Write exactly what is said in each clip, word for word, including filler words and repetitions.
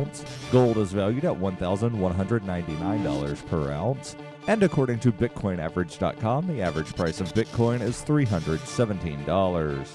ounce. Gold is valued at one thousand one hundred ninety-nine dollars per ounce. And according to Bitcoin Average dot com, the average price of Bitcoin is three hundred seventeen dollars.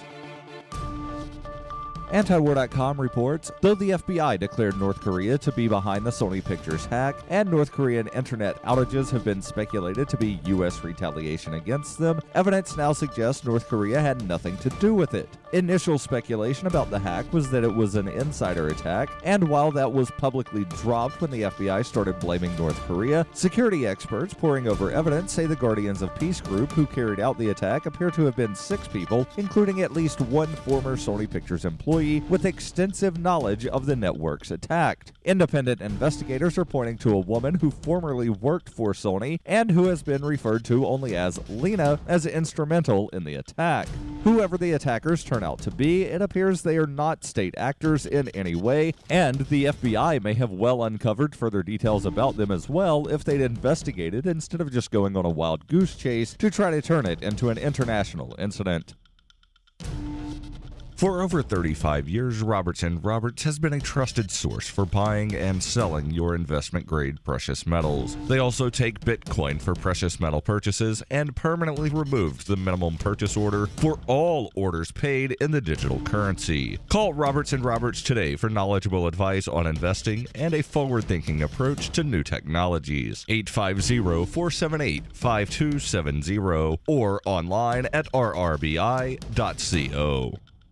Antiwar dot com reports, though the F B I declared North Korea to be behind the Sony Pictures hack, and North Korean internet outages have been speculated to be U S retaliation against them, evidence now suggests North Korea had nothing to do with it. Initial speculation about the hack was that it was an insider attack, and while that was publicly dropped when the F B I started blaming North Korea, security experts poring over evidence say the Guardians of Peace group who carried out the attack appear to have been six people, including at least one former Sony Pictures employee with extensive knowledge of the networks attacked. Independent investigators are pointing to a woman who formerly worked for Sony and who has been referred to only as Lena as instrumental in the attack. Whoever the attackers turn out to be, it appears they are not state actors in any way, and the F B I may have well uncovered further details about them as well if they'd investigated instead of just going on a wild goose chase to try to turn it into an international incident. For over thirty-five years, Roberts and Roberts has been a trusted source for buying and selling your investment-grade precious metals. They also take Bitcoin for precious metal purchases and permanently removed the minimum purchase order for all orders paid in the digital currency. Call Roberts and Roberts today for knowledgeable advice on investing and a forward-thinking approach to new technologies. eight five zero, four seven eight, five two seven zero or online at r r b i dot co.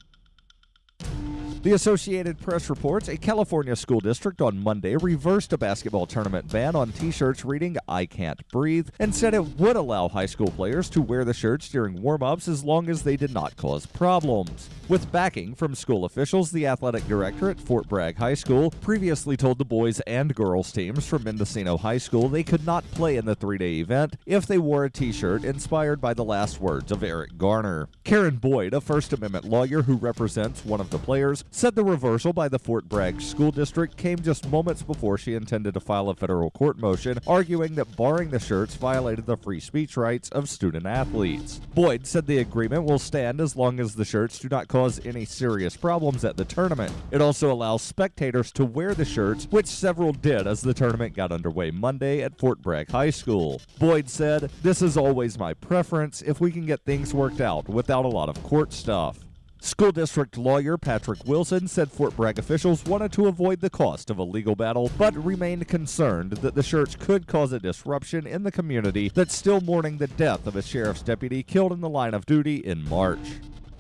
The Associated Press reports a California school district on Monday reversed a basketball tournament ban on t-shirts reading "I Can't Breathe" and said it would allow high school players to wear the shirts during warm-ups as long as they did not cause problems. With backing from school officials, the athletic director at Fort Bragg High School previously told the boys and girls teams from Mendocino High School they could not play in the three-day event if they wore a t-shirt inspired by the last words of Eric Garner. Karen Boyd, a First Amendment lawyer who represents one of the players, said the reversal by the Fort Bragg School District came just moments before she intended to file a federal court motion arguing that barring the shirts violated the free speech rights of student athletes. Boyd said the agreement will stand as long as the shirts do not cause any serious problems at the tournament. It also allows spectators to wear the shirts, which several did as the tournament got underway Monday at Fort Bragg High School. Boyd said, "This is always my preference if we can get things worked out without a lot of court stuff." School district lawyer Patrick Wilson said Fort Bragg officials wanted to avoid the cost of a legal battle, but remained concerned that the shirts could cause a disruption in the community that's still mourning the death of a sheriff's deputy killed in the line of duty in March.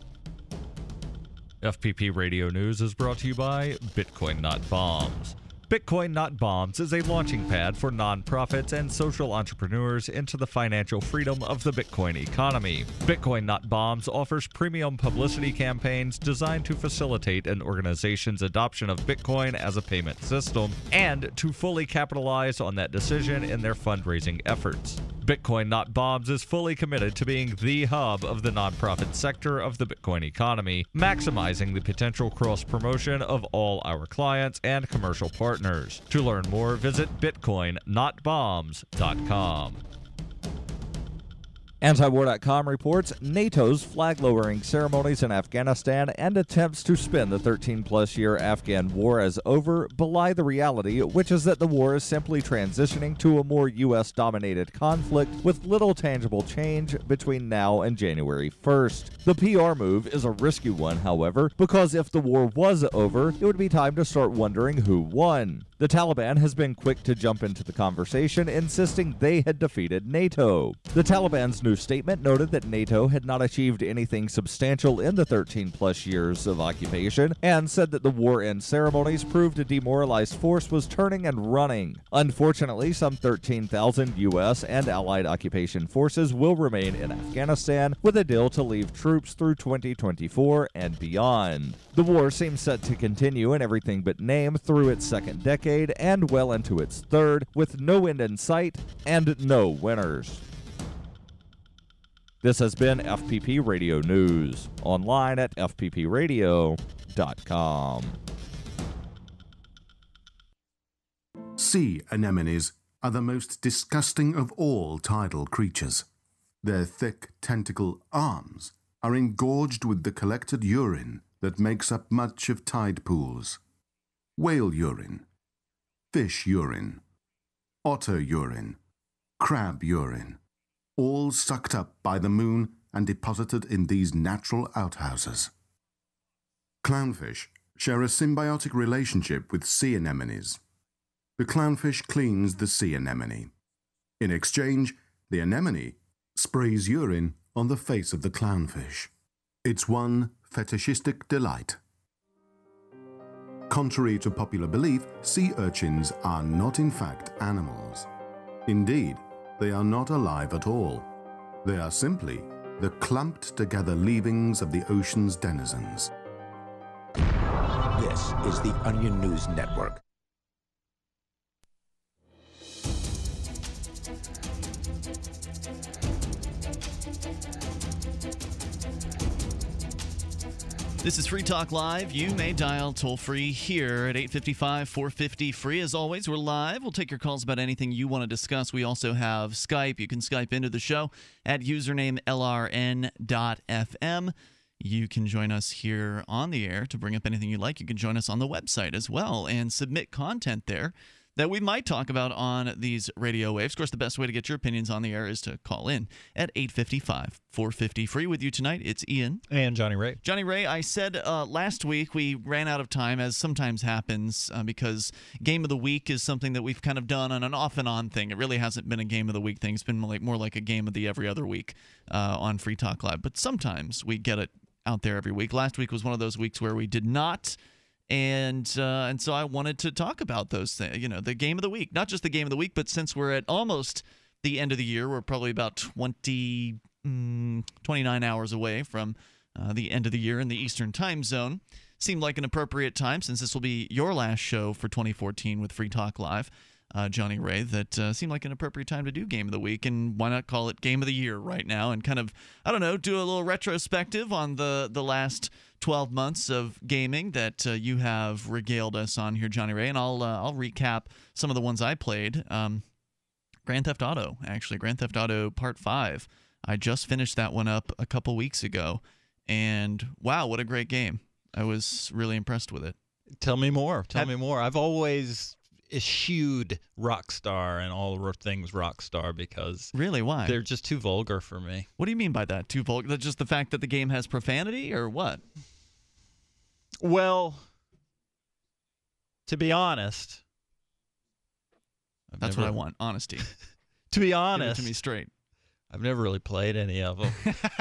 F P P Radio News is brought to you by Bitcoin Not Bombs. Bitcoin Not Bombs is a launching pad for nonprofits and social entrepreneurs into the financial freedom of the Bitcoin economy. Bitcoin Not Bombs offers premium publicity campaigns designed to facilitate an organization's adoption of Bitcoin as a payment system and to fully capitalize on that decision in their fundraising efforts. Bitcoin Not Bombs is fully committed to being the hub of the nonprofit sector of the Bitcoin economy, maximizing the potential cross-promotion of all our clients and commercial partners. To learn more, visit bitcoin not bombs dot com. Antiwar dot com reports NATO's flag-lowering ceremonies in Afghanistan and attempts to spin the thirteen-plus year Afghan war as over belie the reality, which is that the war is simply transitioning to a more U S-dominated conflict with little tangible change between now and January first. The P R move is a risky one, however, because if the war was over, it would be time to start wondering who won. The Taliban has been quick to jump into the conversation, insisting they had defeated NATO. The Taliban's new statement noted that NATO had not achieved anything substantial in the thirteen-plus years of occupation, and said that the war-end ceremonies proved a demoralized force was turning and running. Unfortunately, some thirteen thousand U S and Allied occupation forces will remain in Afghanistan, with a deal to leave troops through twenty twenty-four and beyond. The war seems set to continue in everything but name through its second decade and well into its third, with no end in sight and no winners. This has been F P P Radio News, online at f p p radio dot com. Sea anemones are the most disgusting of all tidal creatures. Their thick tentacle arms are engorged with the collected urine that makes up much of tide pools. Whale urine fish urine, otter urine, crab urine, all sucked up by the moon and deposited in these natural outhouses. Clownfish share a symbiotic relationship with sea anemones. The clownfish cleans the sea anemone. In exchange, the anemone sprays urine on the face of the clownfish. It's one fetishistic delight. Contrary to popular belief, sea urchins are not in fact animals. Indeed, they are not alive at all. They are simply the clumped together leavings of the ocean's denizens. This is the Onion News Network. This is Free Talk Live. You may dial toll-free here at eight five five, four five zero, free. As always, we're live. We'll take your calls about anything you want to discuss. We also have Skype. You can Skype into the show at username L R N dot F M. You can join us here on the air to bring up anything you like. You can join us on the website as well and submit content there that we might talk about on these radio waves. Of course, the best way to get your opinions on the air is to call in at eight five five, four five zero, free. With you tonight, it's Ian. And Johnny Ray. Johnny Ray, I said uh, last week we ran out of time, as sometimes happens, uh, because Game of the Week is something that we've kind of done on an off-and-on thing. It really hasn't been a Game of the Week thing. It's been like more like a Game of the every other week uh, on Free Talk Live. But sometimes we get it out there every week. Last week was one of those weeks where we did not. And uh, and so I wanted to talk about those things, you know, the game of the week, not just the game of the week, but since we're at almost the end of the year, we're probably about twenty, mm, twenty-nine hours away from uh, the end of the year in the Eastern time zone. Seemed like an appropriate time, since this will be your last show for twenty fourteen with Free Talk Live, uh, Johnny Ray, that uh, seemed like an appropriate time to do Game of the Week. And why not call it Game of the Year right now and kind of, I don't know, do a little retrospective on the, the last twelve months of gaming that uh, you have regaled us on here, Johnny Ray. And I'll uh, I'll recap some of the ones I played. Um, Grand Theft Auto, actually. Grand Theft Auto Part five. I just finished that one up a couple weeks ago. And wow, what a great game. I was really impressed with it. Tell me more. Tell Have, me more. I've always eschewed Rockstar and all the things Rockstar because really, why? They're just too vulgar for me. What do you mean by that? Too vulgar? Just the fact that the game has profanity, or what? Well, to be honest, I've that's never, what I want. Honesty. To be honest, give it to me straight. I've never really played any of them.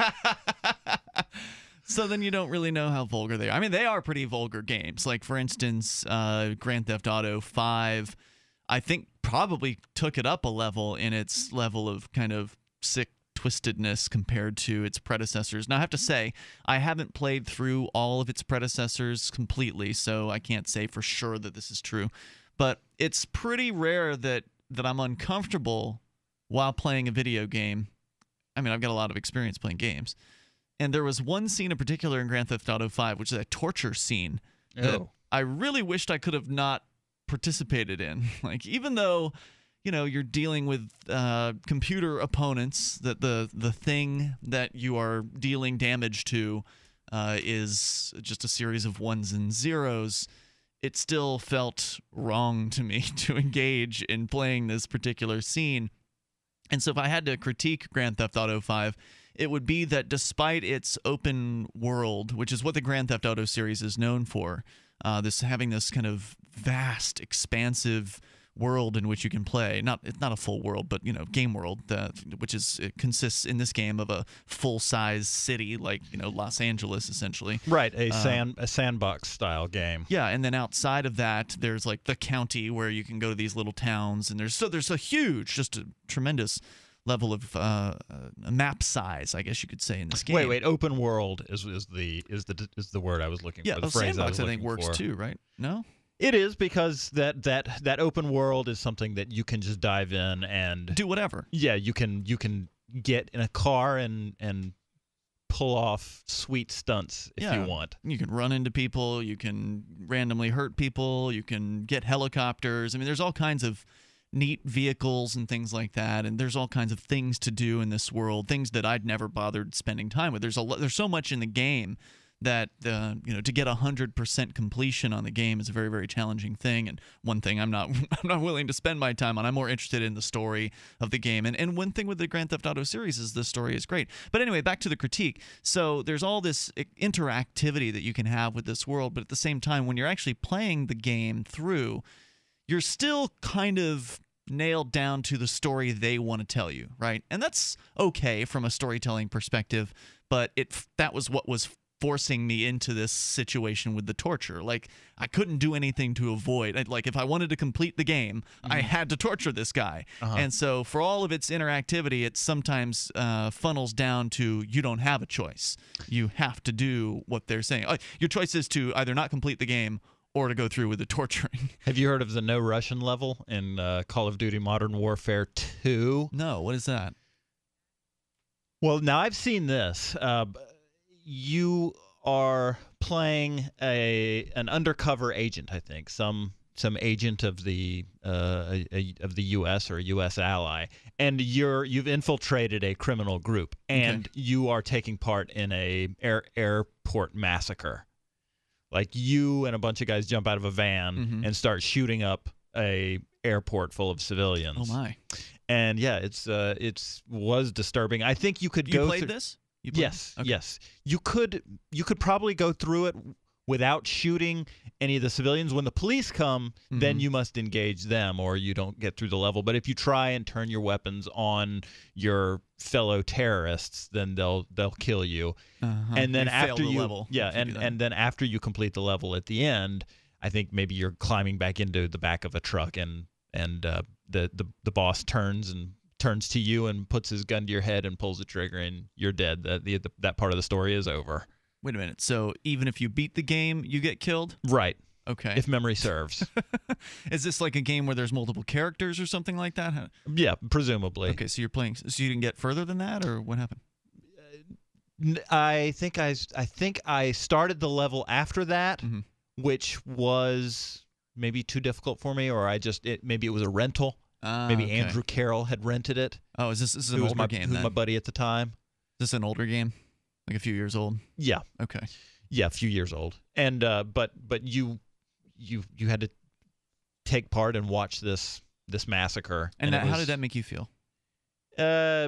So then you don't really know how vulgar they are. I mean, they are pretty vulgar games. Like, for instance, uh, Grand Theft Auto five, I think probably took it up a level in its level of kind of sick twistedness compared to its predecessors. Now, I have to say, I haven't played through all of its predecessors completely, so I can't say for sure that this is true. But it's pretty rare that, that I'm uncomfortable while playing a video game. I mean, I've got a lot of experience playing games. And there was one scene in particular in Grand Theft Auto five, which is a torture scene that oh. I really wished I could have not participated in. Like, even though, you know, you're dealing with uh, computer opponents, that the the thing that you are dealing damage to uh, is just a series of ones and zeros, it still felt wrong to me to engage in playing this particular scene. And so if I had to critique Grand Theft Auto five, it would be that despite its open world, which is what the Grand Theft Auto series is known for, uh, this having this kind of vast, expansive world in which you can play. Not it's not a full world, but, you know, game world, uh, which is it consists in this game of a full-size city like, you know, Los Angeles, essentially. Right, a uh, sand a sandbox style game. Yeah, and then outside of that, there's like the county where you can go to these little towns, and there's so there's a huge, just a tremendous level of uh, uh, map size, I guess you could say, in this game. Wait, wait, open world is is the is the is the word I was looking yeah, for. The phrase sandbox, I, was I think works for. too, right? No. It is, because that, that that open world is something that you can just dive in and do whatever. Yeah, you can you can get in a car and and pull off sweet stunts if yeah. you want. You can run into people, you can randomly hurt people, you can get helicopters. I mean, there's all kinds of neat vehicles and things like that, and there's all kinds of things to do in this world, things that I'd never bothered spending time with. There's a there's so much in the game that the you know to get a hundred percent completion on the game is a very very challenging thing, and one thing I'm not I'm not willing to spend my time on. I'm more interested in the story of the game, and and one thing with the Grand Theft Auto series is the story is great. But anyway, back to the critique. So there's all this interactivity that you can have with this world, but at the same time, when you're actually playing the game through, you're still kind of nailed down to the story they want to tell you, right? And that's okay from a storytelling perspective, but it that was what was forcing me into this situation with the torture. Like, I couldn't do anything to avoid. I'd, like, if I wanted to complete the game, mm-hmm. I had to torture this guy. Uh-huh. And so for all of its interactivity, it sometimes uh, funnels down to you don't have a choice. You have to do what they're saying. Uh, your choice is to either not complete the game or to go through with the torturing. Have you heard of the no Russian level in uh, Call of Duty Modern Warfare two? No, what is that? Well, now I've seen this. Uh, you are playing a an undercover agent, I think, some some agent of the uh, a, a, of the U S or a U S ally, and you're you've infiltrated a criminal group, and okay. you are taking part in a air, airport massacre. Like, you and a bunch of guys jump out of a van mm-hmm. and start shooting up a airport full of civilians. Oh my! And yeah, it's uh, it's was disturbing. I think you could you go. Played through this? You played yes, okay. yes. You could you could probably go through it without shooting any of the civilians. When the police come, mm-hmm. then you must engage them, or you don't get through the level. But if you try and turn your weapons on your fellow terrorists, then they'll they'll kill you. Uh-huh. And then you after the you, level yeah, and and then after you complete the level at the end, I think maybe you're climbing back into the back of a truck, and and uh, the the the boss turns and turns to you and puts his gun to your head and pulls the trigger, and you're dead. That the, the that part of the story is over. Wait a minute. So even if you beat the game, you get killed? Right. Okay. If memory serves. Is this like a game where there's multiple characters or something like that? How... Yeah, presumably. Okay, so you're playing. So you didn't get further than that, or what happened? I think I I think I started the level after that, mm-hmm. which was maybe too difficult for me, or I just it maybe it was a rental. Uh, maybe okay. Andrew Carroll had rented it. Oh, is this, this is an who older was my, game? Who was then? my buddy at the time? Is this an older game, like a few years old? Yeah. Okay. Yeah, a few years old. And uh, but but you you you had to take part and watch this this massacre. And, and that, was, how did that make you feel? Uh,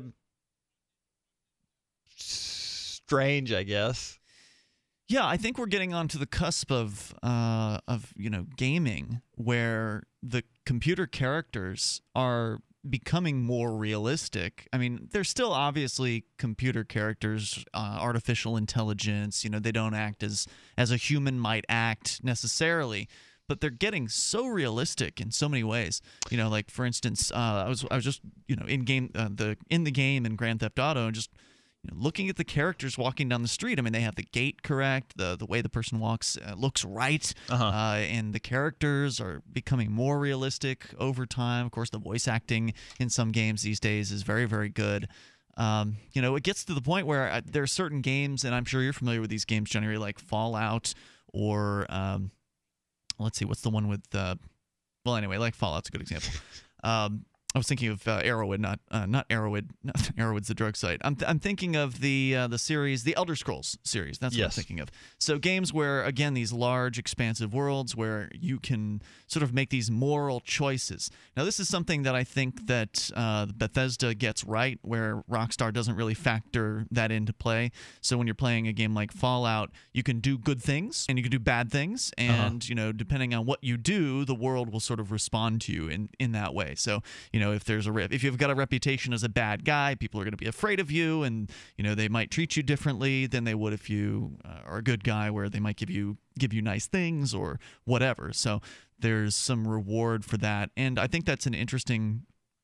strange, I guess. Yeah, I think we're getting onto the cusp of uh, of you know gaming where the computer characters are becoming more realistic. I mean, they're still obviously computer characters, uh, artificial intelligence. You know, they don't act as as a human might act necessarily, but they're getting so realistic in so many ways. You know, like for instance, uh, I was I was just you know in game uh, the in the game in Grand Theft Auto and just. Looking at the characters walking down the street, I mean, they have the gait correct, the the way the person walks uh, looks right, uh-huh. uh, and the characters are becoming more realistic over time. Of course, the voice acting in some games these days is very, very good. Um, you know, it gets to the point where I, there are certain games, and I'm sure you're familiar with these games generally, like Fallout or, um, let's see, what's the one with, uh, well, anyway, like Fallout's a good example. Um, I was thinking of uh, Arrowwood, not uh, not Arrowwood. Not, Arrowwood's the drug site. I'm th- I'm thinking of the uh, the series, the Elder Scrolls series. That's what yes. I'm thinking of. So games where, again, these large, expansive worlds where you can sort of make these moral choices. Now, this is something that I think that uh, Bethesda gets right, where Rockstar doesn't really factor that into play. So when you're playing a game like Fallout, you can do good things and you can do bad things, and uh-huh. you know, depending on what you do, the world will sort of respond to you in in that way. So you know. If there's a re- if you've got a reputation as a bad guy, people are going to be afraid of you, and you know they might treat you differently than they would if you uh, are a good guy, where they might give you give you nice things or whatever. So there's some reward for that, and I think that's an interesting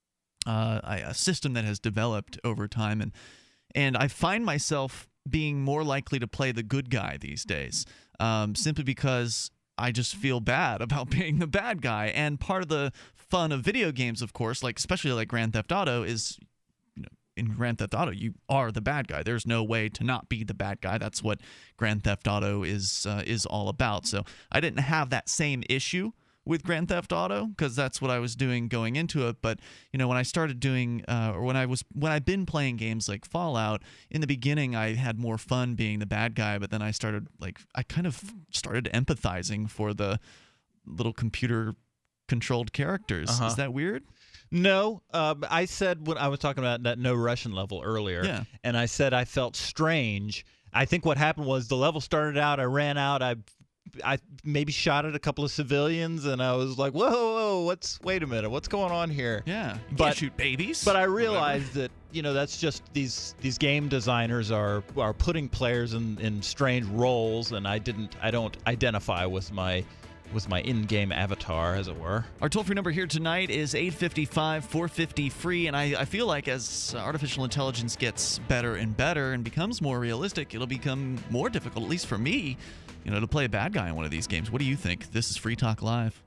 uh, a system that has developed over time, and and I find myself being more likely to play the good guy these days, um, simply because I just feel bad about being the bad guy. And part of the fun of video games, of course, like especially like Grand Theft Auto, is you know, in Grand Theft Auto you are the bad guy. There's no way to not be the bad guy. That's what Grand Theft Auto is uh, is all about. So I didn't have that same issue with Grand Theft Auto, because that's what I was doing going into it. But you know, when I started doing, uh, or when I was when I've been playing games like Fallout, in the beginning I had more fun being the bad guy, but then I started like I kind of started empathizing for the little computer controlled characters. Uh-huh. Is that weird? No, um, I said when I was talking about that no Russian level earlier, Yeah. and I said I felt strange. I think what happened was the level started out, I ran out, I I maybe shot at a couple of civilians, and I was like, whoa, whoa, whoa, what's, wait a minute, what's going on here? Yeah, you but can't shoot babies. But I realized that, you know, that's just these these game designers are are putting players in, in strange roles, and I didn't, I don't identify with my with my in-game avatar, as it were. Our toll-free number here tonight is eight five five, four five zero, free, and I, I feel like as artificial intelligence gets better and better and becomes more realistic, it'll become more difficult, at least for me, you know, to play a bad guy in one of these games. What do you think? This is Free Talk Live.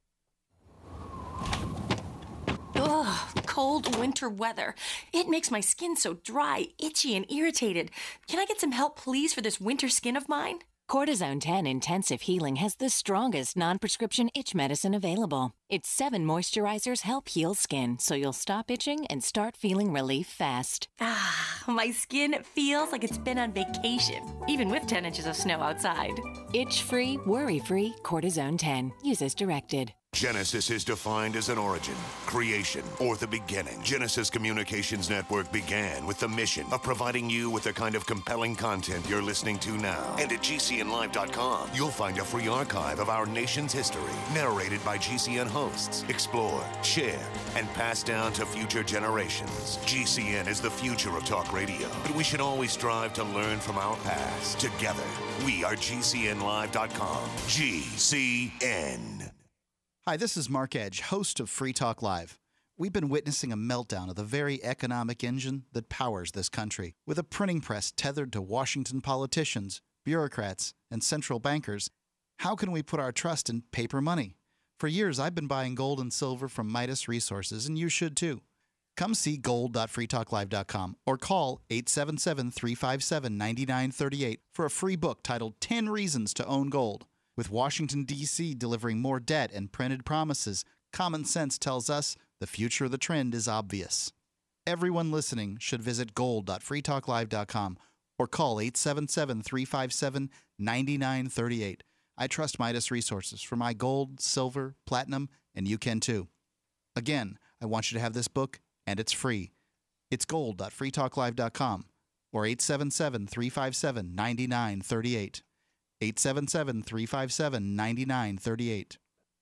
Ugh, cold winter weather. It makes my skin so dry, itchy, and irritated. Can I get some help, please, for this winter skin of mine? Cortisone ten Intensive Healing has the strongest non-prescription itch medicine available. Its seven moisturizers help heal skin, so you'll stop itching and start feeling relief fast. Ah, my skin feels like it's been on vacation, even with ten inches of snow outside. Itch-free, worry-free Cortisone ten. Use as directed. Genesis is defined as an origin, creation, or the beginning. Genesis Communications Network began with the mission of providing you with the kind of compelling content you're listening to now. And at G C N live dot com, you'll find a free archive of our nation's history, narrated by G C N hosts, explored, shared, and passed down to future generations. G C N is the future of talk radio, but we should always strive to learn from our past. Together, we are G C N live dot com. G C N. Hi, this is Mark Edge, host of Free Talk Live. We've been witnessing a meltdown of the very economic engine that powers this country. With a printing press tethered to Washington politicians, bureaucrats, and central bankers, how can we put our trust in paper money? For years, I've been buying gold and silver from Midas Resources, and you should too. Come see gold dot free talk live dot com or call eight seven seven, three five seven, nine nine three eight for a free book titled ten Reasons to Own Gold. With Washington, D C delivering more debt and printed promises, common sense tells us the future of the trend is obvious. Everyone listening should visit gold dot free talk live dot com or call eight seven seven, three five seven, nine nine three eight. I trust Midas Resources for my gold, silver, platinum, and you can too. Again, I want you to have this book, and it's free. It's gold dot free talk live dot com or eight seven seven, three five seven, nine nine three eight. eight seven seven, three five seven, nine nine three eight.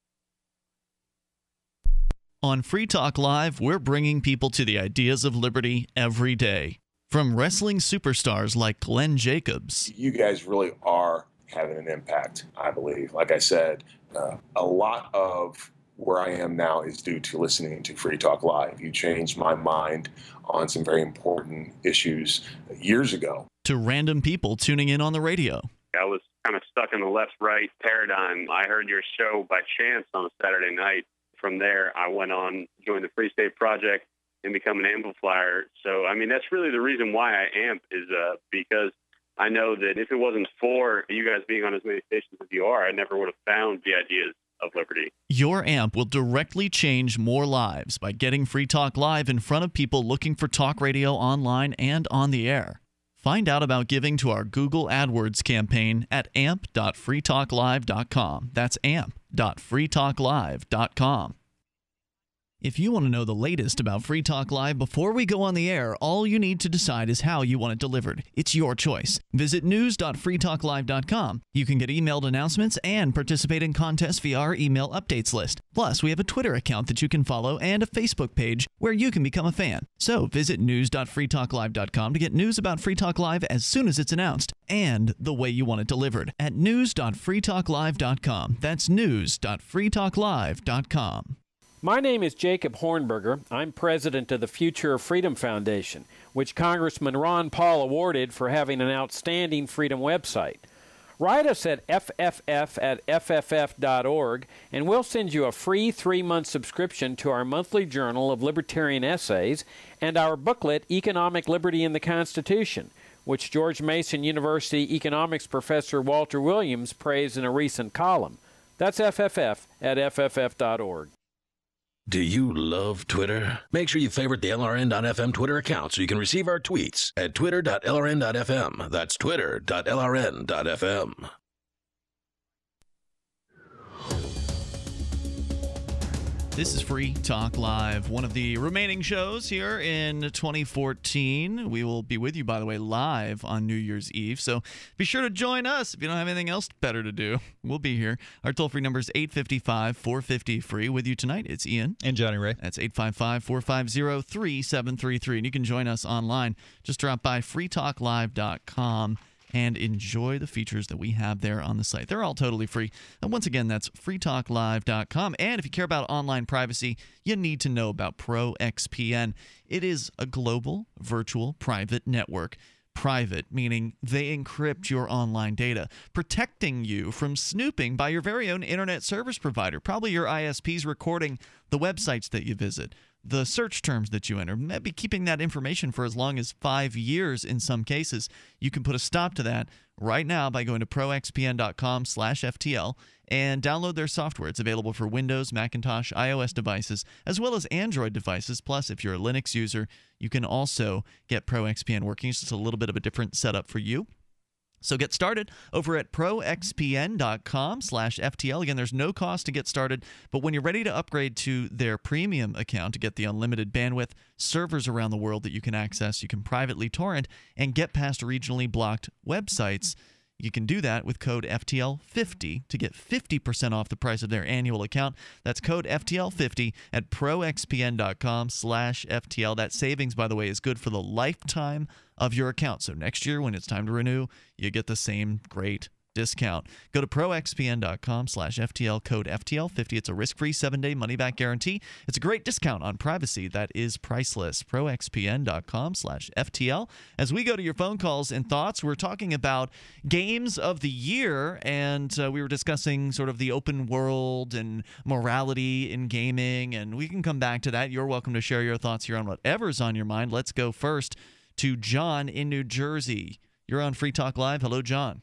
On Free Talk Live, we're bringing people to the ideas of liberty every day. From wrestling superstars like Glenn Jacobs. You guys really are having an impact, I believe. Like I said, uh, a lot of where I am now is due to listening to Free Talk Live. You changed my mind on some very important issues years ago. To random people tuning in on the radio. I was kind of stuck in the left-right paradigm. I heard your show by chance on a Saturday night. From there, I went on, joined the Free State Project, and become an amplifier. So, I mean, that's really the reason why I amp is uh, because I know that if it wasn't for you guys being on as many stations as you are, I never would have found the ideas of liberty. Your amp will directly change more lives by getting Free Talk Live in front of people looking for talk radio online and on the air. Find out about giving to our Google AdWords campaign at amp dot free talk live dot com. That's amp dot free talk live dot com. If you want to know the latest about Free Talk Live before we go on the air, all you need to decide is how you want it delivered. It's your choice. Visit news dot free talk live dot com. You can get emailed announcements and participate in contests via our email updates list. Plus, we have a Twitter account that you can follow and a Facebook page where you can become a fan. So visit news dot free talk live dot com to get news about Free Talk Live as soon as it's announced and the way you want it delivered at news dot free talk live dot com. That's news dot free talk live dot com. My name is Jacob Hornberger. I'm president of the Future of Freedom Foundation, which Congressman Ron Paul awarded for having an outstanding freedom website. Write us at f f f at f f f dot org, and we'll send you a free three-month subscription to our monthly journal of libertarian essays and our booklet, Economic Liberty in the Constitution, which George Mason University economics professor Walter Williams praised in a recent column. That's F F F at F F F dot org. Do you love Twitter? Make sure you favorite the L R N dot F M Twitter account so you can receive our tweets at twitter dot L R N dot F M. That's twitter dot L R N dot F M. This is Free Talk Live, one of the remaining shows here in twenty fourteen. We will be with you, by the way, live on New Year's Eve. So be sure to join us if you don't have anything else better to do. We'll be here. Our toll-free number is eight five five, four five zero, free. With you tonight, it's Ian. And Johnny Ray. That's eight five five, four five zero, three seven three three. And you can join us online. Just drop by free talk live dot com. and enjoy the features that we have there on the site. They're all totally free. And once again, that's free talk live dot com. And if you care about online privacy, you need to know about Pro X P N. It is a global, virtual, private network. Private, meaning they encrypt your online data, protecting you from snooping by your very own internet service provider. Probably your I S P's recording the websites that you visit, the search terms that you enter, maybe keeping that information for as long as five years in some cases. You can put a stop to that right now by going to pro x p n dot com slash F T L and download their software. It's available for Windows, Macintosh, iOS devices, as well as Android devices. Plus, if you're a Linux user, you can also get Pro X P N working. It's just a little bit of a different setup for you. So get started over at pro x p n dot com slash F T L. Again, there's no cost to get started, but when you're ready to upgrade to their premium account to get the unlimited bandwidth, servers around the world that you can access, you can privately torrent and get past regionally blocked websites. You can do that with code F T L fifty to get fifty percent off the price of their annual account. That's code F T L fifty at pro x p n dot com slash F T L. That savings, by the way, is good for the lifetime of your account. So next year when it's time to renew, you get the same great discount. Go to pro x p n dot com slash F T L, code F T L fifty. It's a risk-free seven-day money-back guarantee. It's a great discount on privacy that is priceless. pro x p n dot com slash F T L. As we go to your phone calls and thoughts, we're talking about games of the year, and uh, we were discussing sort of the open world and morality in gaming, and we can come back to that. You're welcome to share your thoughts here on whatever's on your mind. Let's go first to John in New Jersey. You're on Free Talk Live. Hello, John.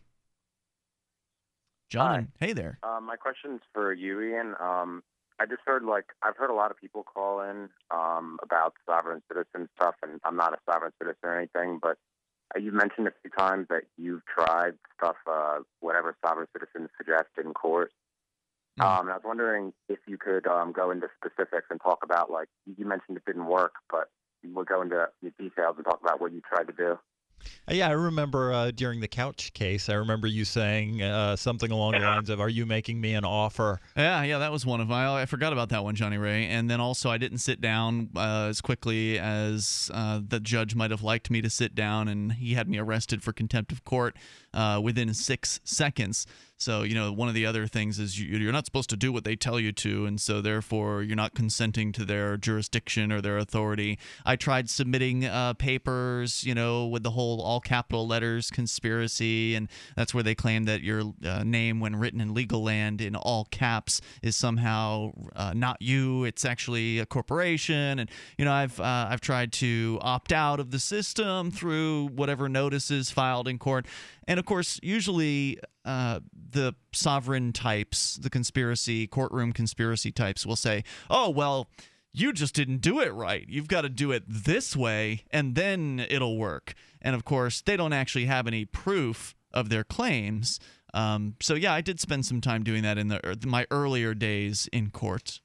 John, Hi. Hey there. Um, my question's for you, Ian. Um, I just heard, like, I've heard a lot of people call in um, about sovereign citizen stuff, and I'm not a sovereign citizen or anything, but uh, you mentioned a few times that you've tried stuff, uh, whatever sovereign citizens suggest in court. Mm-hmm. Um, and I was wondering if you could um, go into specifics and talk about, like, you mentioned it didn't work, but we'll go into the details and talk about what you tried to do. Yeah, I remember uh, during the couch case, I remember you saying uh, something along the lines of, "Are you making me an offer?" Yeah, yeah, that was one of my. I forgot about that one, Johnny Ray. And then also, I didn't sit down uh, as quickly as uh, the judge might have liked me to sit down, and he had me arrested for contempt of court uh, within six seconds. So, you know, one of the other things is you, you're not supposed to do what they tell you to, and so therefore you're not consenting to their jurisdiction or their authority. I tried submitting uh, papers, you know, with the whole all capital letters conspiracy, and that's where they claim that your uh, name, when written in legal land in all caps, is somehow uh, not you. It's actually a corporation, and you know, I've uh, I've tried to opt out of the system through whatever notices filed in court. And, of course, usually uh, the sovereign types, the conspiracy, courtroom conspiracy types will say, oh, well, you just didn't do it right. You've got to do it this way, and then it'll work. And, of course, they don't actually have any proof of their claims. Um, so, yeah, I did spend some time doing that in the, my earlier days in court.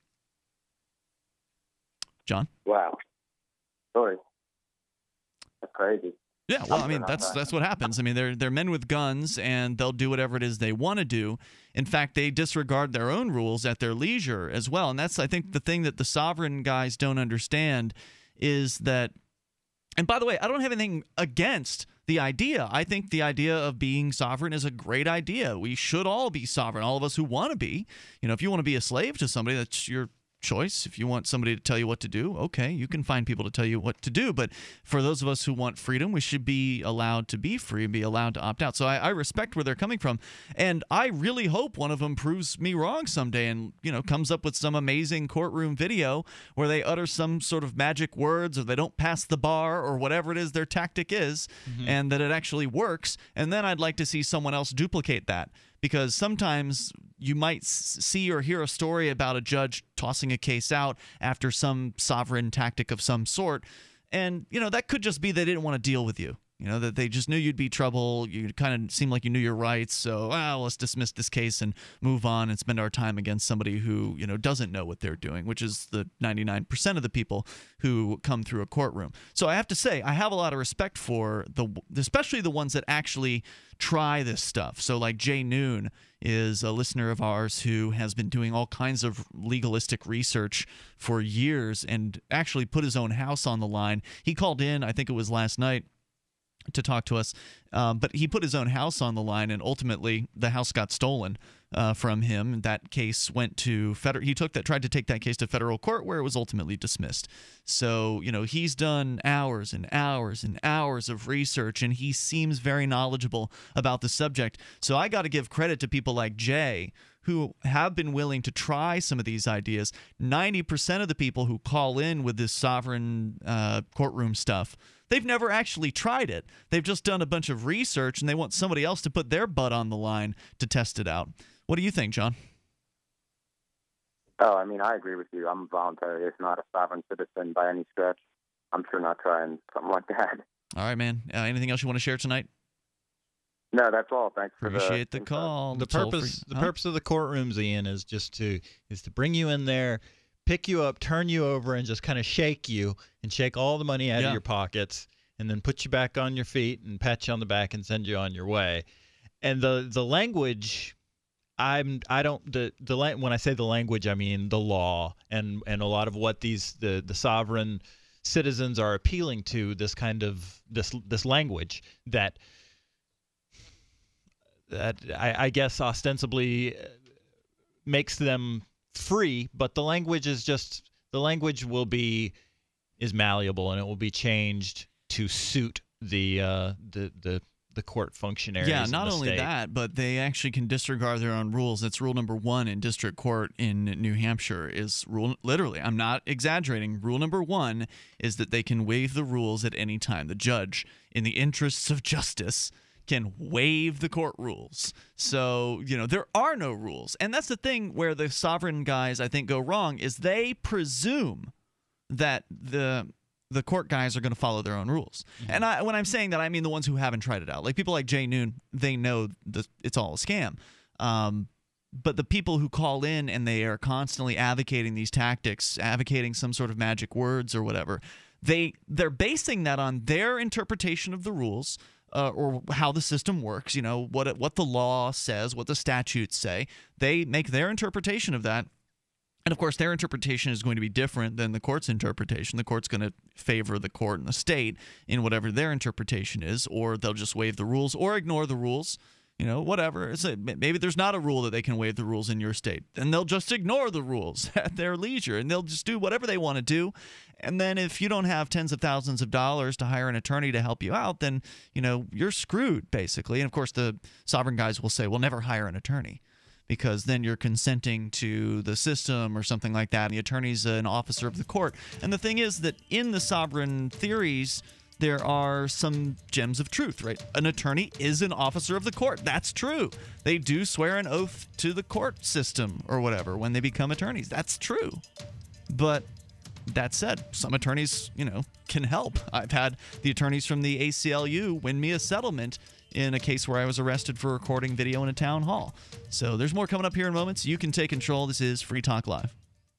John? Wow. Sorry. That's crazy. Yeah, well, I mean, that's that's what happens. I mean, they're they're men with guns, and they'll do whatever it is they want to do. In fact, they disregard their own rules at their leisure as well. And that's, I think, the thing that the sovereign guys don't understand is that. And by the way, I don't have anything against the idea. I think the idea of being sovereign is a great idea. We should all be sovereign, all of us who want to be. You know, if you want to be a slave to somebody, that's your choice. If you want somebody to tell you what to do, okay, you can find people to tell you what to do. But for those of us who want freedom, we should be allowed to be free and be allowed to opt out. So I, I respect where they're coming from, and I really hope one of them proves me wrong someday and, you know, comes up with some amazing courtroom video where they utter some sort of magic words, or they don't pass the bar, or whatever it is their tactic is, mm-hmm. and that it actually works. And then I'd like to see someone else duplicate that. because sometimes you might s- see or hear a story about a judge tossing a case out after some sovereign tactic of some sort, and you know that could just be they didn't want to deal with you. You know, that they just knew you'd be trouble. You kind of seemed like you knew your rights. So, ah, let's dismiss this case and move on and spend our time against somebody who, you know, doesn't know what they're doing, which is the ninety-nine percent of the people who come through a courtroom. So I have to say, I have a lot of respect for the, especially the ones that actually try this stuff. So like Jay Noon is a listener of ours who has been doing all kinds of legalistic research for years and actually put his own house on the line. He called in, I think it was last night, to talk to us, um, but he put his own house on the line, and ultimately the house got stolen uh, from him. That case went to federal. He took that, tried to take that case to federal court, where it was ultimately dismissed. So you know he's done hours and hours and hours of research, and he seems very knowledgeable about the subject. So I got to give credit to people like Jay, who have been willing to try some of these ideas. ninety percent of the people who call in with this sovereign uh, courtroom stuff, they've never actually tried it. They've just done a bunch of research, and they want somebody else to put their butt on the line to test it out. What do you think, John? Oh, I mean, I agree with you. I'm voluntary. It's not a sovereign citizen by any stretch. I'm sure not trying something like that. All right, man. Uh, anything else you want to share tonight? No, that's all. Thanks for Appreciate the the call. The toll purpose, free- the huh? purpose of the courtrooms, Ian, is just to is to bring you in there, pick you up, turn you over, and just kind of shake you and shake all the money out Yeah. of your pockets, and then put you back on your feet and pat you on the back and send you on your way. And the the language, I'm I don't the the la- when I say the language, I mean the law and and a lot of what these the the sovereign citizens are appealing to. This kind of this this language that. That I, I guess ostensibly makes them free, but the language is just the language will be is malleable and it will be changed to suit the uh, the the the court functionaries. Yeah, in not the only state. that, but they actually can disregard their own rules. That's rule number one in district court in New Hampshire. Is rule literally? I'm not exaggerating. Rule number one is that they can waive the rules at any time. The judge, in the interests of justice, can waive the court rules. So, you know, there are no rules. And that's the thing where the sovereign guys, I think, go wrong, is they presume that the the court guys are going to follow their own rules. Mm-hmm. And I, when I'm saying that, I mean the ones who haven't tried it out. Like people like Jay Noon, they know that it's all a scam. Um, but the people who call in and they are constantly advocating these tactics, advocating some sort of magic words or whatever, they they're basing that on their interpretation of the rules. Uh, or how the system works, you know, what it, what the law says, what the statutes say. They make their interpretation of that. And, of course, their interpretation is going to be different than the court's interpretation. The court's going to favor the court and the state in whatever their interpretation is, or they'll just waive the rules or ignore the rules. You know, whatever. It's a, maybe there's not a rule that they can waive the rules in your state. Then they'll just ignore the rules at their leisure, and they'll just do whatever they want to do. And then if you don't have tens of thousands of dollars to hire an attorney to help you out, then, you know, you're screwed, basically. And, of course, the sovereign guys will say, well, never hire an attorney, because then you're consenting to the system or something like that. The attorney's an officer of the court. And the thing is that in the sovereign theories, there are some gems of truth, right? An attorney is an officer of the court. That's true. They do swear an oath to the court system or whatever when they become attorneys. That's true. But that said, some attorneys, you know, can help. I've had the attorneys from the A C L U win me a settlement in a case where I was arrested for recording video in a town hall. So there's more coming up here in moments. You can take control. This is Free Talk Live.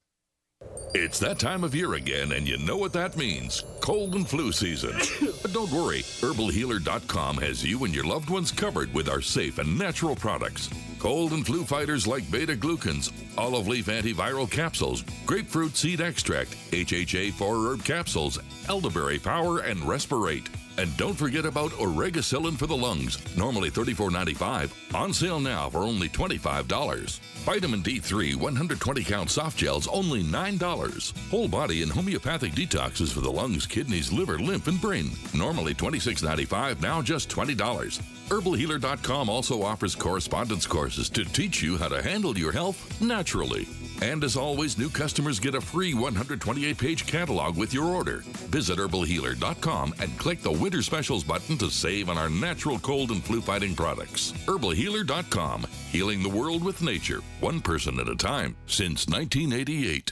It's that time of year again, and you know what that means. Cold and flu season. But don't worry, herbal healer dot com has you and your loved ones covered with our safe and natural products. Cold and flu fighters like beta-glucans, olive leaf antiviral capsules, grapefruit seed extract, H H A four herb capsules, elderberry power, and respirate. And don't forget about Oregacillin for the lungs, normally thirty-four ninety-five, on sale now for only twenty-five dollars. Vitamin D three one hundred twenty count soft gels, only nine dollars. Whole body and homeopathic detoxes for the lungs, kidneys, liver, lymph, and brain, normally twenty-six ninety-five, now just twenty dollars. herbal healer dot com also offers correspondence courses to teach you how to handle your health naturally. And as always, new customers get a free one hundred twenty-eight page catalog with your order. Visit herbal healer dot com and click the Winter Specials button to save on our natural cold and flu fighting products. herbal healer dot com, healing the world with nature, one person at a time, since nineteen eighty-eight.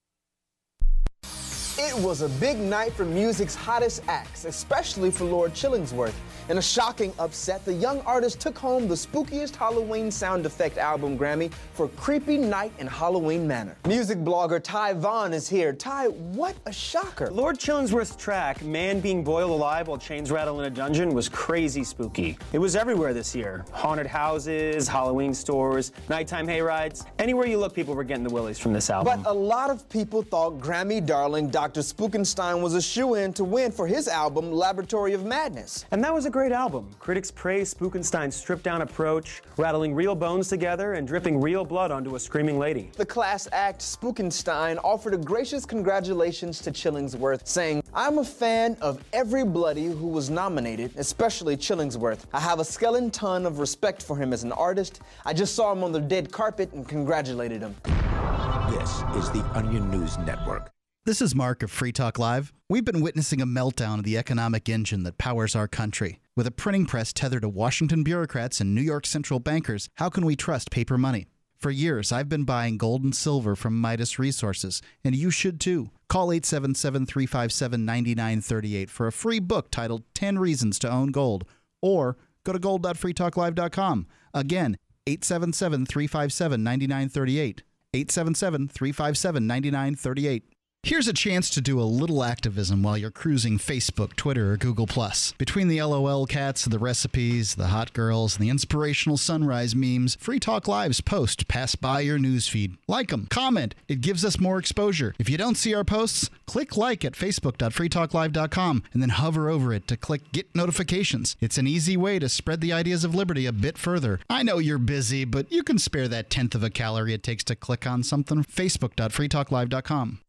It was a big night for music's hottest acts, especially for Lord Chillingsworth. In a shocking upset, the young artist took home the spookiest Halloween sound effect album Grammy for Creepy Night in Halloween Manor. Music blogger Ty Vaughn is here. Ty, what a shocker. Lord Chillingsworth's track, Man Being Boiled Alive While Chains Rattle in a Dungeon, was crazy spooky. It was everywhere this year. Haunted houses, Halloween stores, nighttime hayrides. Anywhere you look, people were getting the willies from this album. But a lot of people thought Grammy darling Doctor Spookenstein was a shoo-in to win for his album Laboratory of Madness. And that was a great album. Critics praised Spookenstein's stripped-down approach, rattling real bones together and dripping real blood onto a screaming lady. The class act Spookenstein offered a gracious congratulations to Chillingsworth, saying, "I'm a fan of every bloody who was nominated, especially Chillingsworth. I have a skeleton ton of respect for him as an artist. I just saw him on the red carpet and congratulated him." This is the Onion News Network. This is Mark of Free Talk Live. We've been witnessing a meltdown of the economic engine that powers our country. With a printing press tethered to Washington bureaucrats and New York central bankers, how can we trust paper money? For years, I've been buying gold and silver from Midas Resources, and you should too. Call eight seven seven, three five seven, nine nine three eight for a free book titled ten Reasons to Own Gold, or go to gold dot free talk live dot com. Again, eight seven seven, three five seven, nine nine three eight. eight seven seven, three five seven, nine nine three eight. Here's a chance to do a little activism while you're cruising Facebook, Twitter, or Google plus. Between the LOL cats, the recipes, the hot girls, and the inspirational sunrise memes, Free Talk Live's posts pass by your newsfeed. Like them, comment. It gives us more exposure. If you don't see our posts, click like at facebook dot free talk live dot com and then hover over it to click Get Notifications. It's an easy way to spread the ideas of liberty a bit further. I know you're busy, but you can spare that tenth of a calorie it takes to click on something. facebook dot free talk live dot com.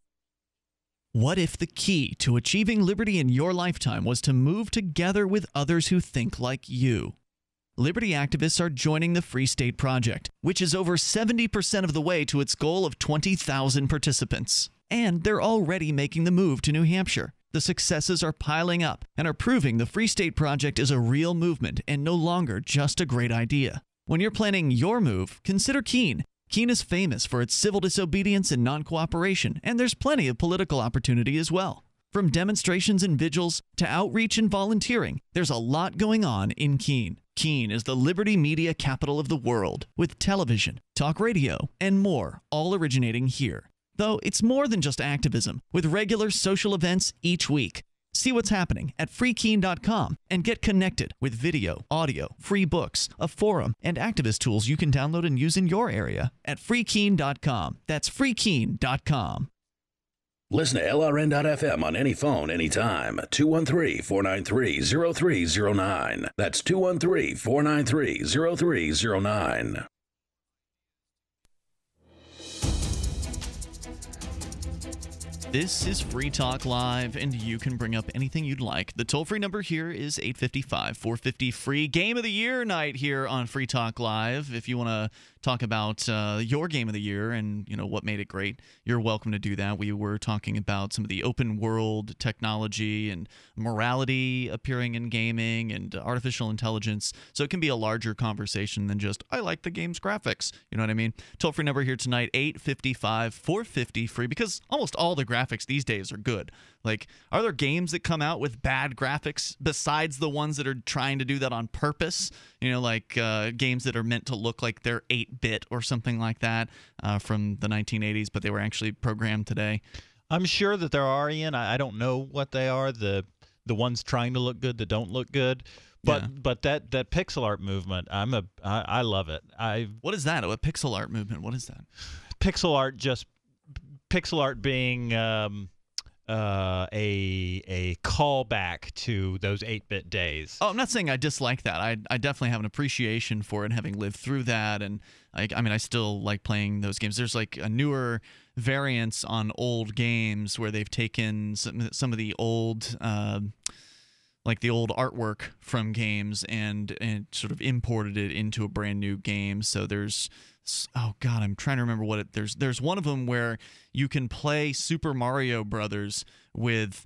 What if the key to achieving liberty in your lifetime was to move together with others who think like you? Liberty activists are joining the Free State Project, which is over seventy percent of the way to its goal of twenty thousand participants. And they're already making the move to New Hampshire. The successes are piling up and are proving the Free State Project is a real movement and no longer just a great idea. When you're planning your move, consider Keene. Keene is famous for its civil disobedience and non-cooperation, and there's plenty of political opportunity as well. From demonstrations and vigils to outreach and volunteering, there's a lot going on in Keene. Keene is the liberty media capital of the world, with television, talk radio, and more, all originating here. Though it's more than just activism, with regular social events each week. See what's happening at free keene dot com and get connected with video, audio, free books, a forum, and activist tools you can download and use in your area at free keene dot com. That's free keene dot com. Listen to L R N dot F M on any phone, anytime. two one three, four nine three, zero three zero nine. That's two one three, four nine three, zero three zero nine. This is Free Talk Live, and you can bring up anything you'd like. The toll-free number here is eight five five, four five zero, free. Game of the Year night here on Free Talk Live. If you want to talk about uh, your game of the year and you know what made it great, you're welcome to do that. We were talking about some of the open world technology and morality appearing in gaming and artificial intelligence. So it can be a larger conversation than just, I like the game's graphics. You know what I mean? Toll-free number here tonight, eight five five, four five zero, free, because almost all the graphics these days are good. Like, are there games that come out with bad graphics besides the ones that are trying to do that on purpose? You know, like uh, games that are meant to look like they're eight bit or something like that uh, from the nineteen eighties, but they were actually programmed today. I'm sure that there are, Ian. I, I don't know what they are, the the ones trying to look good that don't look good. But Yeah. but that, that pixel art movement, I'm a I, I love it. I What is that? A pixel art movement? What is that? Pixel art just pixel art being um, uh, a a callback to those eight bit days. Oh, I'm not saying I dislike that. I I definitely have an appreciation for it, having lived through that, and I, I mean, I still like playing those games. There's like a newer variants on old games where they've taken some some of the old. Uh, like the old artwork from games and and sort of imported it into a brand new game. So there's oh god, I'm trying to remember what it there's there's one of them where you can play Super Mario Brothers with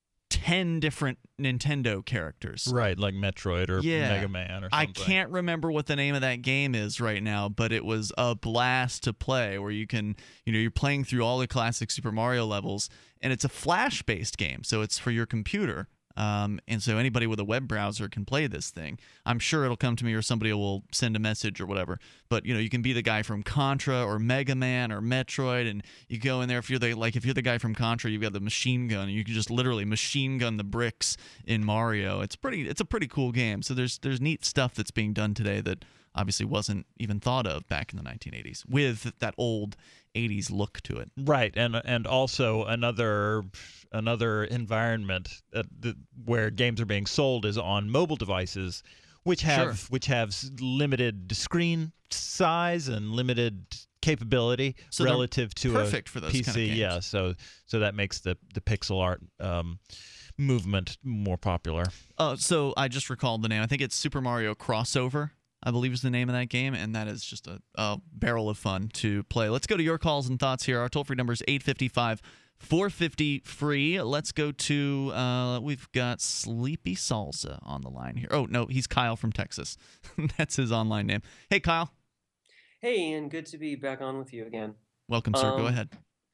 ten different Nintendo characters. Right, like Metroid or yeah. Mega Man or something. I can't remember what the name of that game is right now, but it was a blast to play where you can, you know, you're playing through all the classic Super Mario levels, and it's a Flash-based game, so it's for your computer. Um, and so anybody with a web browser can play this thing. I'm sure it'll come to me or somebody will send a message or whatever. But, you know, you can be the guy from Contra or Mega Man or Metroid, and you go in there. If you're the like if you're the guy from Contra, you've got the machine gun, and you can just literally machine gun the bricks in Mario. It's pretty. It's a pretty cool game. So there's there's neat stuff that's being done today that obviously wasn't even thought of back in the nineteen eighties with that old eighties look to it. Right, and and also another another environment uh, the, where games are being sold is on mobile devices, which have Sure. which have limited screen size and limited capability So they're relative to perfect a for those P C. kind of games. Yeah, so so that makes the the pixel art um, movement more popular. Uh, so I just recalled the name. I think it's Super Mario Crossover, I believe is the name of that game, and that is just a, a barrel of fun to play. Let's go to your calls and thoughts here. Our toll-free number is eight five five, four five zero, free. Let's go to, uh, we've got Sleepy Salsa on the line here. Oh, no, he's Kyle from Texas. That's his online name. Hey, Kyle. Hey, Ian. Good to be back on with you again. Welcome, sir. Um, Go ahead.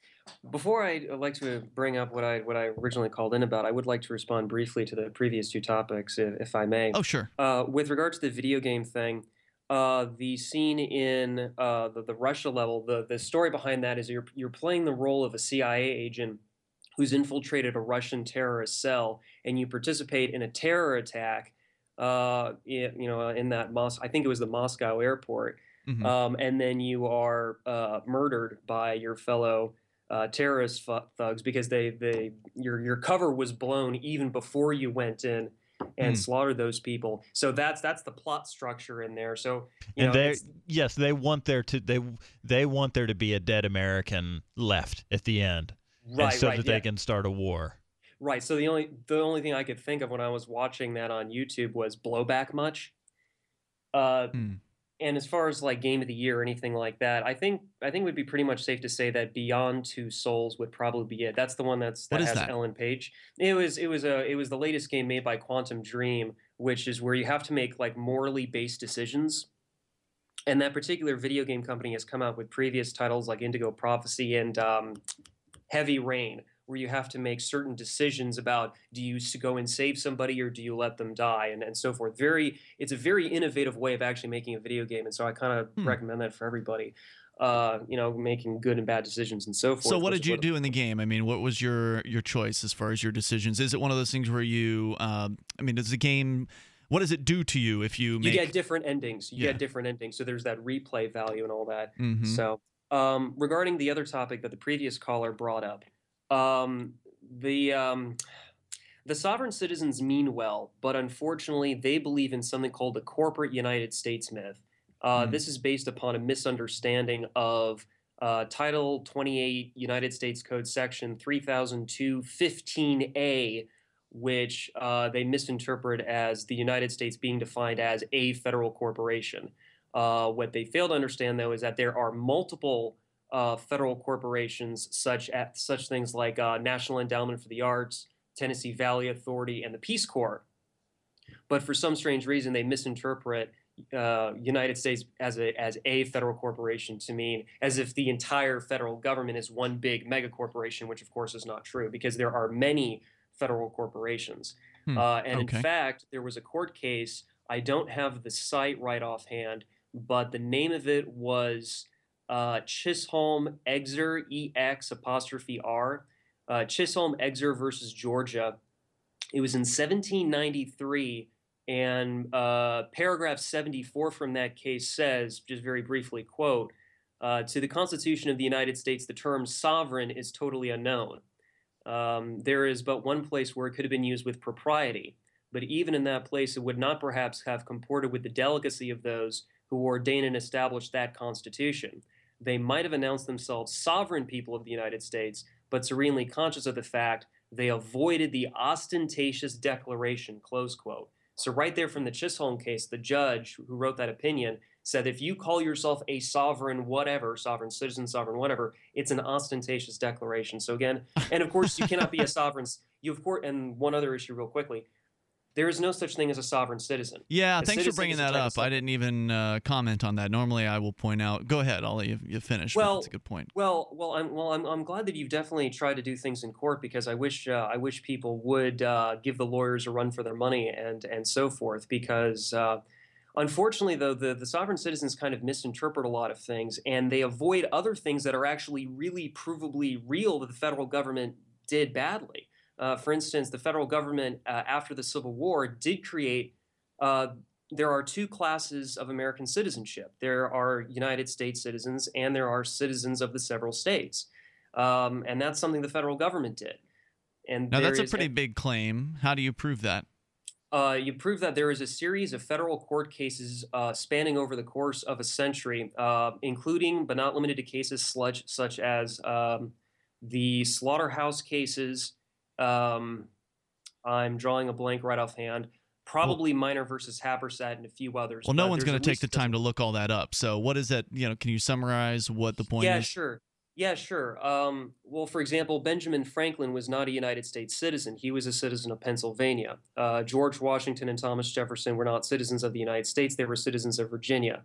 Before I'd like to bring up what I what I originally called in about, I would like to respond briefly to the previous two topics, if, if I may. Oh, sure. Uh, with regard to the video game thing, uh, the scene in uh, the, the Russia level, the, the story behind that is you're, you're playing the role of a C I A agent who's infiltrated a Russian terrorist cell, and you participate in a terror attack, uh, in, you know, in that Mos- I think it was the Moscow airport, Mhm. um, and then you are uh, murdered by your fellow uh, terrorist fu- thugs because they, they your your cover was blown even before you went in and Hmm. slaughtered those people. So that's that's the plot structure in there. So you And know, they it's- yes, they want there to they they want there to be a dead American left at the end, and Right, so right, that yeah. they can start a war. Right. So the only the only thing I could think of when I was watching that on YouTube was blowback much. Uh, And as far as like game of the year or anything like that, I think I think it would be pretty much safe to say that Beyond Two Souls would probably be it. That's the one that's that What is has that? Ellen Page. It was it was a it was the latest game made by Quantum Dream, which is where you have to make like morally based decisions. And that particular video game company has come out with previous titles like Indigo Prophecy and um, Heavy Rain, where you have to make certain decisions about do you s- go and save somebody or do you let them die, and, and so forth. Very, it's a very innovative way of actually making a video game, and so I kind of Hmm. recommend that for everybody. Uh, you know, making good and bad decisions and so forth. So what which did is you do in the game? I mean, what was your your choice as far as your decisions? Is it one of those things where you, um, I mean, does the game, what does it do to you if you You make? get different endings. You Yeah. get different endings. So there's that replay value and all that. Mhm. So um, regarding the other topic that the previous caller brought up, um, the um, the sovereign citizens mean well, but unfortunately they believe in something called the corporate United States myth. Uh, Mm. This is based upon a misunderstanding of uh, Title twenty-eight United States Code Section three thousand two fifteen A, which uh, they misinterpret as the United States being defined as a federal corporation. Uh, what they fail to understand, though, is that there are multiple uh, federal corporations, such as such things like uh, National Endowment for the Arts, Tennessee Valley Authority, and the Peace Corps. But for some strange reason, they misinterpret uh, United States as a as a federal corporation to mean as if the entire federal government is one big mega corporation, which of course is not true because there are many federal corporations. Hmm, Uh, and okay. in fact, there was a court case. I don't have the site right offhand, but the name of it was uh, Chisholm Exer, E X apostrophe R, uh, Chisholm Exer versus Georgia. It was in seventeen ninety-three, and uh, paragraph seventy-four from that case says, just very briefly, quote, uh, to the Constitution of the United States, the term sovereign is totally unknown. Um, there is but one place where it could have been used with propriety, but even in that place, it would not perhaps have comported with the delicacy of those who ordain and establish that Constitution. They might have announced themselves sovereign people of the United States, but serenely conscious of the fact They avoided the ostentatious declaration, close quote. So right there from the Chisholm case, the judge who wrote that opinion said if you call yourself a sovereign whatever, sovereign citizen, sovereign whatever, it's an ostentatious declaration. So again, and of course you cannot be a sovereign. You of course, and one other issue real quickly, there is no such thing as a sovereign citizen. Yeah, A thanks for citizen bringing is a that type of up. I didn't even uh, comment on that. Normally, I will point out. Go ahead, I'll let you, you finish. Well, that's a good point. Well, well, I'm well. I'm, I'm glad that you've definitely tried to do things in court because I wish uh, I wish people would uh, give the lawyers a run for their money and and so forth. Because uh, unfortunately, though, the the sovereign citizens kind of misinterpret a lot of things and they avoid other things that are actually really provably real that the federal government did badly. Uh, for instance, the federal government uh, after the Civil War did create. Uh, There are two classes of American citizenship. There are United States citizens and there are citizens of the several states. Um, and that's something the federal government did. And Now, there that's a is pretty big claim. How do you prove that? Uh, you prove that there is a series of federal court cases uh, spanning over the course of a century, uh, including but not limited to cases such, such as um, the slaughterhouse cases. Um, I'm drawing a blank right offhand. Probably Minor versus Happersett and a few others. Well, no but one's there's going at to take least the time to look all that up. So what is that? You know, can you summarize what the point Yeah, is? sure. Yeah, sure. Um, well, for example, Benjamin Franklin was not a United States citizen. He was a citizen of Pennsylvania. Uh, George Washington and Thomas Jefferson were not citizens of the United States. They were citizens of Virginia.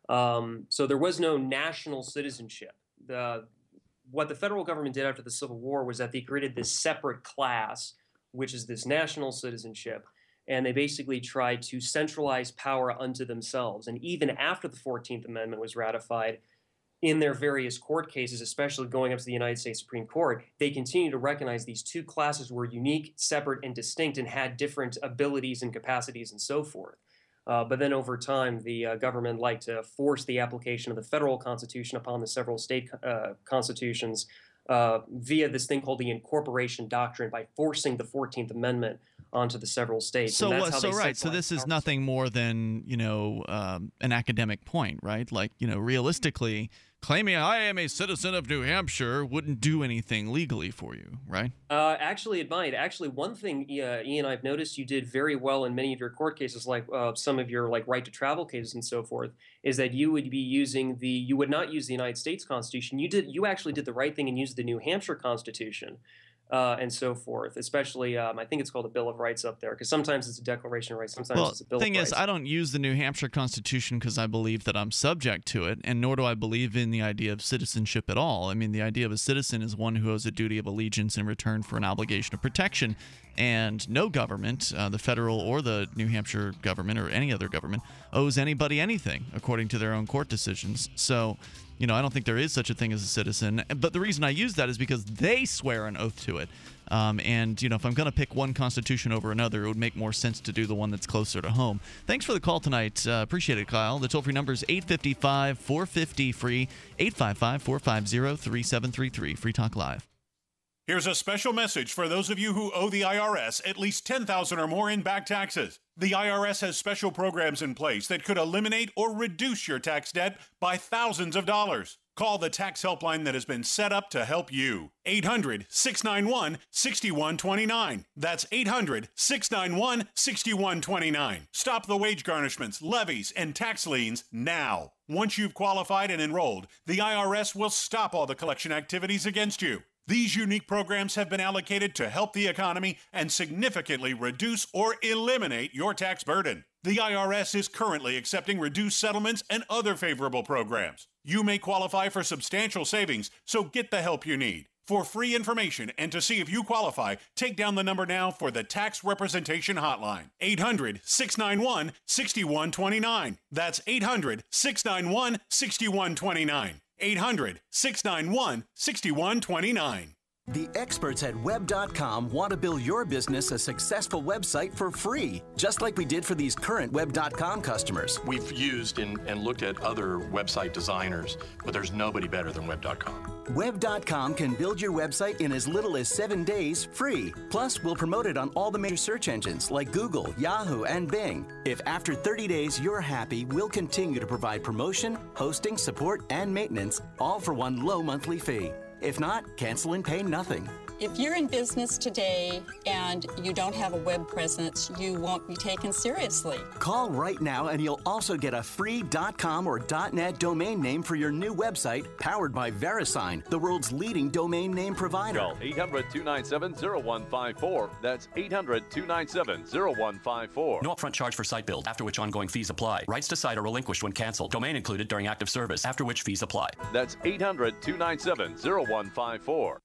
Um, so there was no national citizenship. The, what the federal government did after the Civil War was that they created this separate class, which is this national citizenship. And they basically tried to centralize power unto themselves. And even after the fourteenth Amendment was ratified, in their various court cases, especially going up to the United States Supreme Court, they continue to recognize these two classes were unique, separate, and distinct and had different abilities and capacities and so forth. Uh, but then over time, the uh, government liked to force the application of the federal constitution upon the several state uh, constitutions uh, via this thing called the incorporation doctrine by forcing the fourteenth Amendment onto the several states. So, and that's uh, how so they right. So this is nothing more than, you know, um, an academic point, right? Like, you know, realistically, claiming I am a citizen of New Hampshire wouldn't do anything legally for you, right? Uh, actually, it might. Actually, one thing, uh, Ian, I've noticed you did very well in many of your court cases, like uh, some of your like right to travel cases and so forth, is that you would be using the, you would not use the United States Constitution. You did, you actually did the right thing and used the New Hampshire Constitution. Uh, and so forth, especially, um, I think it's called a Bill of Rights up there, because sometimes it's a Declaration of Rights, sometimes well, it's a Bill of Rights. The thing is, I don't use the New Hampshire Constitution because I believe that I'm subject to it, and nor do I believe in the idea of citizenship at all. I mean, the idea of a citizen is one who owes a duty of allegiance in return for an obligation of protection, and no government, uh, the federal or the New Hampshire government or any other government, owes anybody anything according to their own court decisions. So, you know, I don't think there is such a thing as a citizen. But the reason I use that is because they swear an oath to it. Um, and, you know, if I'm going to pick one constitution over another, it would make more sense to do the one that's closer to home. Thanks for the call tonight. Uh, appreciate it, Kyle. The toll-free number is eight five five, four five zero, free, eight five five, four five zero, three seven three three. Free Talk Live. Here's a special message for those of you who owe the I R S at least ten thousand dollars or more in back taxes. The I R S has special programs in place that could eliminate or reduce your tax debt by thousands of dollars. Call the tax helpline that has been set up to help you. eight hundred, six nine one, six one two nine. That's eight hundred, six nine one, six one two nine. Stop the wage garnishments, levies, and tax liens now. Once you've qualified and enrolled, the I R S will stop all the collection activities against you. These unique programs have been allocated to help the economy and significantly reduce or eliminate your tax burden. The I R S is currently accepting reduced settlements and other favorable programs. You may qualify for substantial savings, so get the help you need. For free information and to see if you qualify, take down the number now for the Tax Representation Hotline. eight hundred, six nine one, six one two nine. That's eight hundred, six nine one, six one two nine. eight hundred, six nine one, six one two nine. The experts at web dot com want to build your business a successful website for free, just like we did for these current web dot com customers. We've used and, and looked at other website designers, but there's nobody better than web dot com. web dot com can build your website in as little as seven days free. Plus, we'll promote it on all the major search engines like Google, Yahoo, and Bing. If after thirty days you're happy, we'll continue to provide promotion, hosting, support, and maintenance, all for one low monthly fee. If not, cancel and pay nothing. If you're in business today and you don't have a web presence, you won't be taken seriously. Call right now and you'll also get a free .com or .net domain name for your new website powered by VeriSign, the world's leading domain name provider. Call eight hundred, two nine seven, zero one five four. That's eight hundred, two nine seven, zero one five four. No upfront charge for site build, after which ongoing fees apply. Rights to site are relinquished when canceled. Domain included during active service, after which fees apply. That's eight hundred, two nine seven, zero one five four.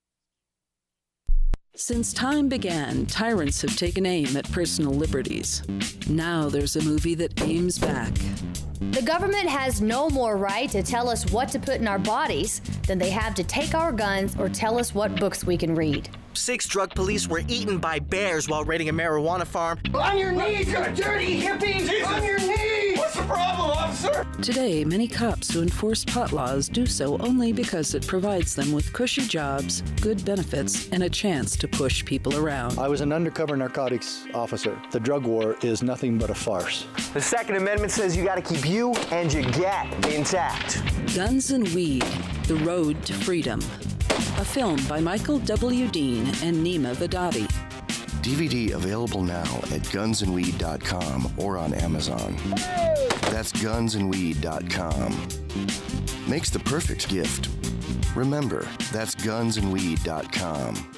Since time began, tyrants have taken aim at personal liberties. Now there's a movie that aims back. The government has no more right to tell us what to put in our bodies than they have to take our guns or tell us what books we can read. Six drug police were eaten by bears while raiding a marijuana farm. On your knees, you dirty hippies! Jesus. On your knees! What's the problem, officer? Today, many cops who enforce pot laws do so only because it provides them with cushy jobs, good benefits, and a chance to push people around. I was an undercover narcotics officer. The drug war is nothing but a farce. The Second Amendment says you gotta keep you and your gat intact. Guns and Weed, The Road to Freedom. A film by Michael W. Dean and Nima Vadati. D V D available now at guns and weed dot com or on Amazon. That's guns and weed dot com. Makes the perfect gift. Remember, that's guns and weed dot com.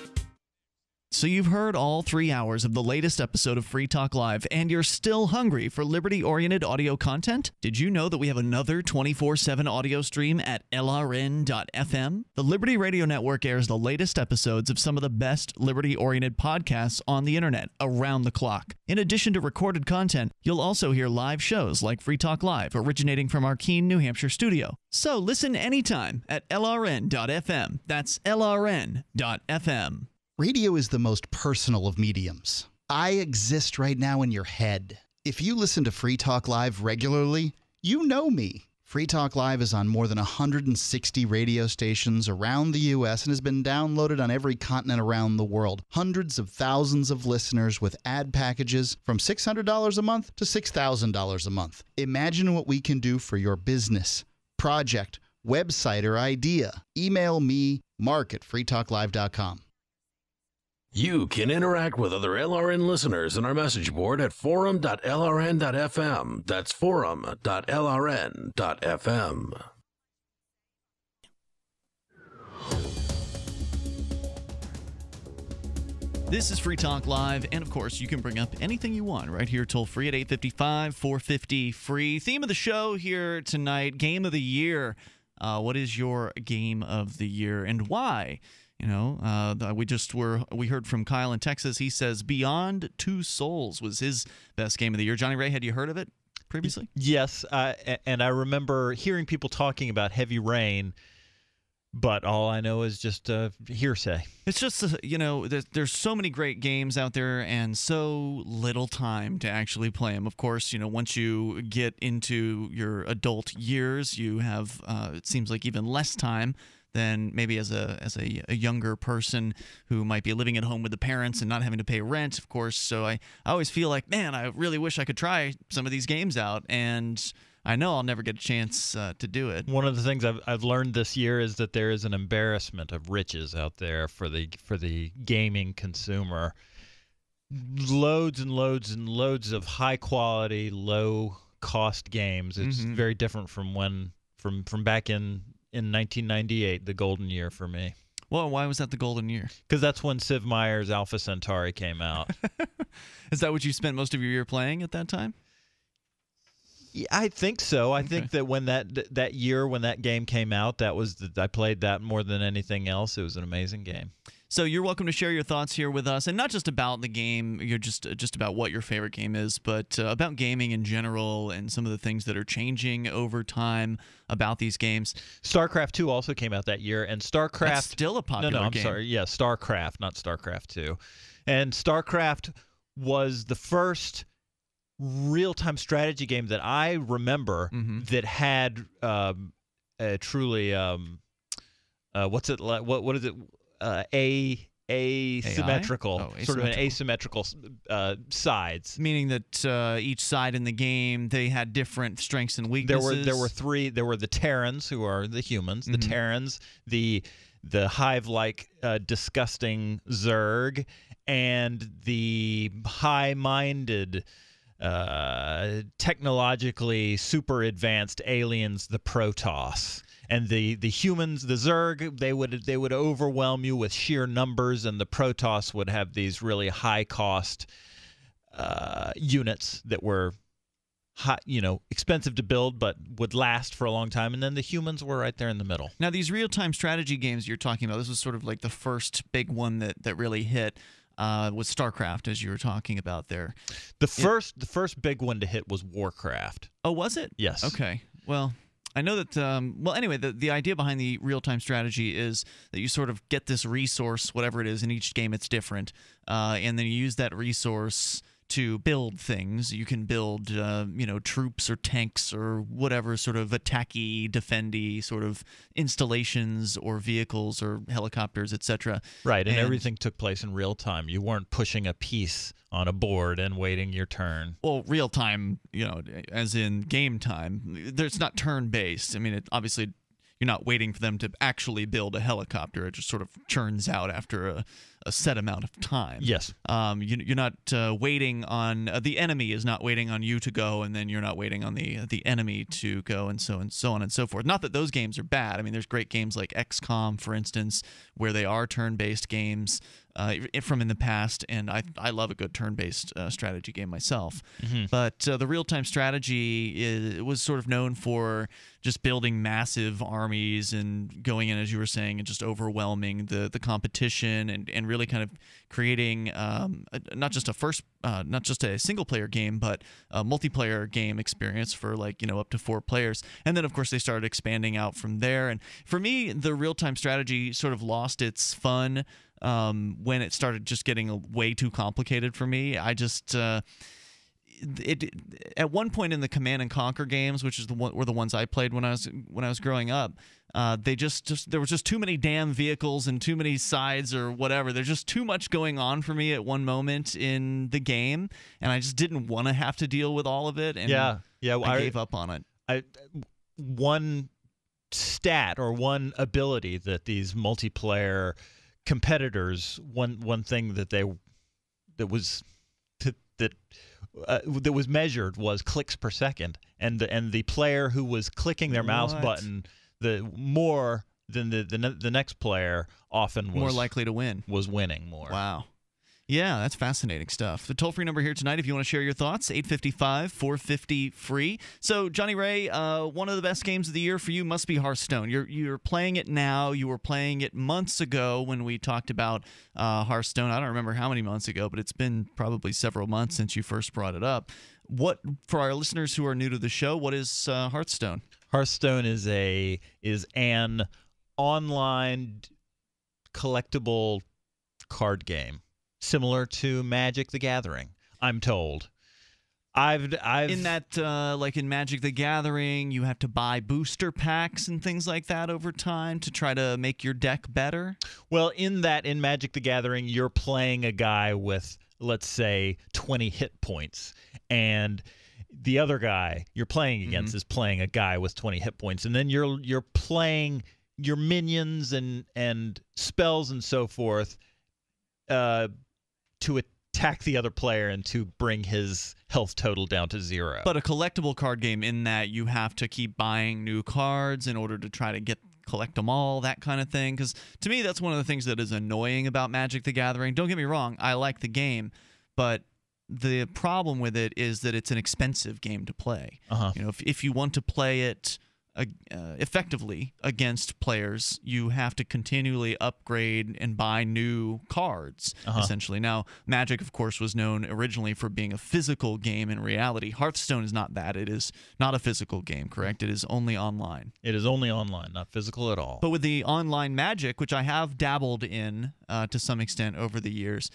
So you've heard all three hours of the latest episode of Free Talk Live, and you're still hungry for liberty-oriented audio content? Did you know that we have another twenty-four seven audio stream at L R N dot F M? The Liberty Radio Network airs the latest episodes of some of the best liberty-oriented podcasts on the internet around the clock. In addition to recorded content, you'll also hear live shows like Free Talk Live, originating from our Keene, New Hampshire studio. So listen anytime at L R N dot F M. That's L R N dot F M. Radio is the most personal of mediums. I exist right now in your head. If you listen to Free Talk Live regularly, you know me. Free Talk Live is on more than one hundred sixty radio stations around the U S and has been downloaded on every continent around the world. Hundreds of thousands of listeners with ad packages from six hundred dollars a month to six thousand dollars a month. Imagine what we can do for your business, project, website, or idea. Email me, mark at free talk live dot com. You can interact with other L R N listeners in our message board at forum dot L R N dot F M. That's forum dot L R N dot F M. This is Free Talk Live, and of course, you can bring up anything you want right here toll free at eight five five, four five zero, free. Theme of the show here tonight, Game of the Year. Uh, what is your Game of the Year and why? You know, uh, we just were, we heard from Kyle in Texas. He says Beyond Two Souls was his best game of the year. Johnny Ray, had you heard of it previously? Yes, uh, and I remember hearing people talking about Heavy Rain, but all I know is just uh, hearsay. It's just, uh, you know, there's, there's so many great games out there and so little time to actually play them. Of course, you know, once you get into your adult years, you have, uh, it seems like even less time than maybe as a as a, a younger person who might be living at home with the parents and not having to pay rent, of course. So I, I always feel like, man, I really wish I could try some of these games out, and I know I'll never get a chance uh, to do it. One of the things I've I've learned this year is that there is an embarrassment of riches out there for the for the gaming consumer. Loads and loads and loads of high quality, low cost games. It's Mhm. very different from when from from back in. in nineteen ninety-eight, the golden year for me. Well, why was that the golden year? Because that's when Civ Meyer's Alpha Centauri came out. Is that what you spent most of your year playing at that time? Yeah, I think so. I Okay. think that when that that year when that game came out, that was the, I played that more than anything else. It was an amazing game. So you're welcome to share your thoughts here with us, and not just about the game. You're just just about what your favorite game is, but uh, about gaming in general and some of the things that are changing over time about these games. StarCraft two also came out that year, and StarCraft That's still a popular No, no, I'm game. sorry. Yeah, StarCraft, not StarCraft two. And StarCraft was the first real-time strategy game that I remember Mm-hmm. that had um, a truly um, uh, what's it like? What what is it? Uh, a asymmetrical, Oh, sort of an asymmetrical. asymmetrical uh, sides. Meaning that uh, each side in the game, they had different strengths and There weaknesses. were there were three. There were the Terrans, who are the humans. The Mhm. Terrans, the the hive-like, uh, disgusting Zerg, and the high-minded, uh, technologically super advanced aliens, the Protoss. And the, the humans, the Zerg, they would they would overwhelm you with sheer numbers, and the Protoss would have these really high-cost uh, units that were hot, you know, expensive to build, but would last for a long time. And then the humans were right there in the middle. Now, these real-time strategy games you're talking about, this was sort of like the first big one that, that really hit. Uh, was StarCraft, as you were talking about there. The first, it, the first big one to hit was Warcraft. Oh, was it? Yes. Okay. Well, I know that. Um, well, anyway, the the idea behind the real-time strategy is that you sort of get this resource, whatever it is. In each game, it's different, uh, and then you use that resource to build things. You can build, uh, you know, troops or tanks or whatever sort of attacky, defendy sort of installations or vehicles or helicopters, et cetera. Right, and, and everything took place in real time. You weren't pushing a piece on a board and waiting your turn. Well, real time, you know, as in game time. It's not turn-based. I mean, it, obviously, you're not waiting for them to actually build a helicopter. It just sort of churns out after a a set amount of time. Yes. Um, you, you're not uh, waiting on uh, the enemy is not waiting on you to go, and then you're not waiting on the the enemy to go, and so and so on and so forth. Not that those games are bad. I mean, there's great games like X COM, for instance, where they are turn-based games uh, from in the past, and I I love a good turn-based uh, strategy game myself. Mm-hmm. But uh, the real-time strategy is, was sort of known for just building massive armies and going in, as you were saying, and just overwhelming the the competition and and really kind of creating um, a, not just a first, uh, not just a single player game, but a multiplayer game experience for like, you know, up to four players. And then, of course, they started expanding out from there. And for me, the real-time strategy sort of lost its fun um, when it started just getting way too complicated for me. I just... Uh, It, it at one point in the Command and Conquer games, which is the one, were the ones I played when I was when I was growing up, uh, they just, just there was just too many damn vehicles and too many sides or whatever. There's just too much going on for me at one moment in the game, and I just didn't want to have to deal with all of it. And yeah, yeah, I, I gave up on it. I one stat or one ability that these multiplayer competitors, one one thing that they that was that. that Uh, that was measured was clicks per second, and the and the player who was clicking their mouse What? button the more than the the, ne- the next player often was More likely to win. was winning more. Wow. Yeah, that's fascinating stuff. The toll-free number here tonight, if you want to share your thoughts, eight five five, four five zero, free. So, Johnny Ray, uh, one of the best games of the year for you must be Hearthstone. You're you're playing it now. You were playing it months ago when we talked about uh, Hearthstone. I don't remember how many months ago, but it's been probably several months since you first brought it up. What, for our listeners who are new to the show, what is uh, Hearthstone? Hearthstone is a is an online collectible card game, similar to Magic the Gathering, I'm told. I've, I've in that, uh, like in Magic the Gathering, you have to buy booster packs and things like that over time to try to make your deck better? Well, in that, in Magic the Gathering, you're playing a guy with, let's say, twenty hit points, and the other guy you're playing against mm-hmm. is playing a guy with twenty hit points, and then you're you're playing your minions and and spells and so forth uh, to attack the other player and to bring his health total down to zero. But a collectible card game in that you have to keep buying new cards in order to try to get collect them all, that kind of thing. Because to me, that's one of the things that is annoying about Magic the Gathering. Don't get me wrong, I like the game, but the problem with it is that it's an expensive game to play. Uh-huh. You know, if if you want to play it uh, effectively against players, you have to continually upgrade and buy new cards, uh-huh. essentially. Now, Magic, of course, was known originally for being a physical game in reality. Hearthstone is not that. It is not a physical game, correct? It is only online. It is only online, not physical at all. But with the online Magic, which I have dabbled in uh, to some extent over the years,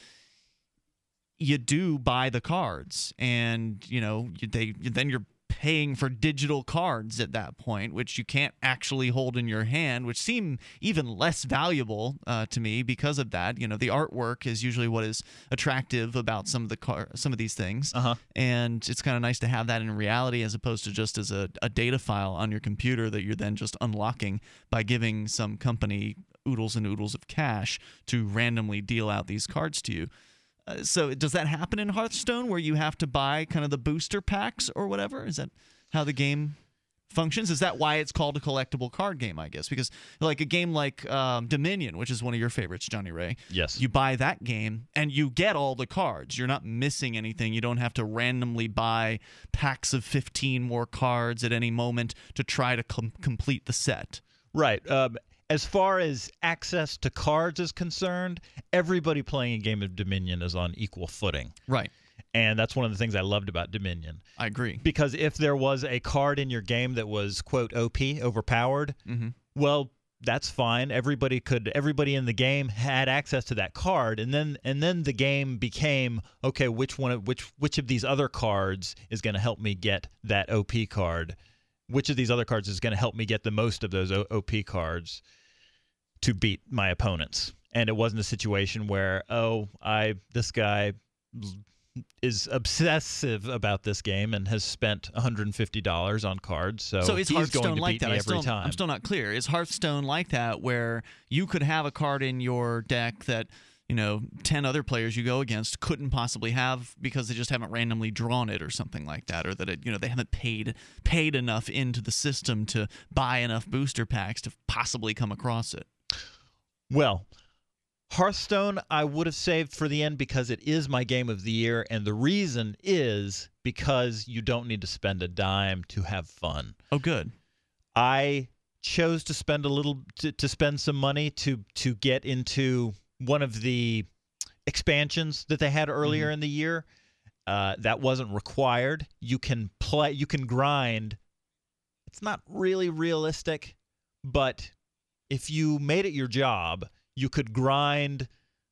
you do buy the cards, and you know they then you're paying for digital cards at that point, which you can't actually hold in your hand, which seem even less valuable uh, to me because of that. You know, the artwork is usually what is attractive about some of the car some of these things, uh-huh. and it's kind of nice to have that in reality as opposed to just as a, a data file on your computer that you're then just unlocking by giving some company oodles and oodles of cash to randomly deal out these cards to you. Uh, so does that happen in Hearthstone where you have to buy kind of the booster packs or whatever? Is that how the game functions? Is that why it's called a collectible card game, I guess? Because like a game like um, Dominion, which is one of your favorites, Johnny Ray. Yes. You buy that game and you get all the cards. You're not missing anything. You don't have to randomly buy packs of fifteen more cards at any moment to try to com- complete the set. Right. Um, as far as access to cards is concerned, everybody playing a game of Dominion is on equal footing. Right. And that's one of the things I loved about Dominion. I agree. Because if there was a card in your game that was, quote, O P, overpowered, mm-hmm. well, that's fine. Everybody could everybody in the game had access to that card, and then and then the game became, okay, which one of which which of these other cards is going to help me get that O P card? Which of these other cards is going to help me get the most of those O P cards to beat my opponents? And it wasn't a situation where, oh, I this guy is obsessive about this game and has spent one hundred fifty dollars on cards, so, so is he's Hearthstone going to like beat that? me I every still, time. I'm still not clear. Is Hearthstone like that where you could have a card in your deck that, you know, ten other players you go against couldn't possibly have because they just haven't randomly drawn it or something like that, or that it, you know, they haven't paid paid enough into the system to buy enough booster packs to possibly come across it? Well, Hearthstone I would have saved for the end because it is my game of the year, and the reason is because you don't need to spend a dime to have fun. Oh, good. I chose to spend a little to, to spend some money to to get into one of the expansions that they had earlier Mm-hmm. in the year. Uh, that wasn't required. You can play. You can grind. It's not really realistic, but if you made it your job, you could grind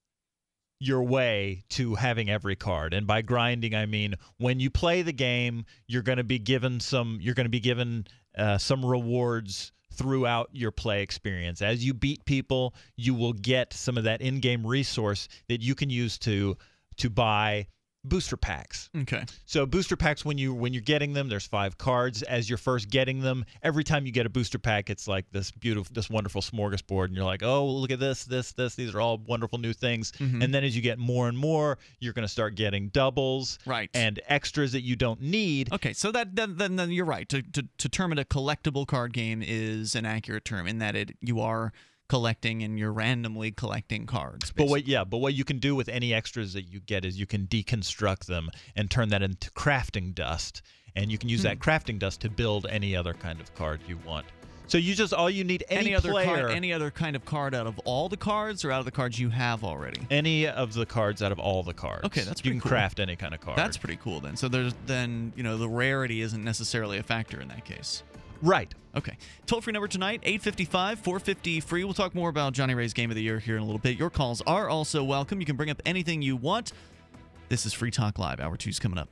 your way to having every card. And by grinding, I mean when you play the game, you're going to be given some. You're going to be given uh, some rewards throughout your play experience. As you beat people, you will get some of that in-game resource that you can use to to buy booster packs. Okay. So booster packs, when you when you're getting them, there's five cards as you're first getting them. Every time you get a booster pack, it's like this beautiful, this wonderful smorgasbord, and you're like, oh, look at this, this, this. These are all wonderful new things. Mhm. And then as you get more and more, you're going to start getting doubles, right, and extras that you don't need. Okay, so that then, then, then you're right. To, to to term it a collectible card game is an accurate term in that it you are collecting and you're randomly collecting cards. But what, yeah, but what you can do with any extras that you get is you can deconstruct them and turn that into crafting dust, and you can use Hmm. that crafting dust to build any other kind of card you want. So you just all you need any, any other player, card, any other kind of card out of all the cards, or out of the cards you have already? any of the cards out of all the cards. Okay, that's you pretty can cool. craft any kind of card. That's pretty cool then. So there's then you know the rarity isn't necessarily a factor in that case. Right. Okay. Toll-free number tonight, eight five five, four five zero, free. We'll talk more about Johnny Ray's Game of the Year here in a little bit. Your calls are also welcome. You can bring up anything you want. This is Free Talk Live. Hour two's coming up.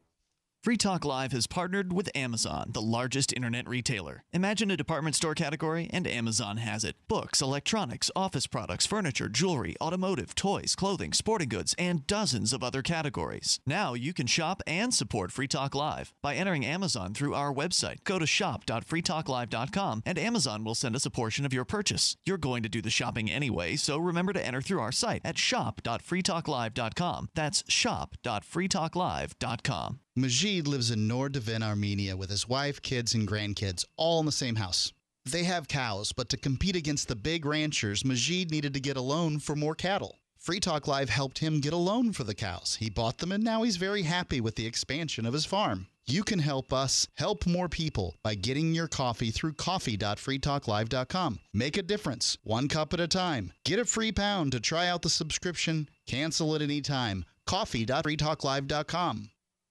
Free Talk Live has partnered with Amazon, the largest internet retailer. Imagine a department store category, and Amazon has it. Books, electronics, office products, furniture, jewelry, automotive, toys, clothing, sporting goods, and dozens of other categories. Now you can shop and support Free Talk Live by entering Amazon through our website. Go to shop dot free talk live dot com, and Amazon will send us a portion of your purchase. You're going to do the shopping anyway, so remember to enter through our site at shop dot free talk live dot com. That's shop dot free talk live dot com. Majid lives in Nordevin, Armenia with his wife, kids, and grandkids, all in the same house. They have cows, but to compete against the big ranchers, Majid needed to get a loan for more cattle. Free Talk Live helped him get a loan for the cows. He bought them, and now he's very happy with the expansion of his farm. You can help us help more people by getting your coffee through coffee dot free talk live dot com. Make a difference, one cup at a time. Get a free pound to try out the subscription. Cancel at any time. coffee dot free talk live dot com.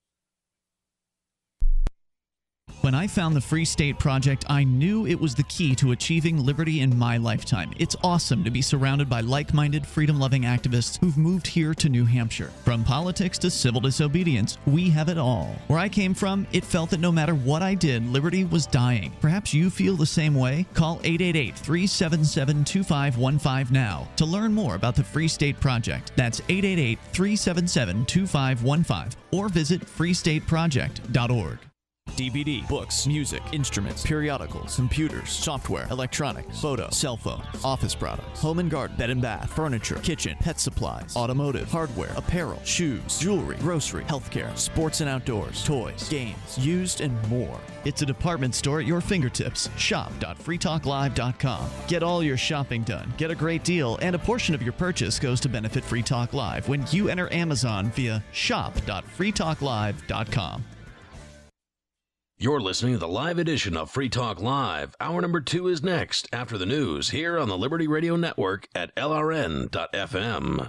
When I found the Free State Project, I knew it was the key to achieving liberty in my lifetime. It's awesome to be surrounded by like-minded, freedom-loving activists who've moved here to New Hampshire. From politics to civil disobedience, we have it all. Where I came from, it felt that no matter what I did, liberty was dying. Perhaps you feel the same way? Call eight eight eight, three seven seven, two five one five now to learn more about the Free State Project. That's eight eight eight, three seven seven, two five one five or visit free state project dot org. D V D, books, music, instruments, periodicals, computers, software, electronics, photo, cell phones, office products, home and garden, bed and bath, furniture, kitchen, pet supplies, automotive, hardware, apparel, shoes, jewelry, grocery, healthcare, sports and outdoors, toys, games, used, and more. It's a department store at your fingertips. shop dot free talk live dot com. Get all your shopping done, get a great deal, and a portion of your purchase goes to benefit Free Talk Live when you enter Amazon via shop dot free talk live dot com. You're listening to the live edition of Free Talk Live. Hour number two is next after the news here on the Liberty Radio Network at L R N dot F M.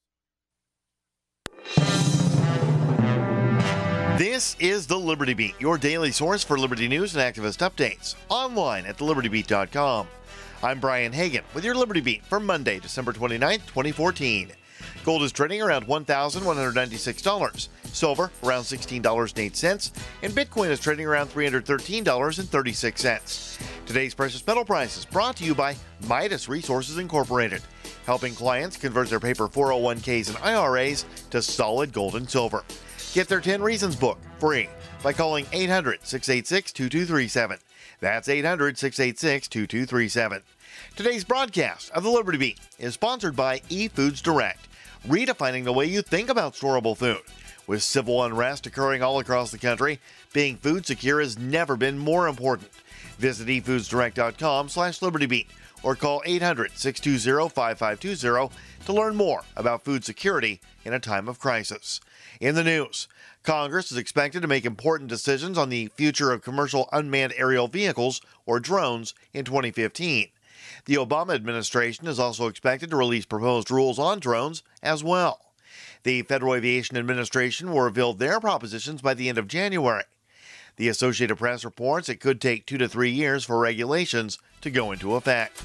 This is the Liberty Beat, your daily source for Liberty news and activist updates, online at the liberty beat dot com. I'm Brian Hagan with your Liberty Beat for Monday, December twenty-ninth, twenty fourteen. Gold is trading around one thousand one hundred ninety-six dollars, silver around sixteen dollars and eight cents, and Bitcoin is trading around three hundred thirteen dollars and thirty-six cents. Today's precious metal price is brought to you by Midas Resources Incorporated, helping clients convert their paper four oh one k's and I R As to solid gold and silver. Get their ten Reasons book free by calling eight hundred, six eight six, two two three seven. That's eight hundred, six eight six, two two three seven. Today's broadcast of the Liberty Beat is sponsored by eFoods Direct, redefining the way you think about storable food. With civil unrest occurring all across the country, being food secure has never been more important. Visit e foods direct dot com slash liberty beat or call eight hundred, six two zero, five five two zero to learn more about food security in a time of crisis. In the news, Congress is expected to make important decisions on the future of commercial unmanned aerial vehicles, or drones, in twenty fifteen. The Obama administration is also expected to release proposed rules on drones as well. The Federal Aviation Administration will reveal their propositions by the end of January. The Associated Press reports it could take two to three years for regulations to go into effect.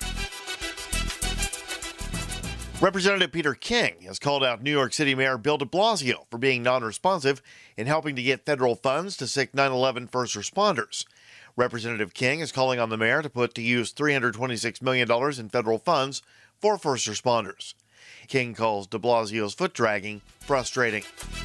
Representative Peter King has called out New York City Mayor Bill de Blasio for being non-responsive in helping to get federal funds to sick nine eleven first responders. Representative King is calling on the mayor to put to use three hundred twenty-six million dollars in federal funds for first responders. King calls de Blasio's foot-dragging frustrating.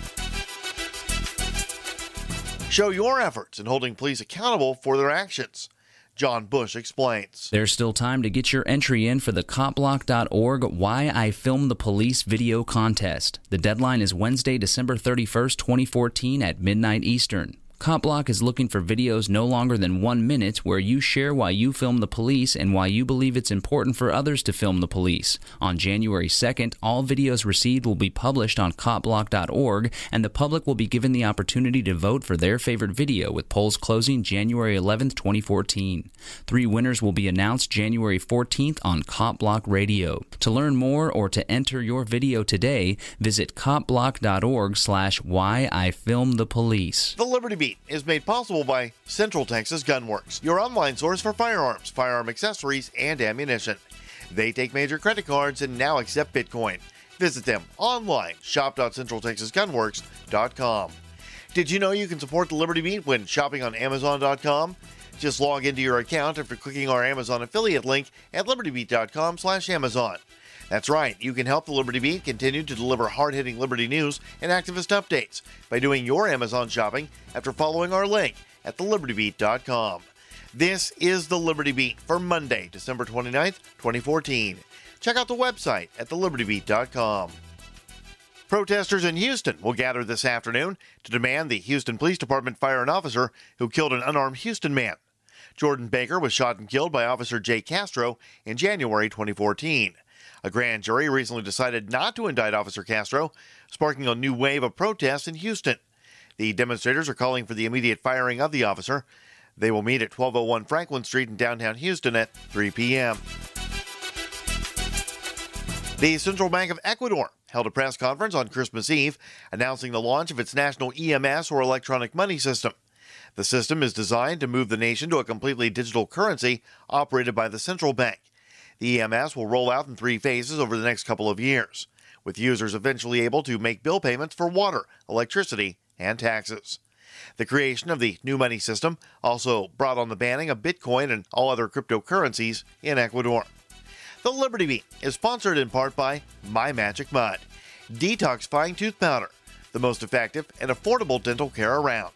Show your efforts in holding police accountable for their actions. John Bush explains. There's still time to get your entry in for the cop block dot org Why I Filmed the Police video contest. The deadline is Wednesday, December thirty-first, twenty fourteen at midnight Eastern. CopBlock is looking for videos no longer than one minute where you share why you film the police and why you believe it's important for others to film the police. On January second, all videos received will be published on cop block dot org, and the public will be given the opportunity to vote for their favorite video, with polls closing January eleventh, twenty fourteen. Three winners will be announced January fourteenth on Cop Block Radio. To learn more or to enter your video today, visit cop block dot org slash why I film the police. The Liberty Beat is made possible by Central Texas Gunworks, your online source for firearms, firearm accessories, and ammunition. They take major credit cards and now accept Bitcoin. Visit them online, shop dot central texas gunworks dot com. Did you know you can support the Liberty Beat when shopping on amazon dot com? Just log into your account after clicking our Amazon affiliate link at liberty beat dot com slash amazon. That's right, you can help the Liberty Beat continue to deliver hard-hitting Liberty news and activist updates by doing your Amazon shopping after following our link at the liberty beat dot com. This is the Liberty Beat for Monday, December twenty-ninth, twenty fourteen. Check out the website at the liberty beat dot com. Protesters in Houston will gather this afternoon to demand the Houston Police Department fire an officer who killed an unarmed Houston man. Jordan Baker was shot and killed by Officer Jay Castro in January twenty fourteen. A grand jury recently decided not to indict Officer Castro, sparking a new wave of protests in Houston. The demonstrators are calling for the immediate firing of the officer. They will meet at twelve oh one Franklin Street in downtown Houston at three p.m. The Central Bank of Ecuador held a press conference on Christmas Eve announcing the launch of its national E M S, or electronic money system. The system is designed to move the nation to a completely digital currency operated by the central bank. The E M S will roll out in three phases over the next couple of years, with users eventually able to make bill payments for water, electricity, and taxes. The creation of the new money system also brought on the banning of Bitcoin and all other cryptocurrencies in Ecuador. The Liberty Beat is sponsored in part by My Magic Mud, detoxifying tooth powder, the most effective and affordable dental care around.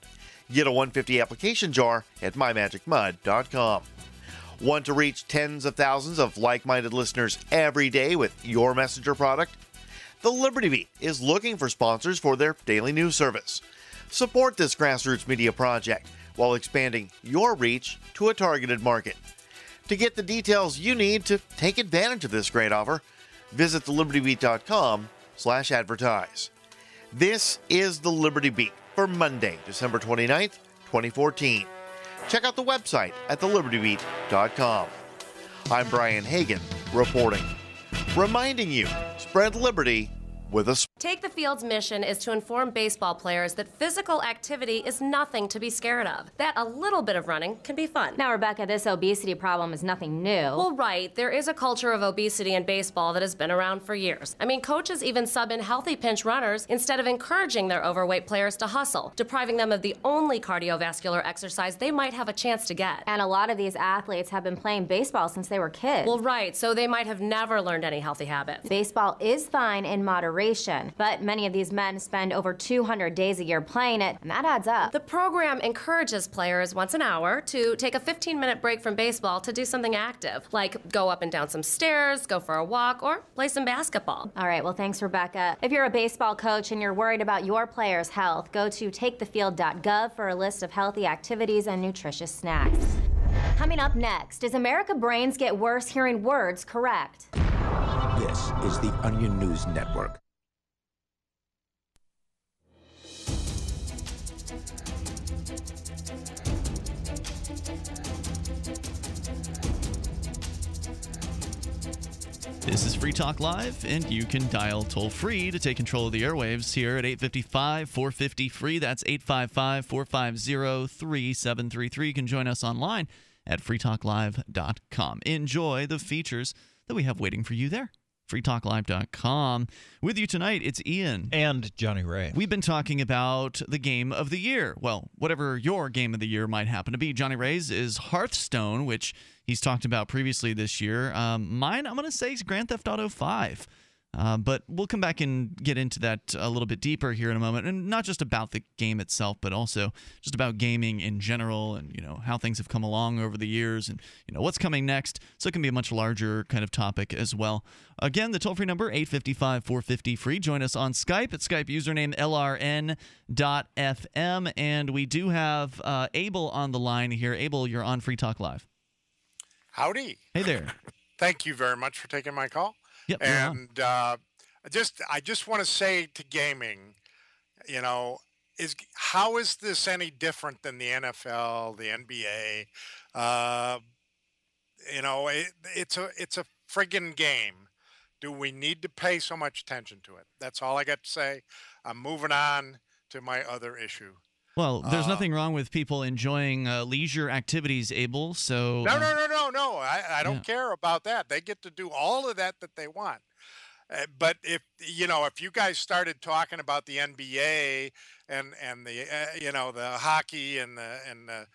Get a one fifty application jar at my magic mud dot com. Want to reach tens of thousands of like-minded listeners every day with your messenger product? The Liberty Beat is looking for sponsors for their daily news service. Support this grassroots media project while expanding your reach to a targeted market. To get the details you need to take advantage of this great offer, visit the liberty beat dot com slash advertise. This is the Liberty Beat for Monday, December twenty-ninth, twenty fourteen. Check out the website at the liberty beat dot com. I'm Brian Hagan, reporting. Reminding you, spread liberty with a... Take the Field's mission is to inform baseball players that physical activity is nothing to be scared of, that a little bit of running can be fun. Now, Rebecca, this obesity problem is nothing new. Well, right. There is a culture of obesity in baseball that has been around for years. I mean, coaches even sub in healthy pinch runners instead of encouraging their overweight players to hustle, depriving them of the only cardiovascular exercise they might have a chance to get. And a lot of these athletes have been playing baseball since they were kids. Well, right. So they might have never learned any healthy habits. Baseball is fine in moderation, but many of these men spend over two hundred days a year playing it, and that adds up. The program encourages players once an hour to take a fifteen minute break from baseball to do something active, like go up and down some stairs, go for a walk, or play some basketball. All right, well, thanks, Rebecca. If you're a baseball coach and you're worried about your players' health, go to take the field dot gov for a list of healthy activities and nutritious snacks. Coming up next, does America brains get worse hearing words correct? This is the Onion News Network. This is Free Talk Live, and you can dial toll-free to take control of the airwaves here at eight five five, four five zero, free. That's eight five five, four five zero, three seven three three. You can join us online at free talk live dot com. Enjoy the features that we have waiting for you there. free talk live dot com. With you tonight, it's Ian. And Johnny Ray. We've been talking about the game of the year. Well, whatever your game of the year might happen to be. Johnny Ray's is Hearthstone, which he's talked about previously this year. Um, mine, I'm going to say, is Grand Theft Auto five. Uh, but we'll come back and get into that a little bit deeper here in a moment, and not just about the game itself, but also just about gaming in general, and you know how things have come along over the years, and you know what's coming next. So it can be a much larger kind of topic as well. Again, the toll-free number eight five five, four five zero, free. Join us on Skype at Skype username L R N dot F M, and we do have uh, Abel on the line here. Abel, you're on Free Talk Live. Howdy. Hey there. Thank you very much for taking my call. Yep, and uh, just I just want to say to gaming, you know, is how is this any different than the N F L, the N B A? Uh, you know, it, it's a it's a friggin' game. Do we need to pay so much attention to it? That's all I got to say. I'm moving on to my other issue. Well, there's uh, nothing wrong with people enjoying uh, leisure activities, Abel. So no, uh, no, no, no, no. I, I don't yeah. care about that. They get to do all of that that they want. Uh, but if you know, if you guys started talking about the N B A and and the uh, you know the hockey and the and the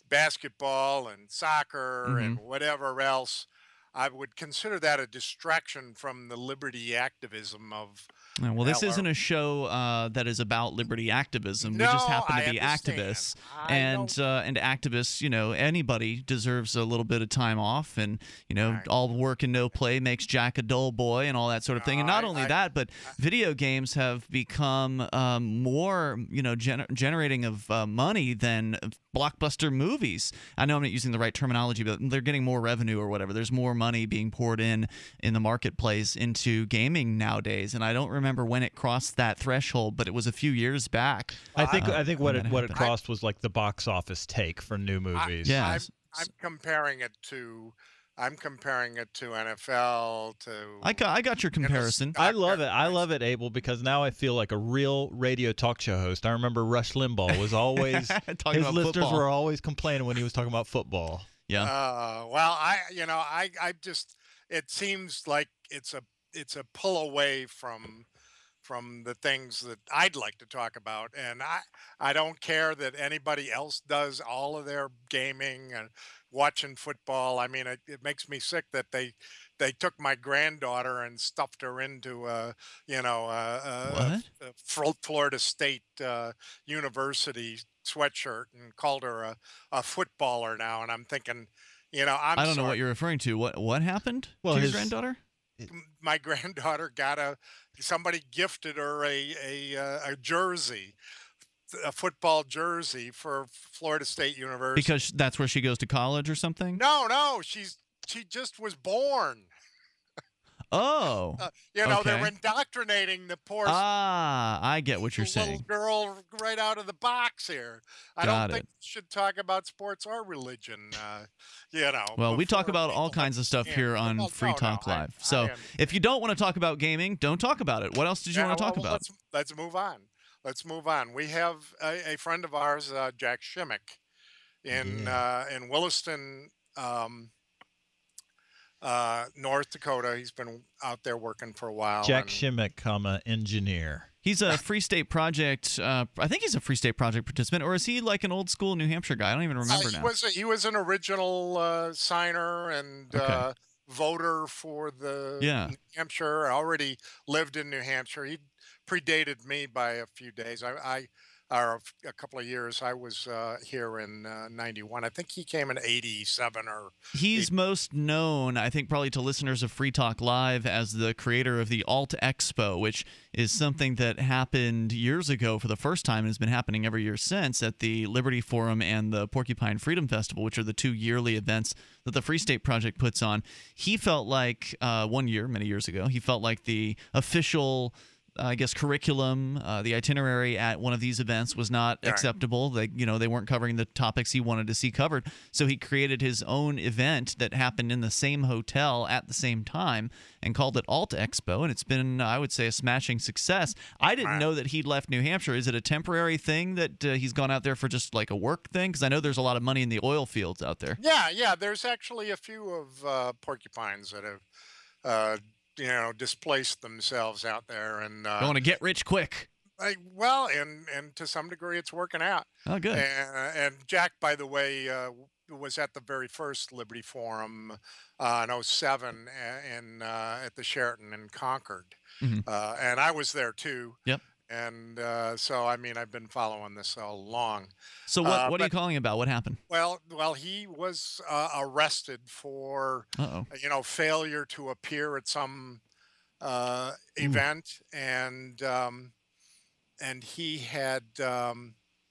basketball and soccer Mm-hmm. and whatever else, I would consider that a distraction from the liberty activism of. Uh, Well, this Well, isn't a show uh, that is about liberty activism. we No, just happen to I be understand. activists, I and uh, and activists. You know, anybody deserves a little bit of time off, and you know, all work and no play makes Jack a dull boy, and all that sort of thing. And not I- only I- that, but video games have become um, more, you know, gener- generating of uh, money than blockbuster movies. I know I'm not using the right terminology, but they're getting more revenue or whatever. There's more money being poured in in the marketplace into gaming nowadays, and I don't remember when it crossed that threshold, but it was a few years back. I think uh, I think when what it that what it happened. crossed was like the box office take for new movies. Yeah. I'm, I'm comparing it to. I'm comparing it to N F L to. I got, I got your comparison. I love it. I love it, Abel, because now I feel like a real radio talk show host. I remember Rush Limbaugh was always Talking his about listeners football. were always complaining when he was talking about football. Yeah. Uh, well, I you know I I just it seems like it's a it's a pull away from from the things that I'd like to talk about, and I I don't care that anybody else does all of their gaming and watching football. I mean, it, it makes me sick that they they took my granddaughter and stuffed her into a you know a, a, a Florida State uh, University sweatshirt and called her a, a footballer now. And I'm thinking, you know, I'm I don't sorry. know what you're referring to. What what happened well, to his, your granddaughter? My granddaughter got a, somebody gifted her a, a, a jersey, a football jersey for Florida State University. Because that's where she goes to college or something? No, no, she's she just was born. Oh, uh, you know, okay. they're indoctrinating the poor ah, I get what you're little saying. girl right out of the box here. I Got don't it. think we should talk about sports or religion. Uh, you know. Well, we talk about all kinds of stuff here on well, Free no, Talk no, Live. I, so I if you don't want to talk about gaming, don't talk about it. What else did you yeah, want to well, talk well, about? Let's, let's move on. Let's move on. We have a, a friend of ours, uh, Jack Shimmick, in Yeah. uh, in Williston, um, uh, North Dakota. He's been out there working for a while. Jack and, Shimmick, comma, engineer. He's a Free State Project. Uh, I think he's a Free State Project participant, or is he like an old school New Hampshire guy? I don't even remember uh, he now. Was a, he was an original uh, signer and Okay. uh, voter for the Yeah. New Hampshire. Already lived in New Hampshire. He predated me by a few days. I, I or a couple of years. I was uh, here in uh, ninety-one. I think he came in eighty-seven or. He's most known, I think, probably to listeners of Free Talk Live as the creator of the Alt-Expo, which is something that happened years ago for the first time and has been happening every year since at the Liberty Forum and the Porcupine Freedom Festival, which are the two yearly events that the Free State Project puts on. He felt like, uh, one year, many years ago, he felt like the official I guess curriculum, uh, the itinerary at one of these events was not Right. acceptable. They, you know, they weren't covering the topics he wanted to see covered. So he created his own event that happened in the same hotel at the same time and called it Alt-Expo, and it's been, I would say, a smashing success. I didn't Right. know that he'd left New Hampshire. Is it a temporary thing that uh, he's gone out there for just like a work thing? Because I know there's a lot of money in the oil fields out there. Yeah, yeah. There's actually a few of uh, porcupines that have, uh, you know, displaced themselves out there, and uh, Going to get rich quick. I, well, and and to some degree, it's working out. Oh, good. And, and Jack, by the way, uh, was at the very first Liberty Forum uh, in oh seven in uh, at the Sheraton in Concord, Mhm. uh, and I was there too. Yep. And uh, so, I mean, I've been following this all along. So what, Uh, what are you but- calling about? What happened? Well, well, he was uh, arrested for, Uh-oh. you know, failure to appear at some uh, Ooh. event, and um, and he had um,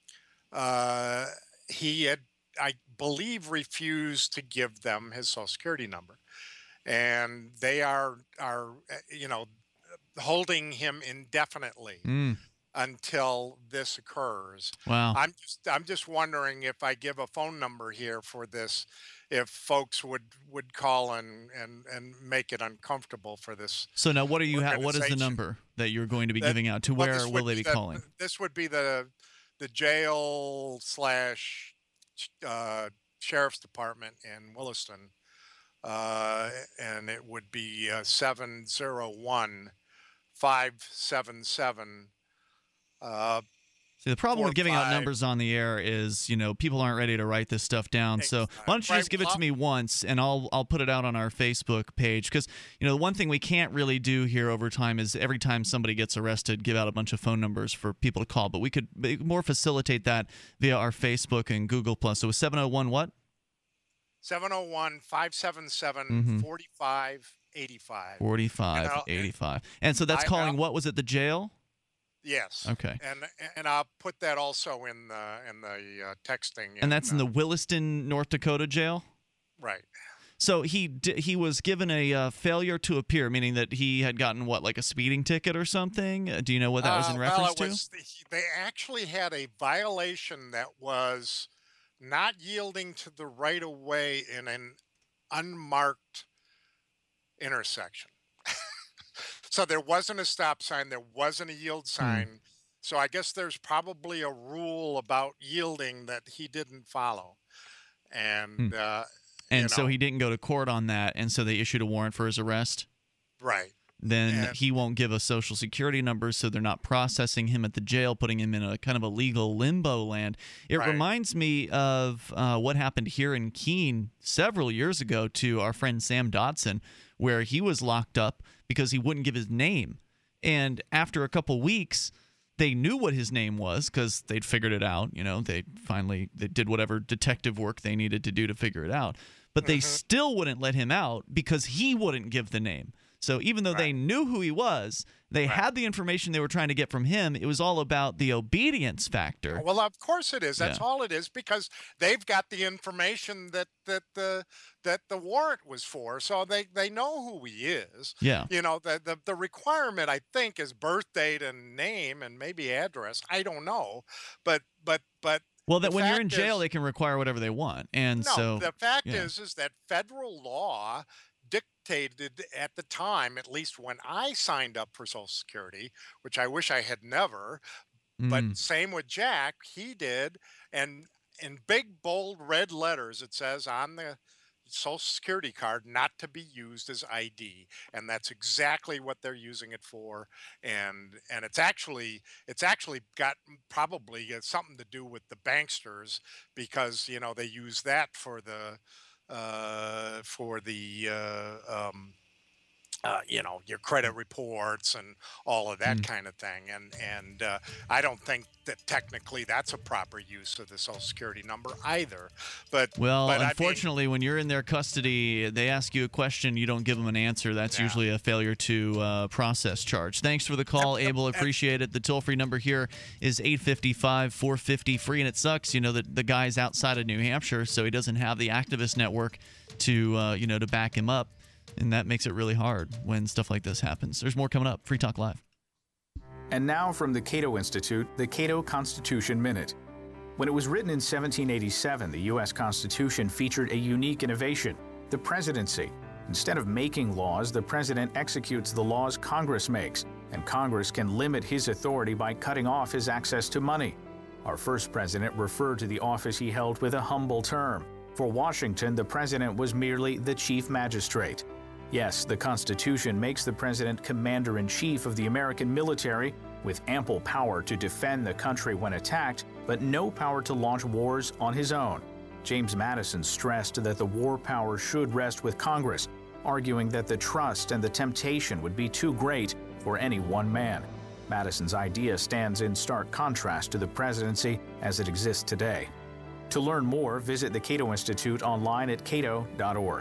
uh, he had, I believe, refused to give them his Social Security number, and they are are uh, you know holding him indefinitely Mm. until this occurs. Wow. I'm just I'm just wondering if I give a phone number here for this, if folks would would call and and and make it uncomfortable for this. So now, what are you? Ha- what is the organization. number that you're going to be That- giving out? To well, where this will would they be the- calling? This would be the the jail slash uh, sheriff's department in Williston, uh, and it would be uh, seven zero one five seven seven. Uh, See, the problem four, with giving out five. numbers on the air is, you know, people aren't ready to write this stuff down. So why don't you Right, just give it well, to me once, and I'll I'll put it out on our Facebook page. Because, you know, the one thing we can't really do here over time is every time somebody gets arrested, give out a bunch of phone numbers for people to call. But we could b- more facilitate that via our Facebook and Google Plus. So it was seven oh one what? seven oh one five seven seven Mhm. forty-five eighty-five. forty-five And I'll- eighty-five. And so that's I- calling I'll- what? Was it the jail? Yes. Okay. And and I'll put that also in the in the uh, texting. And that's in the Williston, North Dakota jail? Right. So he d- he was given a uh, failure to appear, meaning that he had gotten what, like a speeding ticket or something? Uh, do you know what that was in Uh, reference well, it to? was, they actually had a violation that was not yielding to the right of way in an unmarked intersection. So there wasn't a stop sign, there wasn't a yield sign. So I guess there's probably a rule about yielding that he didn't follow. And uh, And you so know, he didn't go to court on that, and so they issued a warrant for his arrest. right. Then And- he won't give a social security number, so they're not processing him at the jail, putting him in a kind of a legal limbo land. It Right. reminds me of uh, what happened here in Keene several years ago to our friend Sam Dodson, where he was locked up because he wouldn't give his name. And after a couple weeks, they knew what his name was because they'd figured it out. You know, they finally they did whatever detective work they needed to do to figure it out. But they mm-hmm. still wouldn't let him out because he wouldn't give the name. So even though right. they knew who he was, they right. had the information they were trying to get from him. It was all about the obedience factor. Well, of course it is. That's yeah. all it is, because they've got the information that that the that the warrant was for. So they they know who he is. Yeah. You know, the the, the requirement, I think, is birth date and name and maybe address. I don't know, but but but. Well, that when you're in is, jail, they can require whatever they want, and no, so the fact yeah. is is that federal law dictated at the time, at least when I signed up for Social Security, which I wish I had never, mm. but same with Jack, he did, and in big bold red letters it says on the Social Security card not to be used as I D, and that's exactly what they're using it for. And and it's actually it's actually got probably something to do with the banksters, because you know they use that for the uh, for the uh, um, uh, you know your credit reports and all of that mm. kind of thing. And and uh, I don't think that technically that's a proper use of the Social Security number either. But well, but unfortunately, I mean, when you're in their custody, they ask you a question, you don't give them an answer. That's yeah. usually a failure to uh, process charge. Thanks for the call, Abel. Appreciate it. The toll-free number here is eight five five, four five zero, free, and it sucks, you know, that the guy's outside of New Hampshire, so he doesn't have the activist network to, uh, you know, to back him up, and that makes it really hard when stuff like this happens. There's more coming up. Free Talk Live. And now from the Cato Institute, the Cato Constitution Minute. When it was written in seventeen eighty-seven, the U S Constitution featured a unique innovation, the presidency. Instead of making laws, the president executes the laws Congress makes, and Congress can limit his authority by cutting off his access to money. Our first president referred to the office he held with a humble term. For Washington, the president was merely the chief magistrate. Yes, the Constitution makes the president commander-in-chief of the American military, with ample power to defend the country when attacked, but no power to launch wars on his own. James Madison stressed that the war power should rest with Congress, arguing that the trust and the temptation would be too great for any one man. Madison's idea stands in stark contrast to the presidency as it exists today. To learn more, visit the Cato Institute online at cato dot org.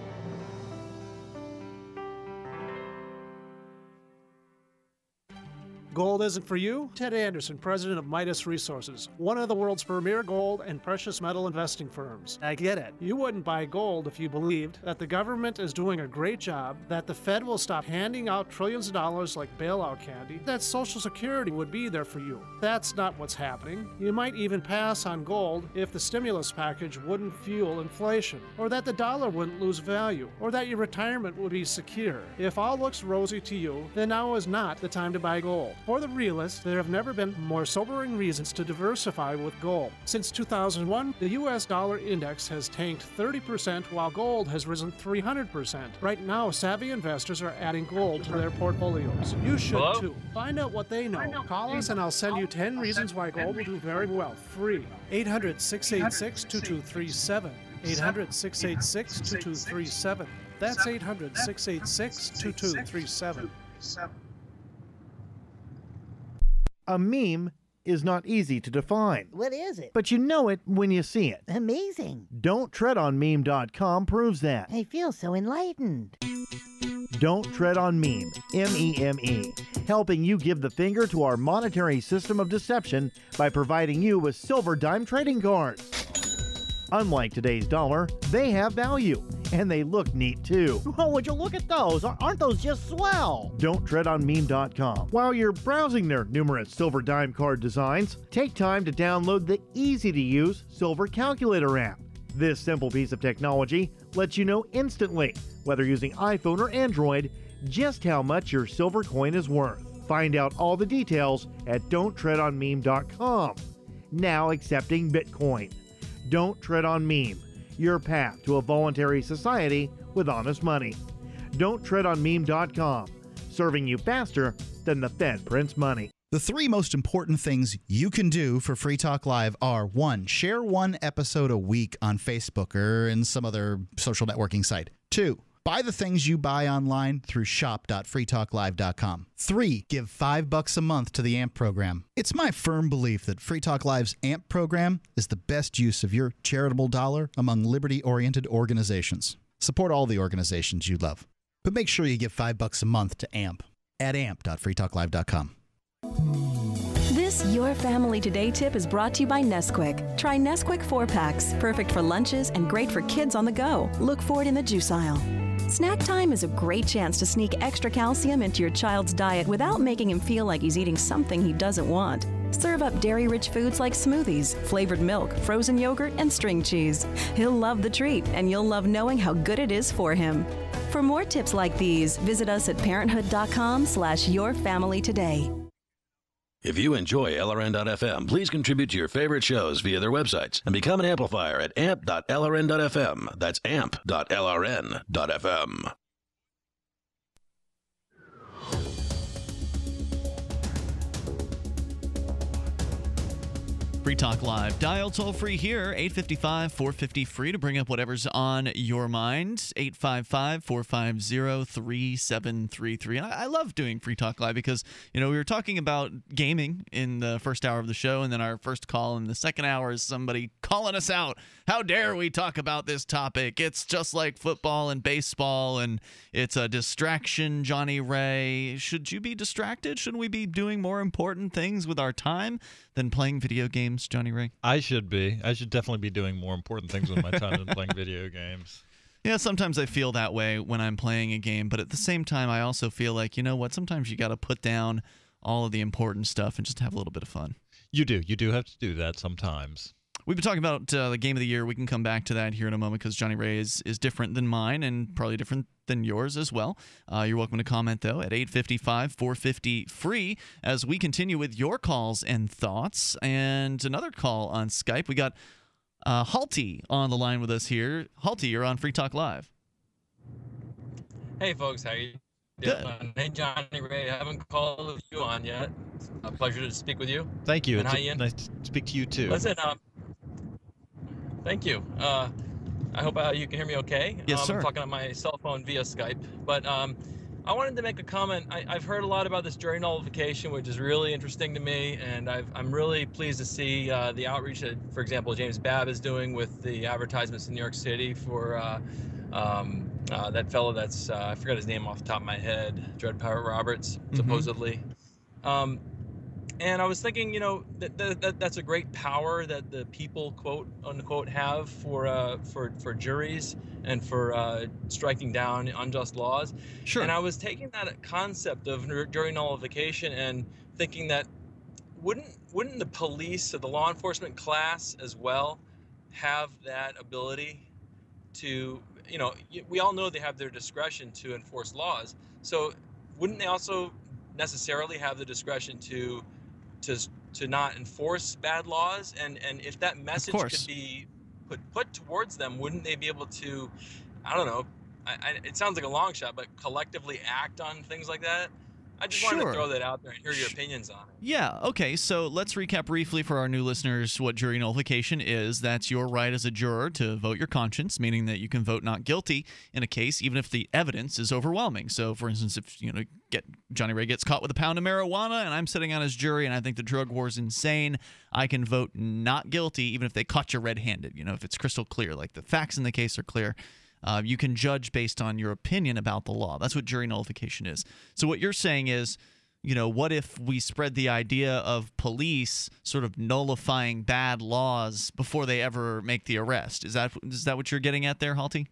Gold isn't for you? Ted Anderson, president of Midas Resources, one of the world's premier gold and precious metal investing firms. I get it. You wouldn't buy gold if you believed that the government is doing a great job, that the Fed will stop handing out trillions of dollars like bailout candy, that Social Security would be there for you. That's not what's happening. You might even pass on gold if the stimulus package wouldn't fuel inflation, or that the dollar wouldn't lose value, or that your retirement would be secure. If all looks rosy to you, then now is not the time to buy gold. For the realist, there have never been more sobering reasons to diversify with gold. Since two thousand one, the U S dollar index has tanked thirty percent while gold has risen three hundred percent. Right now, savvy investors are adding gold to their portfolios. You should Hello? too. Find out what they know. Call us and I'll send you ten reasons why gold will do very well. Free. eight hundred, six eight six, two two three seven. eight hundred, six eight six, two two three seven. That's eight hundred, six eight six, two two three seven. A meme is not easy to define. What is it? But you know it when you see it. Amazing. Don't Tread on Meme dot com proves that. I feel so enlightened. Don't Tread on Meme, M E M E, helping you give the finger to our monetary system of deception by providing you with silver dime trading cards. Unlike today's dollar, they have value, and they look neat too. Oh, would you look at those? Aren't those just swell? Don't Tread on Meme dot com. While you're browsing their numerous silver dime card designs, take time to download the easy-to-use Silver Calculator app. This simple piece of technology lets you know instantly, whether using iPhone or Android, just how much your silver coin is worth. Find out all the details at Don't Tread on Meme dot com. Now accepting Bitcoin. Don't Tread on Meme, your path to a voluntary society with honest money. Don't Tread on Meme dot com, serving you faster than the Fed prints money. The three most important things you can do for Free Talk Live are, one, share one episode a week on Facebook or in some other social networking site. Two, Buy the things you buy online through shop dot free talk live dot com. Three, give five bucks a month to the A M P program. It's my firm belief that Free Talk Live's A M P program is the best use of your charitable dollar among liberty-oriented organizations. Support all the organizations you love, but make sure you give five bucks a month to A M P at amp dot free talk live dot com. This Your Family Today tip is brought to you by Nesquik. Try Nesquik four-packs, perfect for lunches and great for kids on the go. Look for it in the juice aisle. Snack time is a great chance to sneak extra calcium into your child's diet without making him feel like he's eating something he doesn't want. Serve up dairy-rich foods like smoothies, flavored milk, frozen yogurt, and string cheese. He'll love the treat, and you'll love knowing how good it is for him. For more tips like these, visit us at parenthood dot com slash your family today. If you enjoy L R N dot F M, please contribute to your favorite shows via their websites and become an amplifier at amp dot L R N dot F M. That's amp dot L R N dot F M. Free Talk Live. Dial toll free here, eight five five, four five zero, free to bring up whatever's on your mind, eight five five, four five zero, three seven three three. And I, I love doing Free Talk Live because, you know, we were talking about gaming in the first hour of the show, and then our first call in the second hour is somebody calling us out. How dare we talk about this topic? It's just like football and baseball, and it's a distraction, Johnny Ray. Should you be distracted? Shouldn't we be doing more important things with our time than playing video games, Johnny Ray? I should be. I should definitely be doing more important things with my time than playing video games. Yeah, sometimes I feel that way when I'm playing a game, but at the same time, I also feel like, you know what, sometimes you got to put down all of the important stuff and just have a little bit of fun. You do. You do have to do that sometimes. We've been talking about uh, the game of the year. We can come back to that here in a moment because Johnny Ray is, is different than mine and probably different than yours as well. Uh, you're welcome to comment, though, at eight five five, four five zero, free as we continue with your calls and thoughts. And another call on Skype. We got uh, Halty on the line with us here. Halty, you're on Free Talk Live. Hey, folks. How are you doing? Hey, Johnny Ray. I haven't called you on yet. It's a pleasure to speak with you. Thank you. And it's hi, Ian. Nice to speak to you, too. Listen, um, thank you. Uh, I hope uh, you can hear me okay. Yes, um, sir. I'm talking on my cell phone via Skype. But um, I wanted to make a comment. I, I've heard a lot about this jury nullification, which is really interesting to me. And I've, I'm really pleased to see uh, the outreach that, for example, James Babb is doing with the advertisements in New York City for uh, um, uh, that fellow that's, uh, I forgot his name off the top of my head, Dread Pirate Roberts, Mm-hmm. supposedly. Um, And I was thinking, you know, that, that, that that's a great power that the people, quote unquote, have for uh, for for juries and for uh, striking down unjust laws. Sure. And I was taking that concept of jury nullification and thinking that wouldn't wouldn't the police or the law enforcement class as well have that ability to, you know, we all know they have their discretion to enforce laws. So wouldn't they also necessarily have the discretion to to to not enforce bad laws? And and if that message could be put put towards them, wouldn't they be able to, I don't know, I, I, it sounds like a long shot, but collectively act on things like that? I just wanted Sure. to throw that out there and hear your opinions on it. Yeah, okay, so let's recap briefly for our new listeners what jury nullification is. That's your right as a juror to vote your conscience, meaning that you can vote not guilty in a case even if the evidence is overwhelming. So, for instance, if you know get Johnny Ray gets caught with a pound of marijuana and I'm sitting on his jury and I think the drug war is insane, I can vote not guilty even if they caught you red-handed, you know, if it's crystal clear, like the facts in the case are clear. Uh, you can judge based on your opinion about the law. That's what jury nullification is. So what you're saying is, you know, what if we spread the idea of police sort of nullifying bad laws before they ever make the arrest? Is that is that what you're getting at there, Halty?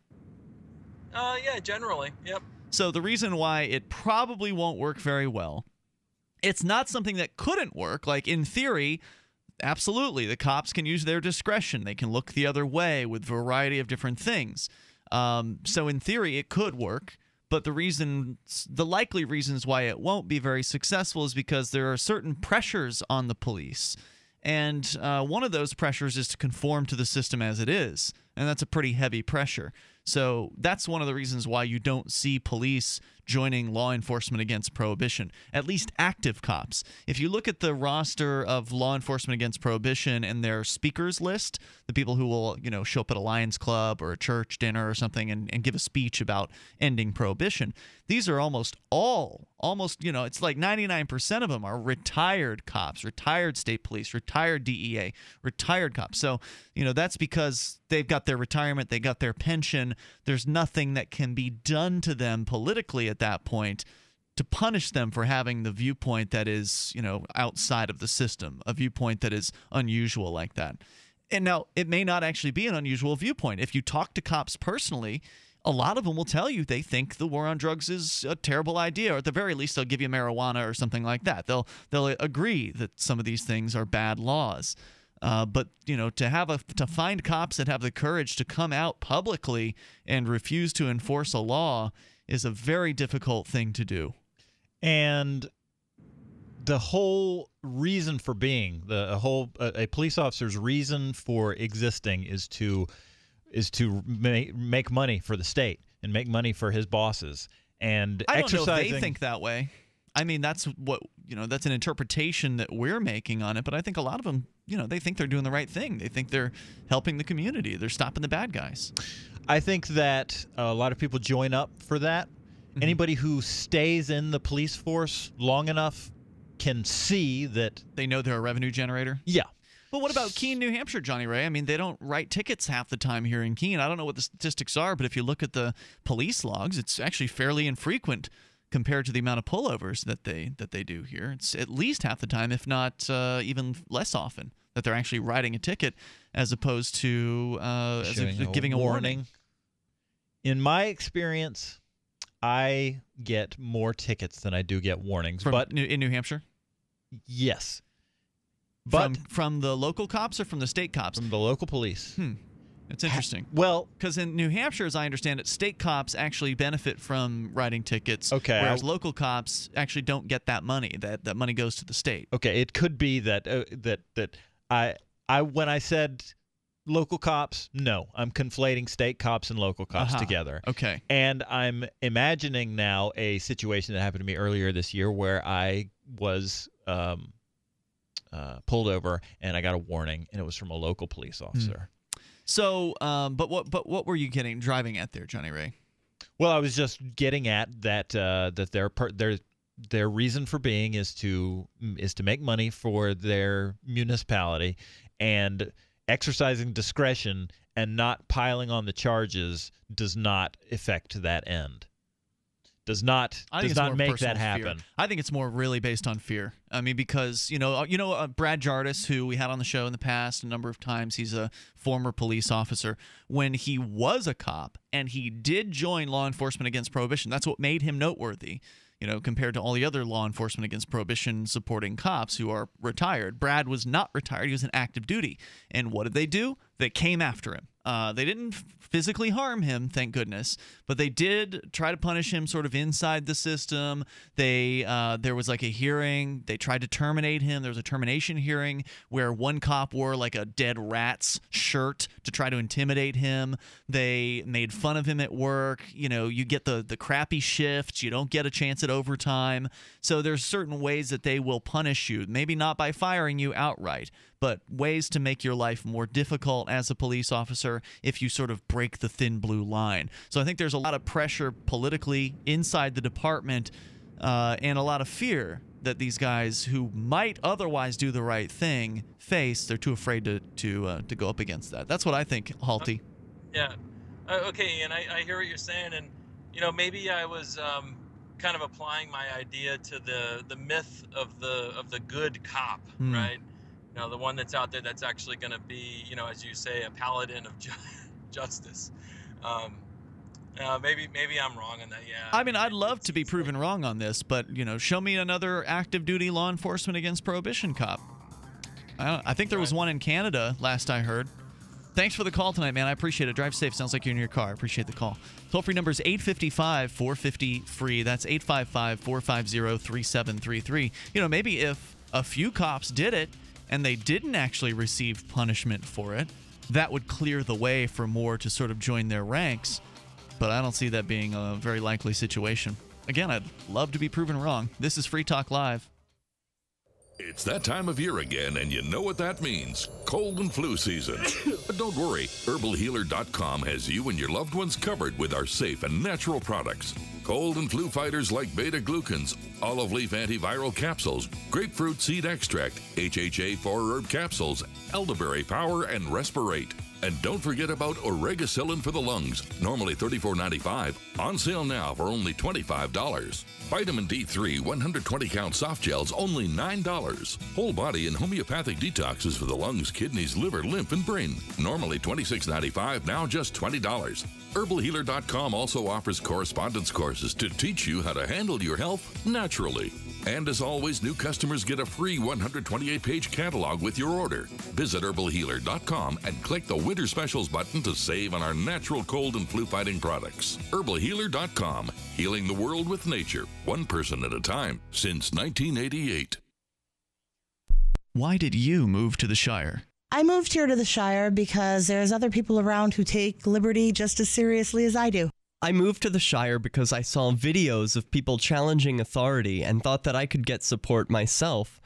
Uh, yeah, generally, yep. So the reason why it probably won't work very well, it's not something that couldn't work. Like in theory, absolutely, the cops can use their discretion. They can look the other way with a variety of different things. Um, so in theory, it could work, but the reason, the likely reasons why it won't be very successful is because there are certain pressures on the police, and uh, one of those pressures is to conform to the system as it is, and that's a pretty heavy pressure. So that's one of the reasons why you don't see police joining law enforcement against prohibition, at least active cops. If you look at the roster of law enforcement against prohibition and their speakers list, the people who will, you know, show up at a Lions Club or a church dinner or something and, and give a speech about ending prohibition, these are almost all, almost, you know, it's like ninety-nine percent of them are retired cops, retired state police, retired D E A, retired cops. So, you know, that's because they've got their retirement, they got their pension. There's nothing that can be done to them politically at that point to punish them for having the viewpoint that is, you know, outside of the system, a viewpoint that is unusual like that. And now, it may not actually be an unusual viewpoint. If you talk to cops personally, a lot of them will tell you they think the war on drugs is a terrible idea, or at the very least, they'll give you marijuana or something like that. They'll they'll agree that some of these things are bad laws. Uh, but you know, to have a to find cops that have the courage to come out publicly and refuse to enforce a law is a very difficult thing to do. And the whole reason for being, the a whole a, a police officer's reason for existing is to is to make make money for the state and make money for his bosses. And I don't exercising, know if they think that way. I mean, that's what, you know, that's an interpretation that we're making on it. But I think a lot of them, you know, they think they're doing the right thing. They think they're helping the community. They're stopping the bad guys. I think that a lot of people join up for that. Mm-hmm. Anybody who stays in the police force long enough can see that they know they're a revenue generator. Yeah. But what about Keene, New Hampshire, Johnny Ray? I mean, they don't write tickets half the time here in Keene. I don't know what the statistics are, but if you look at the police logs, it's actually fairly infrequent compared to the amount of pullovers that they that they do here. It's at least half the time, if not uh, even less often, that they're actually writing a ticket as opposed to uh, as a, a giving a warning. warning. In my experience, I get more tickets than I do get warnings. From but New, in New Hampshire? Yes. But from, from the local cops or from the state cops? From the local police. Hmm. It's interesting. Well, because in New Hampshire, as I understand it, state cops actually benefit from writing tickets, okay, whereas I, local cops actually don't get that money. That that money goes to the state. Okay, it could be that uh, that that I I when I said local cops, no, I'm conflating state cops and local cops uh-huh. together. Okay, and I'm imagining now a situation that happened to me earlier this year where I was um, uh, pulled over and I got a warning, and it was from a local police officer. Hmm. So, um, but what, but what were you getting driving at there, Johnny Ray? Well, I was just getting at that uh, that their per, their their reason for being is to is to make money for their municipality, and exercising discretion and not piling on the charges does not affect that end. Does not I think does it's not more make personal that happen. Fear. I think it's more really based on fear. I mean, because you know, you know, uh, Brad Jardis, who we had on the show in the past a number of times, he's a former police officer. When he was a cop and he did join law enforcement against prohibition, that's what made him noteworthy. You know, compared to all the other law enforcement against prohibition supporting cops who are retired. Brad was not retired. He was in active duty. And what did they do? They came after him. Uh, they didn't physically harm him, thank goodness, but they did try to punish him sort of inside the system. They uh, there was like a hearing. They tried to terminate him. There was a termination hearing where one cop wore like a dead rat's shirt to try to intimidate him. They made fun of him at work. You know, you get the, the crappy shifts. You don't get a chance at overtime. So there's certain ways that they will punish you, maybe not by firing you outright, but ways to make your life more difficult as a police officer if you sort of break the thin blue line. So I think there's a lot of pressure politically inside the department uh, and a lot of fear that these guys who might otherwise do the right thing face. They're too afraid to to uh, to go up against that. That's what I think, Halty. Yeah. Uh, okay, and I, I hear what you're saying, and you know, maybe I was um, kind of applying my idea to the the myth of the of the good cop, Hmm. right? You know, the one that's out there that's actually going to be, you know, as you say, a paladin of ju- justice. Um, uh, maybe maybe I'm wrong on that. Yeah. I mean, I'd love to be proven wrong on this, but you know, show me another active duty law enforcement against prohibition cop. I, don't, I think there was one in Canada last I heard. Thanks for the call tonight, man. I appreciate it. Drive safe. Sounds like you're in your car. I appreciate the call. Toll-free number is eight five five, four five zero, free. That's eight five five, four five zero, three seven three three. You know, maybe if a few cops did it and they didn't actually receive punishment for it, that would clear the way for more to sort of join their ranks. But I don't see that being a very likely situation. Again, I'd love to be proven wrong. This is Free Talk Live. It's that time of year again, and you know what that means. Cold and flu season. But don't worry, herbal healer dot com has you and your loved ones covered with our safe and natural products. Cold and flu fighters like beta-glucans, olive leaf antiviral capsules, grapefruit seed extract, H H A four herb capsules, elderberry power, and respirate. And don't forget about Oregacillin for the lungs, normally thirty-four ninety-five, on sale now for only twenty-five dollars. Vitamin D three one hundred twenty count soft gels, only nine dollars. Whole body and homeopathic detoxes for the lungs, kidneys, liver, lymph, and brain, normally twenty-six ninety-five, now just twenty dollars. herbal healer dot com also offers correspondence courses to teach you how to handle your health naturally. And as always, new customers get a free one hundred twenty-eight page catalog with your order. Visit herbal healer dot com and click the Winter Specials button to save on our natural cold and flu fighting products. herbal healer dot com, healing the world with nature, one person at a time, since nineteen eighty-eight. Why did you move to the Shire? I moved here to the Shire because there's other people around who take liberty just as seriously as I do. I moved to the Shire because I saw videos of people challenging authority and thought that I could get support myself.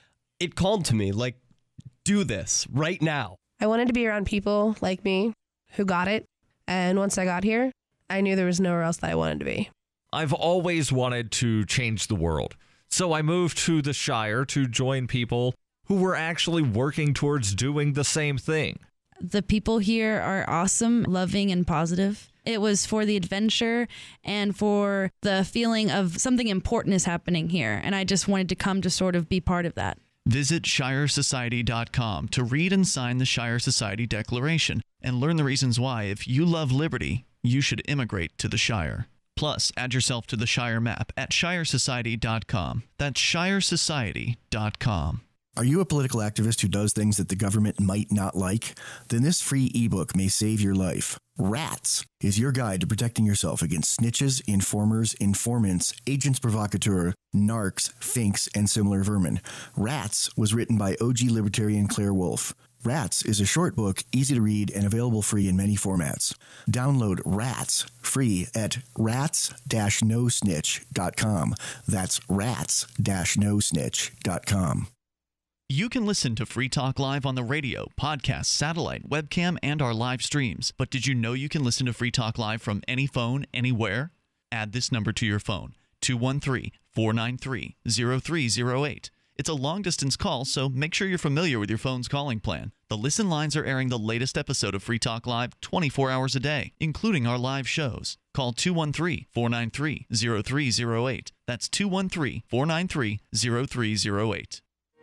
It called to me, like, do this right now. I wanted to be around people like me who got it. And once I got here, I knew there was nowhere else that I wanted to be. I've always wanted to change the world. So I moved to the Shire to join people who were actually working towards doing the same thing. The people here are awesome, loving, and positive. It was for the adventure and for the feeling of something important is happening here. And I just wanted to come to sort of be part of that. Visit shire society dot com to read and sign the Shire Society Declaration and learn the reasons why, if you love liberty, you should immigrate to the Shire. Plus, add yourself to the Shire map at shire society dot com. That's shire society dot com. Are you a political activist who does things that the government might not like? Then this free ebook may save your life. Rats is your guide to protecting yourself against snitches, informers, informants, agents provocateurs, narcs, finks, and similar vermin. Rats was written by O G libertarian Claire Wolfe. Rats is a short book, easy to read, and available free in many formats. Download Rats free at rats dash no snitch dot com. That's rats dash no snitch dot com. You can listen to Free Talk Live on the radio, podcast, satellite, webcam, and our live streams. But did you know you can listen to Free Talk Live from any phone, anywhere? Add this number to your phone, two one three, four nine three, zero three zero eight. It's a long-distance call, so make sure you're familiar with your phone's calling plan. The listen lines are airing the latest episode of Free Talk Live twenty-four hours a day, including our live shows. Call two one three, four nine three, zero three zero eight. That's two one three, four nine three, zero three zero eight.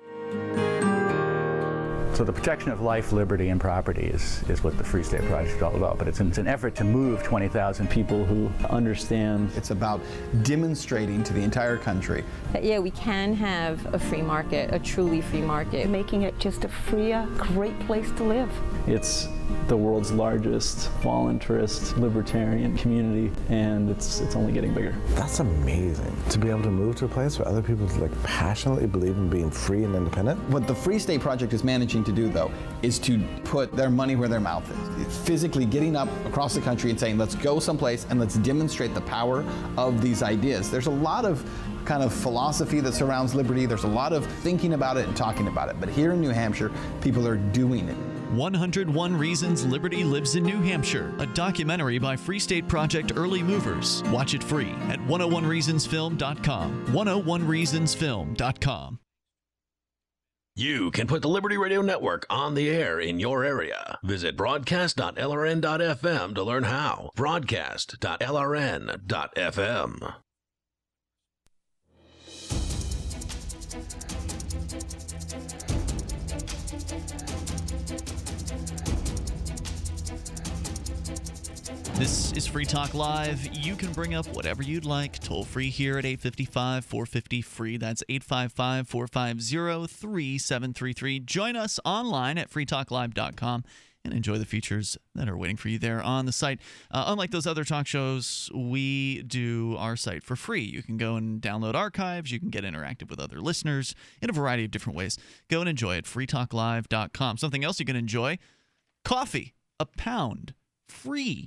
So the protection of life, liberty, and property is, is what the Free State Project is all about. But it's an, it's an effort to move twenty thousand people who understand. It's about demonstrating to the entire country that, yeah, we can have a free market, a truly free market. Making it just a freer, great place to live. It's the world's largest voluntarist libertarian community, and it's it's only getting bigger. That's amazing, to be able to move to a place where other people like passionately believe in being free and independent. What the Free State Project is managing to do, though, is to put their money where their mouth is. It's physically getting up across the country and saying, let's go someplace and let's demonstrate the power of these ideas. There's a lot of kind of philosophy that surrounds liberty. There's a lot of thinking about it and talking about it. But here in New Hampshire, people are doing it. one oh one Reasons Liberty Lives in New Hampshire, a documentary by Free State Project Early Movers. Watch it free at one oh one reasons film dot com. one oh one reasons film dot com. You can put the Liberty Radio Network on the air in your area. Visit broadcast dot L R N dot F M to learn how. broadcast dot L R N dot F M. This is Free Talk Live. You can bring up whatever you'd like, toll free here at eight five five, four five zero, free. That's eight five five, four five zero, three seven three three. Join us online at free talk live dot com and enjoy the features that are waiting for you there on the site. Uh, unlike those other talk shows, we do our site for free. You can go and download archives. You can get interactive with other listeners in a variety of different ways. Go and enjoy it, free talk live dot com. Something else you can enjoy, coffee, a pound, free.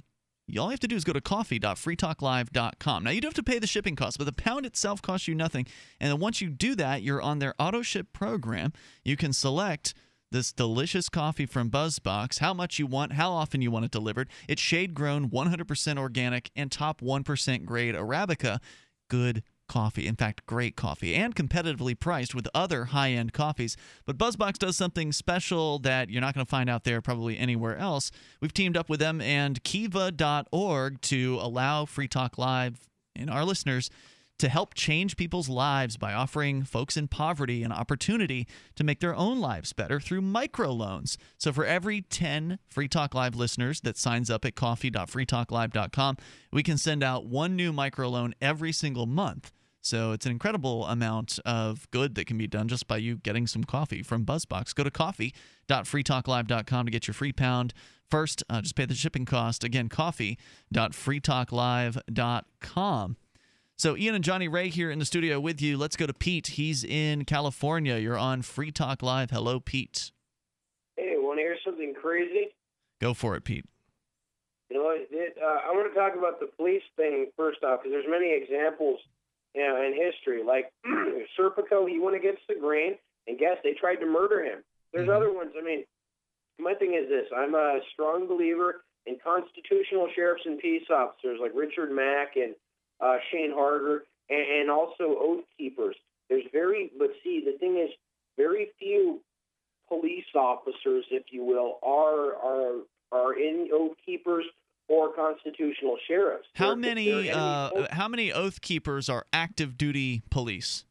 all you have to do is go to coffee dot free talk live dot com. Now, you do have to pay the shipping costs, but the pound itself costs you nothing. And then once you do that, you're on their auto ship program. You can select this delicious coffee from BuzzBox, how much you want, how often you want it delivered. It's shade-grown, one hundred percent organic, and top one percent grade Arabica. Good coffee. In fact, great coffee, and competitively priced with other high-end coffees. But BuzzBox does something special that you're not going to find out there probably anywhere else. We've teamed up with them and kiva dot org to allow Free Talk Live and our listeners to help change people's lives by offering folks in poverty an opportunity to make their own lives better through microloans. So for every ten Free Talk Live listeners that signs up at coffee dot free talk live dot com, we can send out one new microloan every single month. So it's an incredible amount of good that can be done just by you getting some coffee from BuzzBox. Go to coffee dot free talk live dot com to get your free pound. First, uh, just pay the shipping cost. Again, coffee dot free talk live dot com. So Ian and Johnny Ray here in the studio with you. Let's go to Pete. He's in California. You're on Free Talk Live. Hello, Pete. Hey, want to hear something crazy? Go for it, Pete. You know, it, uh, I want to talk about the police thing first off, because there's many examples, you know, in history. Like Serpico, he went against the grain, and guess they tried to murder him. There's mm-hmm. other ones. I mean, my thing is this. I'm a strong believer in constitutional sheriffs and peace officers like Richard Mack and uh, Shane Harder, and, and also Oathkeepers. There's very, but see, the thing is, very few police officers, if you will, are are are in Oathkeepers or constitutional sheriffs. How They're, many they're uh, how many Oath Keepers are active duty police?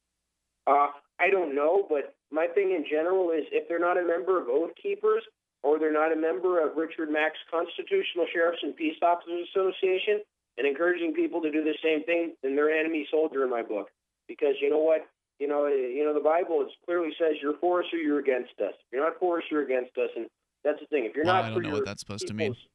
Uh, I don't know, but my thing in general is if they're not a member of Oath Keepers or they're not a member of Richard Mack's Constitutional Sheriffs and Peace Officers Association and encouraging people to do the same thing, then they're an enemy soldier in my book. Because you know what? You know, you know the Bible it clearly says you're for us or you're against us. If you're not for us, you're against us, and that's the thing. If you're well, not I for don't know your what that's supposed to mean.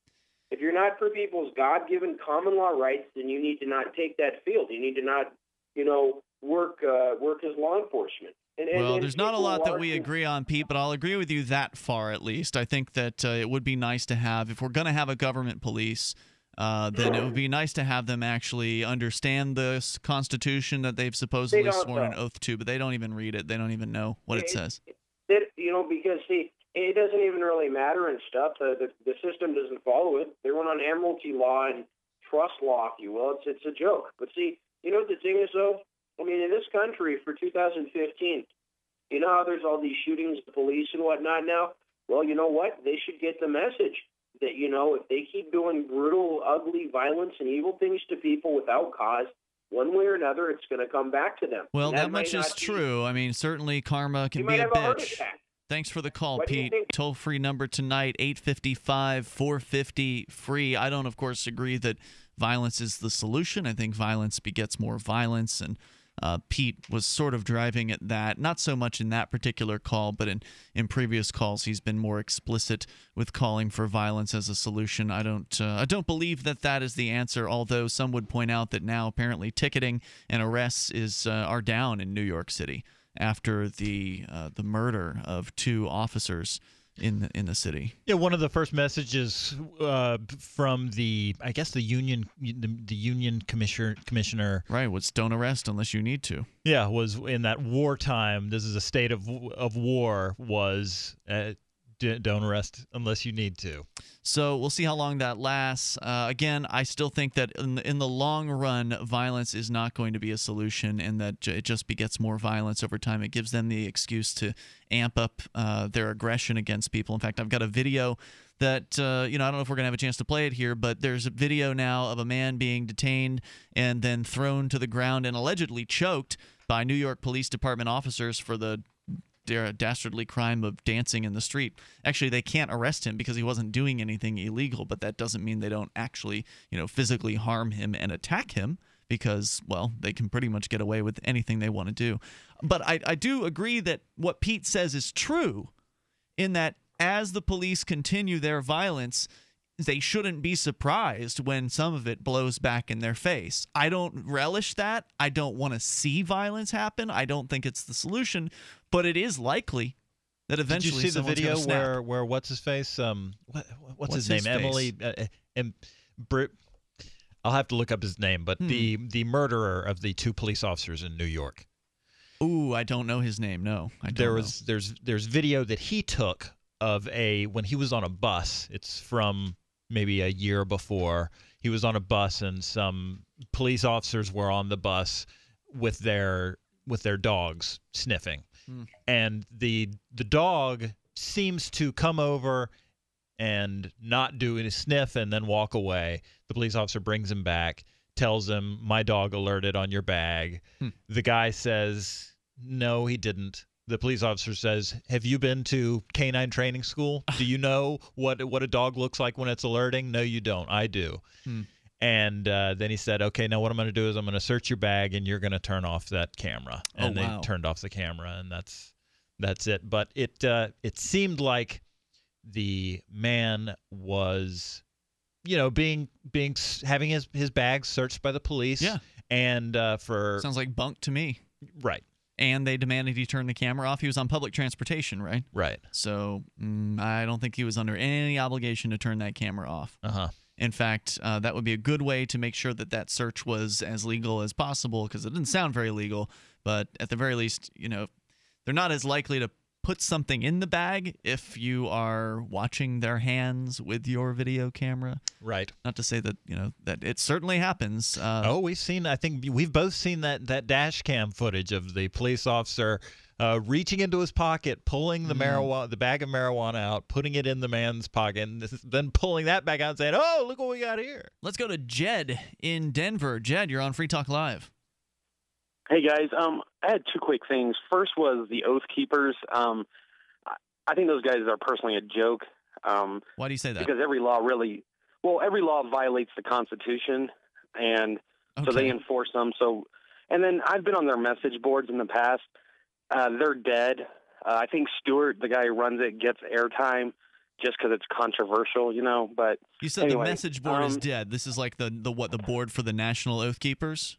If you're not for people's God-given common law rights, then you need to not take that field. You need to not, you know, work uh, work as law enforcement. And, and, well, and there's not a lot that we largely- agree on, Pete, but I'll agree with you that far at least. I think that uh, it would be nice to have, if we're going to have a government police, uh, then it would be nice to have them actually understand this Constitution that they've supposedly They don't, sworn an though. oath to, but they don't even read it. They don't even know what it, It- says. It, you know, because see, it doesn't even really matter and stuff. The, the the system doesn't follow it. They run on admiralty law and trust law, if you will. It's it's a joke. But see, you know what the thing is though? I mean, in this country for two thousand fifteen, you know how there's all these shootings of police and whatnot now? Well, you know what? They should get the message that, you know, if they keep doing brutal, ugly violence and evil things to people without cause, one way or another, it's going to come back to them. Well, And that, might much not is be- true. I mean, certainly karma can You be might a have a heart bitch. attack. Thanks for the call, What do you Pete. think? Toll-free number tonight, eight five five, four five zero, free. I don't, of course, agree that violence is the solution. I think violence begets more violence, and uh, Pete was sort of driving at that. Not so much in that particular call, but in, in previous calls, he's been more explicit with calling for violence as a solution. I don't, uh, I don't believe that that is the answer, although some would point out that now apparently ticketing and arrests is uh, are down in New York City after the uh, the murder of two officers in the, in the city. Yeah, one of the first messages uh, from the, I guess the union, the, the union commissioner, commissioner. Right, was don't arrest unless you need to. Yeah, was in that wartime. This is a state of of war. Was uh, d- don't arrest unless you need to. So we'll see how long that lasts. Uh, again, I still think that in the, in the long run, violence is not going to be a solution, and that j- it just begets more violence over time. It gives them the excuse to amp up uh, their aggression against people. In fact, I've got a video that, uh, you know, I don't know if we're going to have a chance to play it here, but there's a video now of a man being detained and then thrown to the ground and allegedly choked by New York Police Department officers for the dastardly crime of dancing in the street. Actually, they can't arrest him because he wasn't doing anything illegal, but that doesn't mean they don't actually, you know, physically harm him and attack him because, well, they can pretty much get away with anything they want to do. But I, I do agree that what Pete says is true in that as the police continue their violence, they shouldn't be surprised when some of it blows back in their face. I don't relish that. I don't want to see violence happen. I don't think it's the solution, but it is likely that eventually Did you see the someone's video gonna snap. where where what's his face? Um, what, what's, What's his his name? face? Emily. Uh, and Br- I'll have to look up his name, but Hmm. the the murderer of the two police officers in New York. Ooh, I don't know his name. No, I don't There know. was there's there's video that he took of a when he was on a bus. It's from maybe a year before. He was on a bus and some police officers were on the bus with their with their dogs sniffing. Hmm. And the the dog seems to come over and not do any sniff and then walk away. The police officer brings him back, tells him, "My dog alerted on your bag." Hmm. The guy says, "No, he didn't." The police officer says, "Have you been to canine training school? Do you know what what a dog looks like when it's alerting?" "No, you don't." "I do." Hmm. And uh, then he said, "Okay, now what I'm going to do is I'm going to search your bag and you're going to turn off that camera." Oh, And wow. they turned off the camera, and that's that's it. But it uh, it seemed like the man was, you know, being being having his his bag searched by the police. Yeah. And uh, for Sounds like bunk to me. Right. And they demanded he turn the camera off. He was on public transportation, right? Right. So mm, I don't think he was under any obligation to turn that camera off. Uh-huh. In fact, uh, that would be a good way to make sure that that search was as legal as possible, because it didn't sound very legal. But at the very least, you know, they're not as likely to put something in the bag if you are watching their hands with your video camera. Right. Not to say that, you know, that it certainly happens. Uh, Oh, we've seen. I think we've both seen that that dash cam footage of the police officer uh, reaching into his pocket, pulling the Mm. marijuana, the bag of marijuana out, putting it in the man's pocket, and then pulling that back out and saying, "Oh, look what we got here." Let's go to Jed in Denver. Jed, you're on Free Talk Live. Hey guys, um, I had two quick things. First was the Oathkeepers. Um, I- I think those guys are personally a joke. Um, Why do you say that? Because every law really, well, every law violates the Constitution, and so they Okay. enforce them. So, and then I've been on their message boards in the past. Uh, they're dead. Uh, I think Stewart, the guy who runs it, gets airtime just because it's controversial, you know. But You said anyway, the message board is um, dead. This is like the, the what, the board for the National Oathkeepers?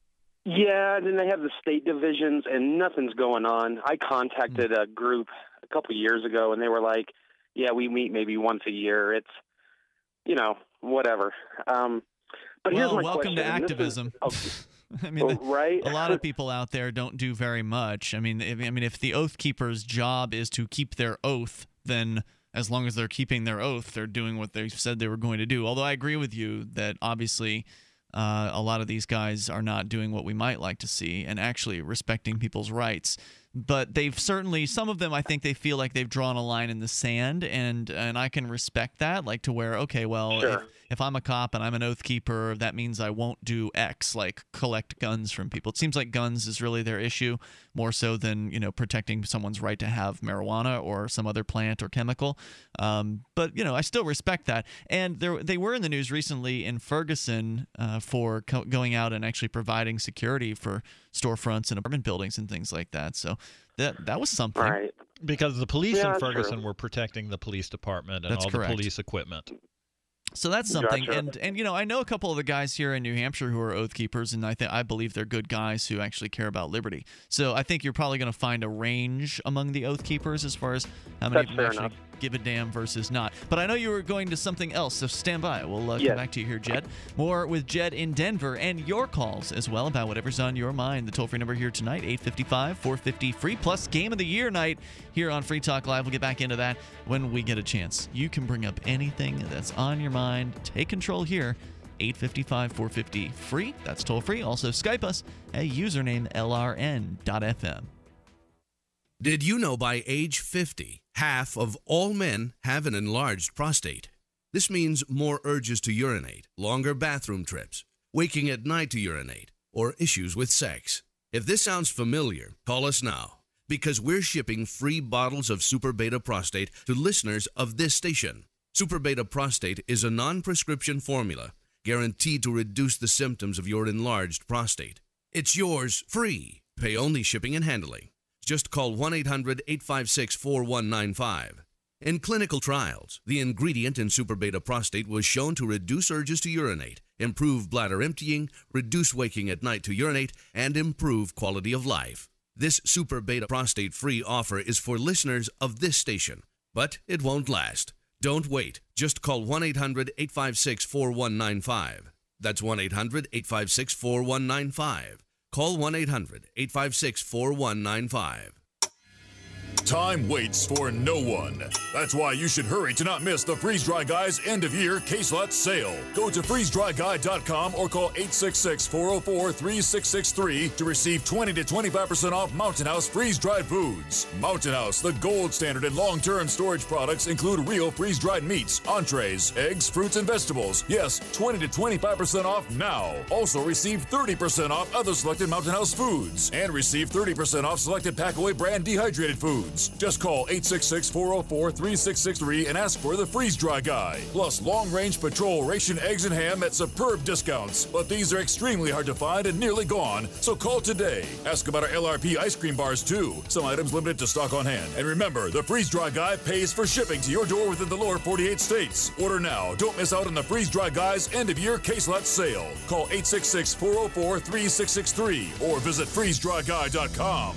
Yeah, and then they have the state divisions, and nothing's going on. I contacted Hmm. a group a couple years ago, and they were like, "Yeah, we meet maybe once a year. It's, you know, whatever." Um, but here's Well, my welcome question. to and this activism. is- I mean, the- right? a lot of people out there don't do very much. I mean, if, I mean, if the Oath Keepers' job is to keep their oath, then as long as they're keeping their oath, they're doing what they said they were going to do. Although I agree with you that obviously uh, a lot of these guys are not doing what we might like to see and actually respecting people's rights. But they've certainly, some of them, I think they feel like they've drawn a line in the sand, and and I can respect that, like to where, okay, well, Sure. if, if I'm a cop and I'm an oath keeper, that means I won't do X, like collect guns from people. It seems like guns is really their issue, more so than, you know, protecting someone's right to have marijuana or some other plant or chemical. Um, but, you know, I still respect that. And there, they were in the news recently in Ferguson uh, for co- going out and actually providing security for storefronts and apartment buildings and things like that. So that that was something. Right. Because the police Yeah, in that's Ferguson true. were protecting the police department and That's all correct. the police equipment. So that's something, Gotcha. and and you know I know a couple of the guys here in New Hampshire who are Oath Keepers, and I think I believe they're good guys who actually care about liberty. So I think you're probably going to find a range among the Oath Keepers as far as how many That's people fair actually enough. give a damn versus not. But I know you were going to something else, so stand by. We'll uh, Yes. come back to you here, Jed. More with Jed in Denver, and your calls as well about whatever's on your mind. The toll-free number here tonight, eight five five, four five zero, free, plus Game of the Year night here on Free Talk Live. We'll get back into that when we get a chance. You can bring up anything that's on your mind. Take control here. eight five five, four five zero, free. That's toll-free. Also, Skype us at username L R N dot F M. Did you know by age fifty, half of all men have an enlarged prostate? This means more urges to urinate, longer bathroom trips, waking at night to urinate, or issues with sex. If this sounds familiar, call us now, because we're shipping free bottles of Super Beta Prostate to listeners of this station. Super Beta Prostate is a non-prescription formula guaranteed to reduce the symptoms of your enlarged prostate. It's yours free. Pay only shipping and handling. Just call one eight hundred, eight five six, four one nine five. In clinical trials, the ingredient in Super Beta Prostate was shown to reduce urges to urinate, improve bladder emptying, reduce waking at night to urinate, and improve quality of life. This Super Beta Prostate free offer is for listeners of this station, but it won't last. Don't wait. Just call one eight hundred eight five six four one nine five. That's one eight hundred eight five six four one nine five. Call one eight hundred eight five six four one nine five. Time waits for no one. That's why you should hurry to not miss the Freeze Dry Guy's end-of-year case lot sale. Go to freeze dry guy dot com or call eight six six, four oh four, three six six three to receive twenty to twenty-five percent off Mountain House freeze-dried foods. Mountain House, the gold standard in long-term storage products, include real freeze-dried meats, entrees, eggs, fruits, and vegetables. Yes, twenty to twenty-five percent off now. Also receive thirty percent off other selected Mountain House foods and receive thirty percent off selected Packaway brand dehydrated foods. Just call eight six six, four oh four, three six six three and ask for the Freeze Dry Guy. Plus long-range patrol ration eggs and ham at superb discounts. But these are extremely hard to find and nearly gone, so call today. Ask about our L R P ice cream bars too. Some items limited to stock on hand. And remember, the Freeze Dry Guy pays for shipping to your door within the lower forty-eight states. Order now. Don't miss out on the Freeze Dry Guy's end-of-year case lot sale. Call eight six six, four oh four, three six six three or visit freeze dry guy dot com.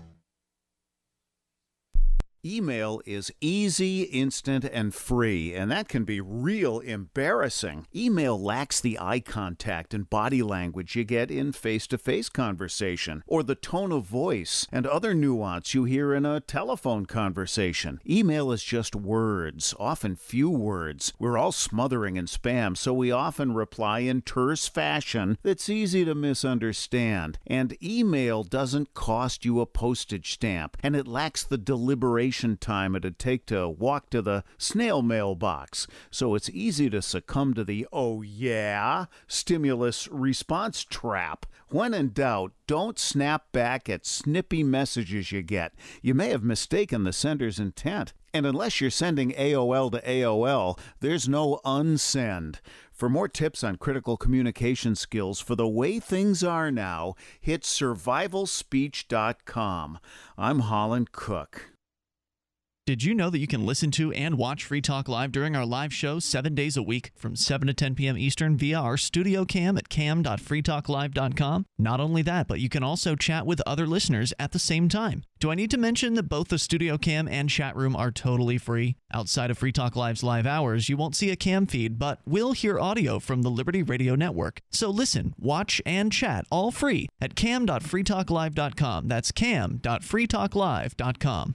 Email is easy, instant, and free, and that can be real embarrassing. Email lacks the eye contact and body language you get in face-to-face conversation, or the tone of voice and other nuance you hear in a telephone conversation. Email is just words, often few words. We're all smothering in spam, so we often reply in terse fashion that's easy to misunderstand. And email doesn't cost you a postage stamp, and it lacks the deliberation time it'd take to walk to the snail mail box. So it's easy to succumb to the "oh yeah" stimulus response trap. When in doubt, don't snap back at snippy messages you get. You may have mistaken the sender's intent. And unless you're sending A O L to A O L, there's no unsend. For more tips on critical communication skills for the way things are now, hit survival speech dot com. I'm Holland Cook. Did you know that you can listen to and watch Free Talk Live during our live show seven days a week from seven to ten p.m. Eastern via our studio cam at cam dot free talk live dot com? Not only that, but you can also chat with other listeners at the same time. Do I need to mention that both the studio cam and chat room are totally free? Outside of Free Talk Live's live hours, you won't see a cam feed, but will hear audio from the Liberty Radio Network. So listen, watch, and chat all free at cam dot free talk live dot com. That's cam dot free talk live dot com.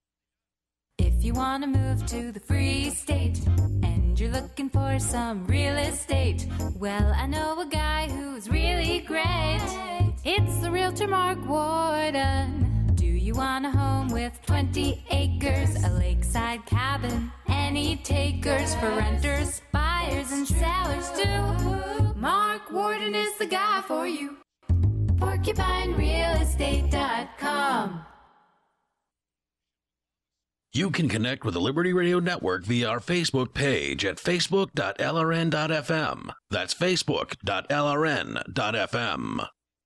If you want to move to the Free State and you're looking for some real estate, well, I know a guy who's really great. It's the realtor Mark Warden. Do you want a home with twenty acres, a lakeside cabin, any takers for renters, buyers, and sellers too? Mark Warden is the guy for you. porcupine real estate dot com. You can connect with the Liberty Radio Network via our Facebook page at facebook dot l r n dot f m. That's facebook dot l r n dot f m.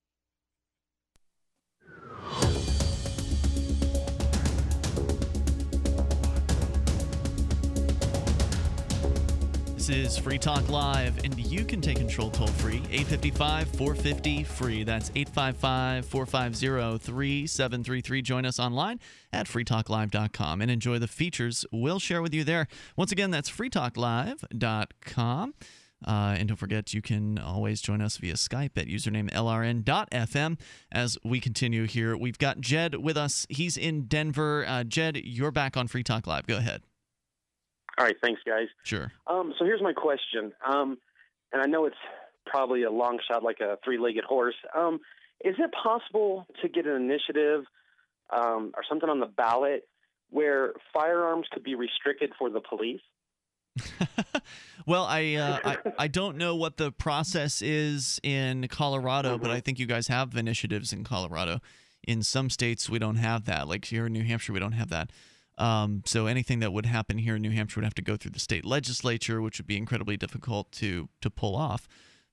This is Free Talk Live, and you can take control toll-free, eight five five, four five zero, free. That's eight five five, four five zero, three seven three three. Join us online at free talk live dot com and enjoy the features we'll share with you there. Once again, that's free talk live dot com. Uh, and don't forget, you can always join us via Skype at username L R N dot F M as we continue here. We've got Jed with us. He's in Denver. Uh, Jed, you're back on Free Talk Live. Go ahead. All right, thanks, guys. Sure. Um, so here's my question, um, and I know it's probably a long shot like a three-legged horse. Um, is it possible to get an initiative um, or something on the ballot where firearms could be restricted for the police? Well, I, uh, I I don't know what the process is in Colorado, mm-hmm. but I think you guys have initiatives in Colorado. In some states, we don't have that. Like here in New Hampshire, we don't have that. Um, so anything that would happen here in New Hampshire would have to go through the state legislature, which would be incredibly difficult to to pull off.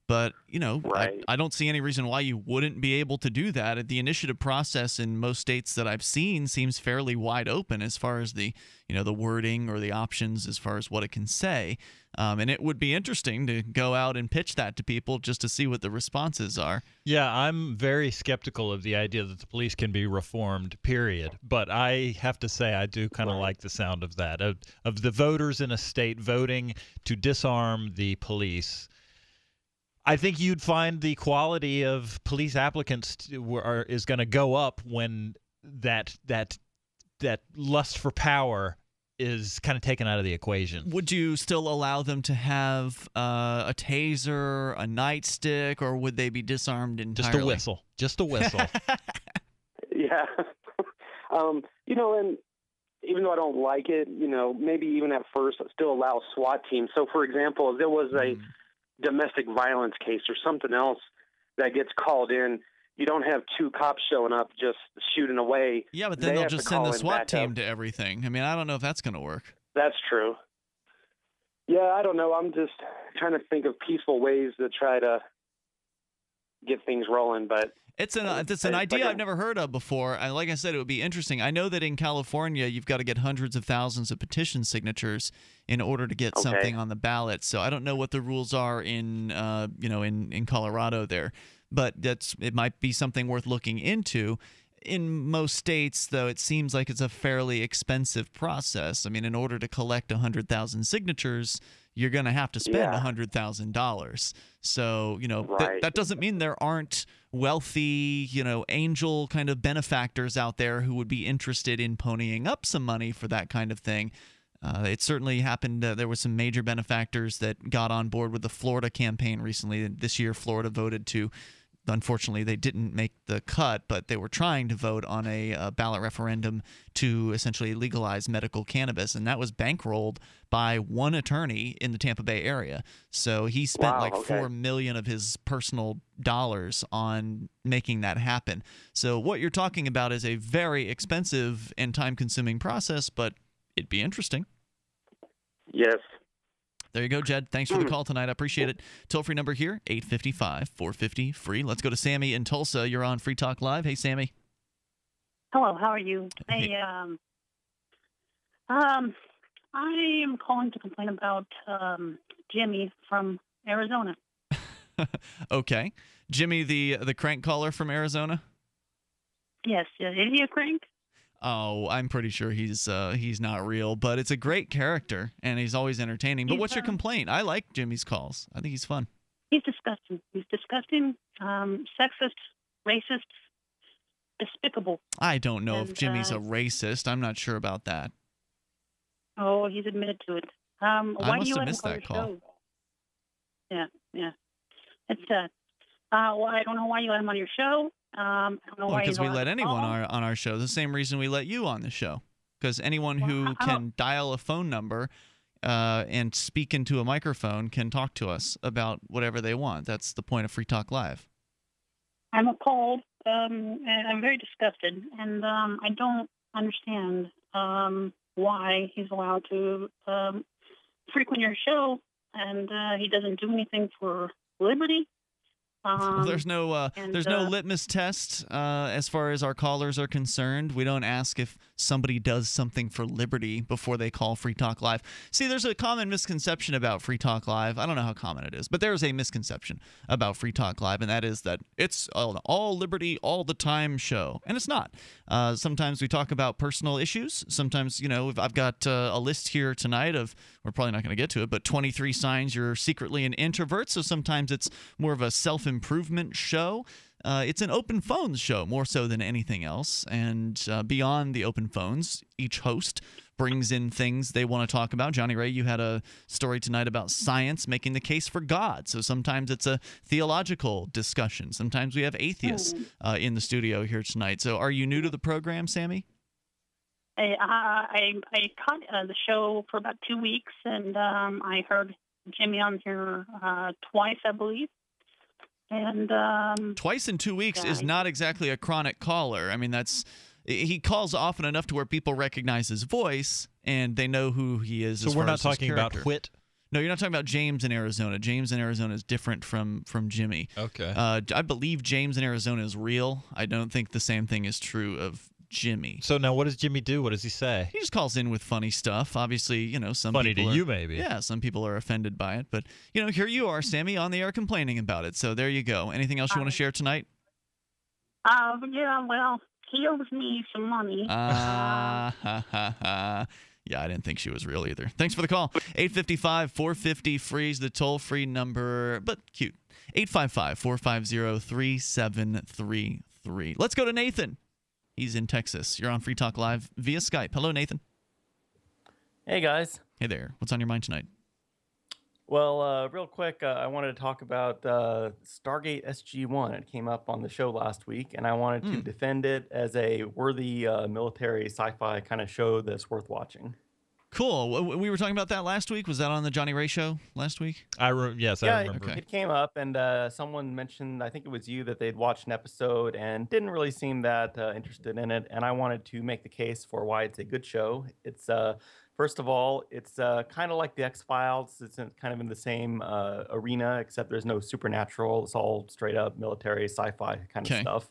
But, you know, Right. I, I don't see any reason why you wouldn't be able to do that. The initiative process in most states that I've seen seems fairly wide open as far as the, you know, the wording or the options as far as what it can say. Um, and it would be interesting to go out and pitch that to people just to see what the responses are. Yeah, I'm very skeptical of the idea that the police can be reformed, period. But I have to say I do kind of like the sound of that, of, of the voters in a state voting to disarm the police. I think you'd find the quality of police applicants to, are, is going to go up when that that that lust for power is kind of taken out of the equation. Would you still allow them to have uh, a taser, a nightstick, or would they be disarmed entirely? Just a whistle. Just a whistle. Yeah. um, you know, and even though I don't like it, you know, maybe even at first still allow SWAT teams. So, for example, if there was a mm. domestic violence case or something else that gets called in, you don't have two cops showing up just shooting away. Yeah, but then They they'll have just to send call the in SWAT backup. team to everything. I mean, I don't know if that's going to work. That's true. Yeah, I don't know. I'm just trying to think of peaceful ways to try to get things rolling, but It's an uh, it's an it's idea like a- I've never heard of before. And like I said, it would be interesting. I know that in California, you've got to get hundreds of thousands of petition signatures in order to get Okay. something on the ballot. So I don't know what the rules are in uh, you know in, in Colorado there, but that's it might be something worth looking into. In most states, though, it seems like it's a fairly expensive process. I mean, in order to collect one hundred thousand signatures, you're going to have to spend Yeah. one hundred thousand dollars. So, you know, th- Right. that doesn't mean there aren't wealthy, you know, angel kind of benefactors out there who would be interested in ponying up some money for that kind of thing. Uh, it certainly happened. Uh, there were some major benefactors that got on board with the Florida campaign recently. This year, Florida voted to Unfortunately, they didn't make the cut, but they were trying to vote on a uh, ballot referendum to essentially legalize medical cannabis, and that was bankrolled by one attorney in the Tampa Bay area. So he spent Wow, like okay. four million of his personal dollars on making that happen. So what you're talking about is a very expensive and time-consuming process, but it'd be interesting. yes. There you go, Jed. Thanks for the call tonight. I appreciate it. Toll-free number here, eight five five, four five zero, free. Let's go to Sammy in Tulsa. You're on Free Talk Live. Hey, Sammy. Hello, how are you? Hey. I, um, um, I am calling to complain about um, Jimmy from Arizona. Okay. Jimmy, the the crank caller from Arizona? Yes, is he a crank? Oh, I'm pretty sure he's uh, he's not real, but it's a great character, and he's always entertaining. But He's, what's your uh, complaint? I like Jimmy's calls. I think he's fun. He's disgusting. He's disgusting, um, sexist, racist, despicable. I don't know if And, Jimmy's uh, a racist. I'm not sure about that. Oh, he's admitted to it. Um, I why must do you have let him missed on that your call. show? Yeah, yeah. It's sad. Uh, well, I don't know why you let him on your show. Um, I don't know Well, why because he's we allowed let to anyone call. on our, on our show. The same reason we let you on the show. Because anyone who I- I can don't- dial a phone number uh, and speak into a microphone can talk to us about whatever they want. That's the point of Free Talk Live. I'm appalled, um, and I'm very disgusted, and um, I don't understand um, why he's allowed to um, frequent your show, and uh, he doesn't do anything for liberty. Um, Well, there's no uh, and, there's no uh, litmus test uh, as far as our callers are concerned. We don't ask if somebody does something for liberty before they call Free Talk Live. See, there's a common misconception about Free Talk Live. I don't know how common it is, but there is a misconception about Free Talk Live, and that is that it's an all liberty all the time show, and it's not. Uh, sometimes we talk about personal issues. Sometimes, you know, I've got uh, a list here tonight of, we're probably not going to get to it, but twenty-three signs you're secretly an introvert. So sometimes it's more of a self-improvement show. Uh, it's an open phones show more so than anything else. And uh, beyond the open phones, each host brings in things they want to talk about. Johnny Ray, you had a story tonight about science making the case for God. So sometimes it's a theological discussion. Sometimes we have atheists uh, in the studio here tonight. So are you new to the program, Sammy? I, I, I caught uh, the show for about two weeks, and um, I heard Jimmy on here uh, twice, I believe. And um, Twice in two weeks yeah, is I- not exactly a chronic caller. I mean, that's he calls often enough to where people recognize his voice and they know who he is. So as we're far not as his talking about character. Whit? No, you're not talking about James in Arizona. James in Arizona is different from from Jimmy. Okay. Uh, I believe James in Arizona is real. I don't think the same thing is true of Jimmy. So now what does Jimmy do? What does he say? He just calls in with funny stuff. Obviously, you know, some Funny people to are, you, maybe. Yeah, some people are offended by it. But, you know, here you are, Sammy, on the air complaining about it. So there you go. Anything else you want to share tonight? Uh, yeah, well, he owes me some money. Ah, ha, ha, ha. Yeah, I didn't think she was real either. Thanks for the call. eight five five, four five zero, freeze, the toll-free number, but cute. eight five five, four five zero, three seven three three. Let's go to Nathan. He's in Texas. You're on Free Talk Live via Skype. Hello, Nathan. Hey, guys. Hey there. What's on your mind tonight? Well, uh, real quick, uh, I wanted to talk about uh, Stargate S G one. It came up on the show last week, and I wanted to Hmm. defend it as a worthy uh, military sci-fi kind of show that's worth watching. Cool. W- We were talking about that last week. Was that on the Johnny Ray show last week? I re- yes, yeah, I remember. it, it came up, and uh, someone mentioned, I think it was you, that they'd watched an episode and didn't really seem that uh, interested in it. And I wanted to make the case for why it's a good show. It's uh, first of all, it's uh, kind of like the X-Files. It's in, kind of in the same uh, arena, except there's no supernatural. It's all straight up military sci-fi kind of Okay. stuff.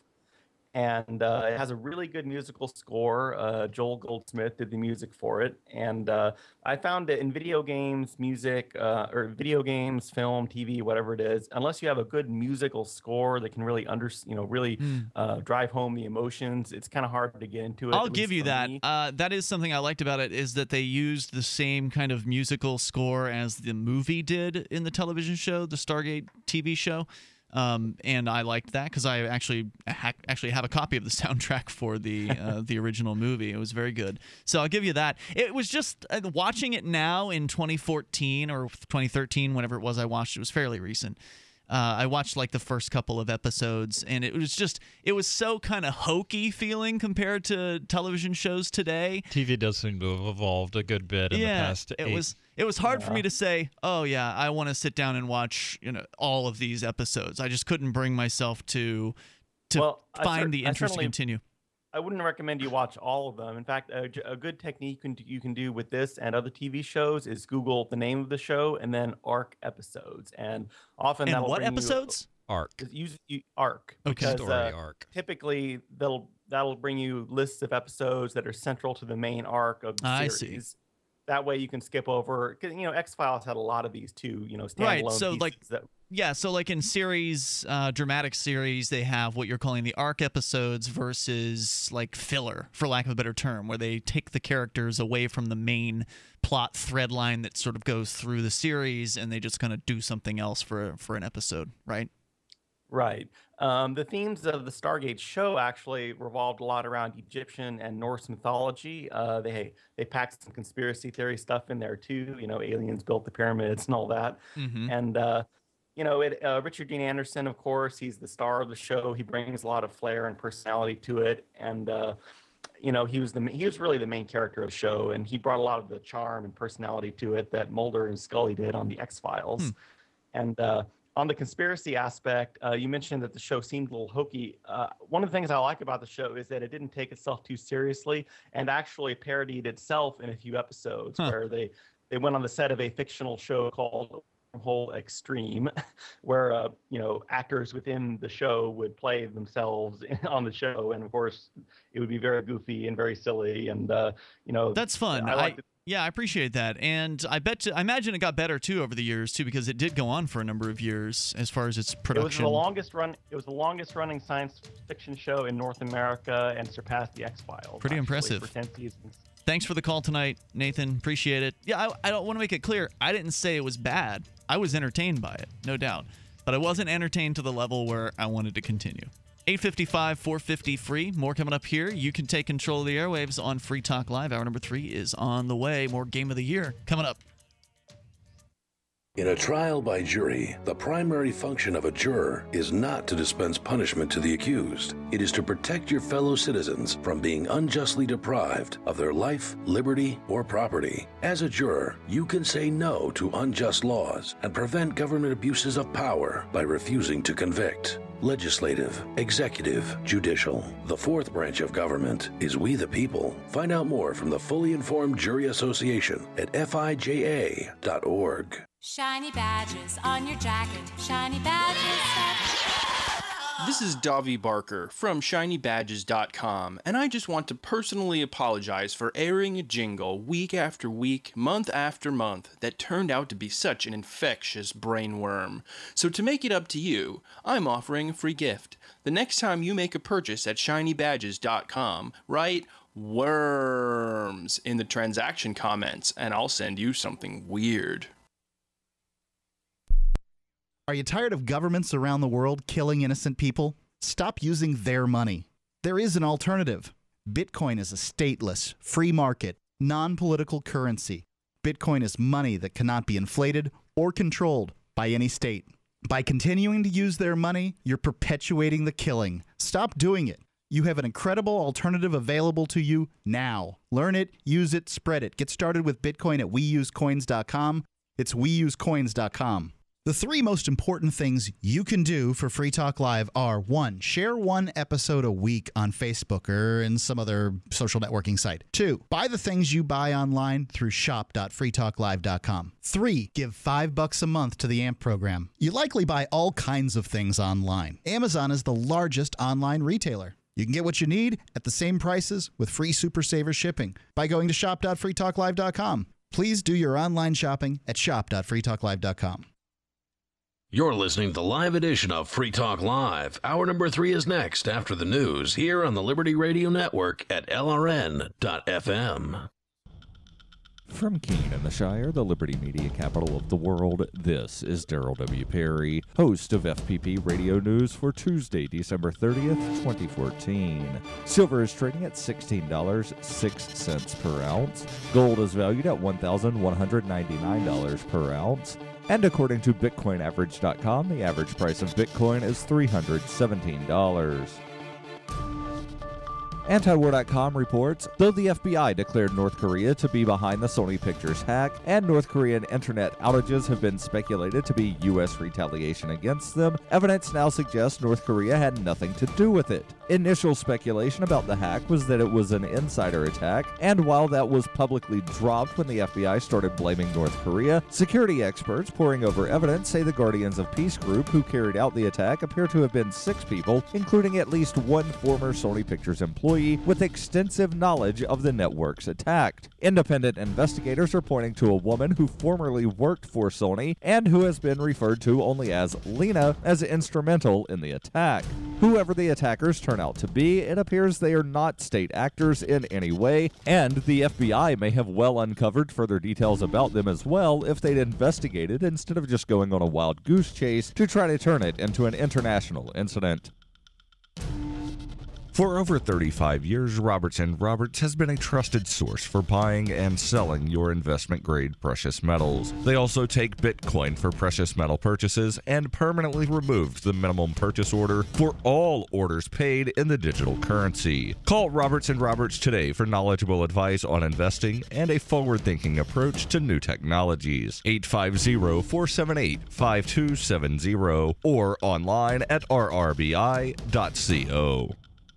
And uh, it has a really good musical score. Uh, Joel Goldsmith did the music for it. And uh, I found that in video games, music, uh, or video games, film, T V, whatever it is, unless you have a good musical score that can really under, you know, really Hmm. uh, drive home the emotions, it's kind of hard to get into it. I'll at give least you for that. me. Uh, that is something I liked about it, is that they used the same kind of musical score as the movie did in the television show, the Stargate T V show. Um, and I liked that because I actually ha- actually have a copy of the soundtrack for the uh, the original movie. It was very good. So I'll give you that. It was just uh, watching it now in twenty fourteen or twenty thirteen, whenever it was I watched. It was fairly recent. Uh, I watched like the first couple of episodes, and it was just it was so kind of hokey feeling compared to television shows today. T V does seem to have evolved a good bit in yeah, the past it eight. was it was hard for Yeah. me to say, oh yeah, I want to sit down and watch you know all of these episodes. I just couldn't bring myself to to Well, I find cer- the I interest to certainly- continue. I wouldn't recommend you watch all of them. In fact, a, j- a good technique you can, do- you can do with this and other T V shows is Google the name of the show and then ARC episodes. And often And that'll what bring you- episodes? ARC. Use you, ARC. Okay. Because, Story uh, arc. Typically, that'll that'll bring you lists of episodes that are central to the main arc of the I see. series. That way, you can skip over. Cause, you know, X Files had a lot of these too. You know, standalone Right. So pieces like that yeah. So like in series, uh, dramatic series, they have what you're calling the arc episodes versus like filler, for lack of a better term, where they take the characters away from the main plot thread line that sort of goes through the series, and they just kind of do something else for for an episode, right? Right. Um, the themes of the Stargate show actually revolved a lot around Egyptian and Norse mythology. Uh, they they packed some conspiracy theory stuff in there too. You know, aliens built the pyramids and all that. Mm-hmm. And uh, you know, it, uh, Richard Dean Anderson, of course, he's the star of the show. He brings a lot of flair and personality to it. And uh, you know, he was the he was really the main character of the show, and he brought a lot of the charm and personality to it that Mulder and Scully did on the X Files. Hmm. And uh, on the conspiracy aspect, uh, you mentioned that the show seemed a little hokey. Uh, one of the things I like about the show is that it didn't take itself too seriously and actually parodied itself in a few episodes Huh. where they, they went on the set of a fictional show called Whole Extreme, where uh, you know actors within the show would play themselves on the show, and of course it would be very goofy and very silly, and uh, you know That's fun. I I, liked it. yeah, I appreciate that, and I bet to, I imagine it got better too over the years too, because it did go on for a number of years as far as its It was production. the longest run. It was the longest running science fiction show in North America and surpassed the X Files. Pretty impressive. For ten seasons. Thanks for the call tonight, Nathan. Appreciate it. Yeah, I, I don't want to make it clear. I didn't say it was bad. I was entertained by it, no doubt. But I wasn't entertained to the level where I wanted to continue. eight five five, four five zero, free. More coming up here. You can take control of the airwaves on Free Talk Live. Hour number three is on the way. More Game of the Year coming up. In a trial by jury, the primary function of a juror is not to dispense punishment to the accused. It is to protect your fellow citizens from being unjustly deprived of their life, liberty, or property. As a juror, you can say no to unjust laws and prevent government abuses of power by refusing to convict. Legislative, executive, judicial. The fourth branch of government is we the people. Find out more from the Fully Informed Jury Association at F I J A dot org. Shiny badges on your jacket, shiny badges. This is Davi Barker from shiny badges dot com, and I just want to personally apologize for airing a jingle week after week, month after month, that turned out to be such an infectious brainworm. So to make it up to you, I'm offering a free gift. The next time you make a purchase at shiny badges dot com, write worms in the transaction comments, and I'll send you something weird. Are you tired of governments around the world killing innocent people? Stop using their money. There is an alternative. Bitcoin is a stateless, free market, non-political currency. Bitcoin is money that cannot be inflated or controlled by any state. By continuing to use their money, you're perpetuating the killing. Stop doing it. You have an incredible alternative available to you now. Learn it, use it, spread it. Get started with Bitcoin at we use coins dot com. It's we use coins dot com. The three most important things you can do for Free Talk Live are, one, share one episode a week on Facebook or in some other social networking site. Two, buy the things you buy online through shop dot free talk live dot com. Three, give five bucks a month to the A M P program. You likely buy all kinds of things online. Amazon is the largest online retailer. You can get what you need at the same prices with free Super Saver shipping by going to shop dot free talk live dot com. Please do your online shopping at shop dot free talk live dot com. You're listening to the live edition of Free Talk Live. Hour number three is next after the news here on the Liberty Radio Network at L R N dot F M. From Keene in the Shire, the Liberty Media capital of the world, this is Daryl W. Perry, host of F P P Radio News for Tuesday, December thirtieth, twenty fourteen. Silver is trading at sixteen dollars and six cents per ounce. Gold is valued at one thousand one hundred ninety-nine dollars per ounce. And according to Bitcoin Average dot com, the average price of Bitcoin is three hundred seventeen dollars. Antiwar dot com reports, though the F B I declared North Korea to be behind the Sony Pictures hack, and North Korean internet outages have been speculated to be U S retaliation against them, evidence now suggests North Korea had nothing to do with it. Initial speculation about the hack was that it was an insider attack, and while that was publicly dropped when the F B I started blaming North Korea, security experts poring over evidence say the Guardians of Peace group who carried out the attack appear to have been six people, including at least one former Sony Pictures employee with extensive knowledge of the networks attacked. Independent investigators are pointing to a woman who formerly worked for Sony and who has been referred to only as Lena as instrumental in the attack. Whoever the attackers turn out to be, it appears they are not state actors in any way, and the F B I may have well uncovered further details about them as well if they'd investigated instead of just going on a wild goose chase to try to turn it into an international incident. For over thirty-five years, Roberts and Roberts has been a trusted source for buying and selling your investment-grade precious metals. They also take Bitcoin for precious metal purchases and permanently removed the minimum purchase order for all orders paid in the digital currency. Call Roberts and Roberts today for knowledgeable advice on investing and a forward-thinking approach to new technologies. eight five zero, four seven eight, five two seven zero or online at r r b i dot co.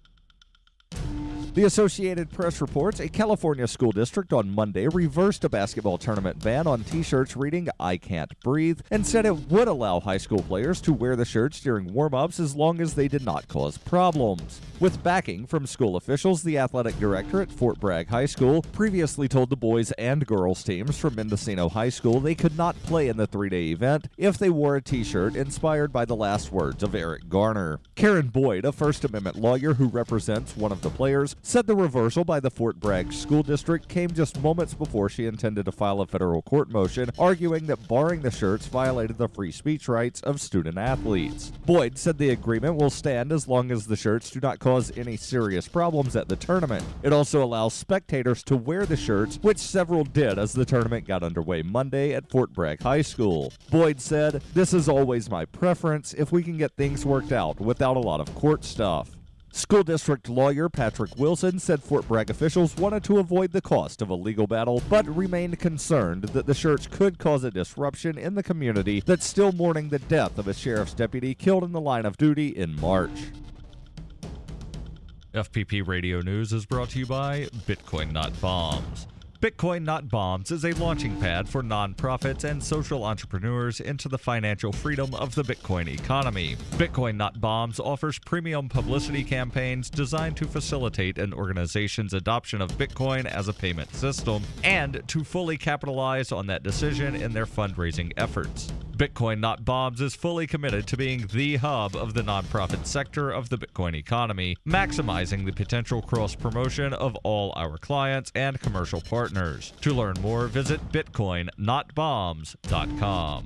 The Associated Press reports a California school district on Monday reversed a basketball tournament ban on t-shirts reading "I Can't Breathe" and said it would allow high school players to wear the shirts during warm-ups as long as they did not cause problems. With backing from school officials, the athletic director at Fort Bragg High School previously told the boys and girls teams from Mendocino High School they could not play in the three-day event if they wore a t-shirt inspired by the last words of Eric Garner. Karen Boyd, a First Amendment lawyer who represents one of the players, said the reversal by the Fort Bragg School District came just moments before she intended to file a federal court motion arguing that barring the shirts violated the free speech rights of student athletes. Boyd said the agreement will stand as long as the shirts do not cause any serious problems at the tournament. It also allows spectators to wear the shirts, which several did as the tournament got underway Monday at Fort Bragg High School. Boyd said, "This is always my preference if we can get things worked out without a lot of court stuff." School district lawyer Patrick Wilson said Fort Bragg officials wanted to avoid the cost of a legal battle, but remained concerned that the shirts could cause a disruption in the community that's still mourning the death of a sheriff's deputy killed in the line of duty in March. F P P Radio News is brought to you by Bitcoin Not Bombs. Bitcoin Not Bombs is a launching pad for nonprofits and social entrepreneurs into the financial freedom of the Bitcoin economy. Bitcoin Not Bombs offers premium publicity campaigns designed to facilitate an organization's adoption of Bitcoin as a payment system and to fully capitalize on that decision in their fundraising efforts. Bitcoin Not Bombs is fully committed to being the hub of the nonprofit sector of the Bitcoin economy, maximizing the potential cross-promotion of all our clients and commercial partners. To learn more, visit bitcoin not bombs dot com.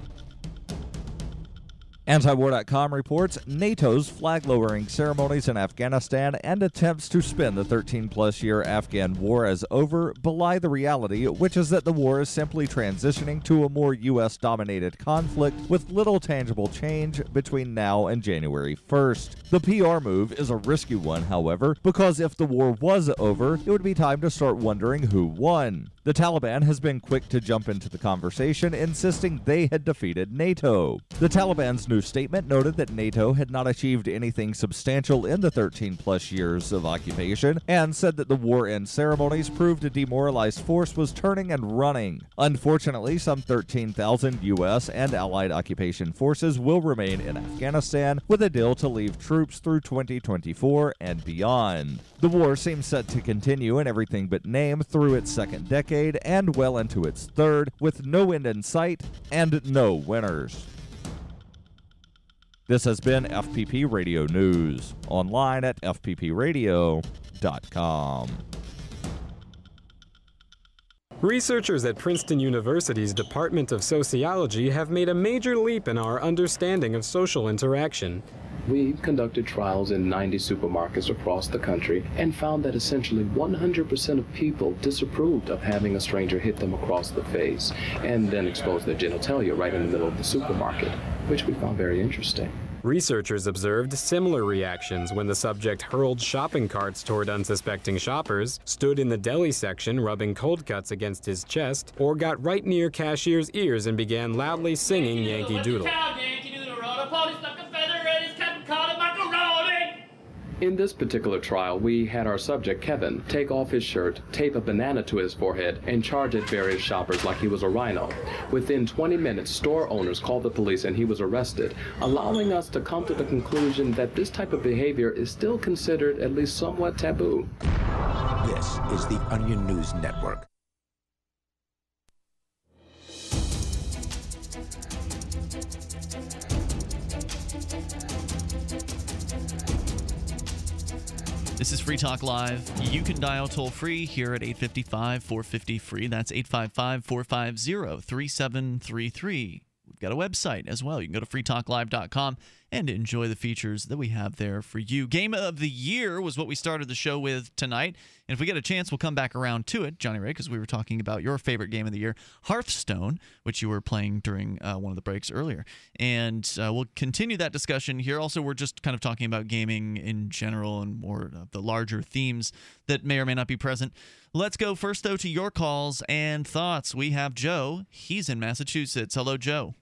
Antiwar dot com reports NATO's flag-lowering ceremonies in Afghanistan and attempts to spin the thirteen-plus-year Afghan war as over belie the reality, which is that the war is simply transitioning to a more U S-dominated conflict with little tangible change between now and January first. The P R move is a risky one, however, because if the war was over, it would be time to start wondering who won. The Taliban has been quick to jump into the conversation, insisting they had defeated NATO. The Taliban's new statement noted that NATO had not achieved anything substantial in the thirteen-plus years of occupation, and said that the war-end ceremonies proved a demoralized force was turning and running. Unfortunately, some thirteen thousand U S and allied occupation forces will remain in Afghanistan, with a deal to leave troops through twenty twenty-four and beyond. The war seems set to continue in everything but name through its second decade, and well into its third, with no end in sight and no winners. This has been F P P Radio News, online at f p p radio dot com. Researchers at Princeton University's Department of Sociology have made a major leap in our understanding of social interaction. We conducted trials in ninety supermarkets across the country and found that essentially one hundred percent of people disapproved of having a stranger hit them across the face and then expose their genitalia right in the middle of the supermarket, which we found very interesting. Researchers observed similar reactions when the subject hurled shopping carts toward unsuspecting shoppers, stood in the deli section rubbing cold cuts against his chest, or got right near cashier's ears and began loudly singing Yankee Doodle. In this particular trial, we had our subject, Kevin, take off his shirt, tape a banana to his forehead, and charge at various shoppers like he was a rhino. Within twenty minutes, store owners called the police and he was arrested, allowing us to come to the conclusion that this type of behavior is still considered at least somewhat taboo. This is the Onion News Network. This is Free Talk Live. You can dial toll-free here at eight five five, four five zero, free. That's eight five five, four five zero, three seven three three. We've got a website as well. You can go to free talk live dot com and enjoy the features that we have there for you. Game of the Year was what we started the show with tonight. And if we get a chance, we'll come back around to it, Johnny Ray, because we were talking about your favorite game of the year, Hearthstone, which you were playing during uh, one of the breaks earlier. And uh, we'll continue that discussion here. Also, we're just kind of talking about gaming in general and more of the larger themes that may or may not be present. Let's go first, though, to your calls and thoughts. We have Joe. He's in Massachusetts. Hello, Joe.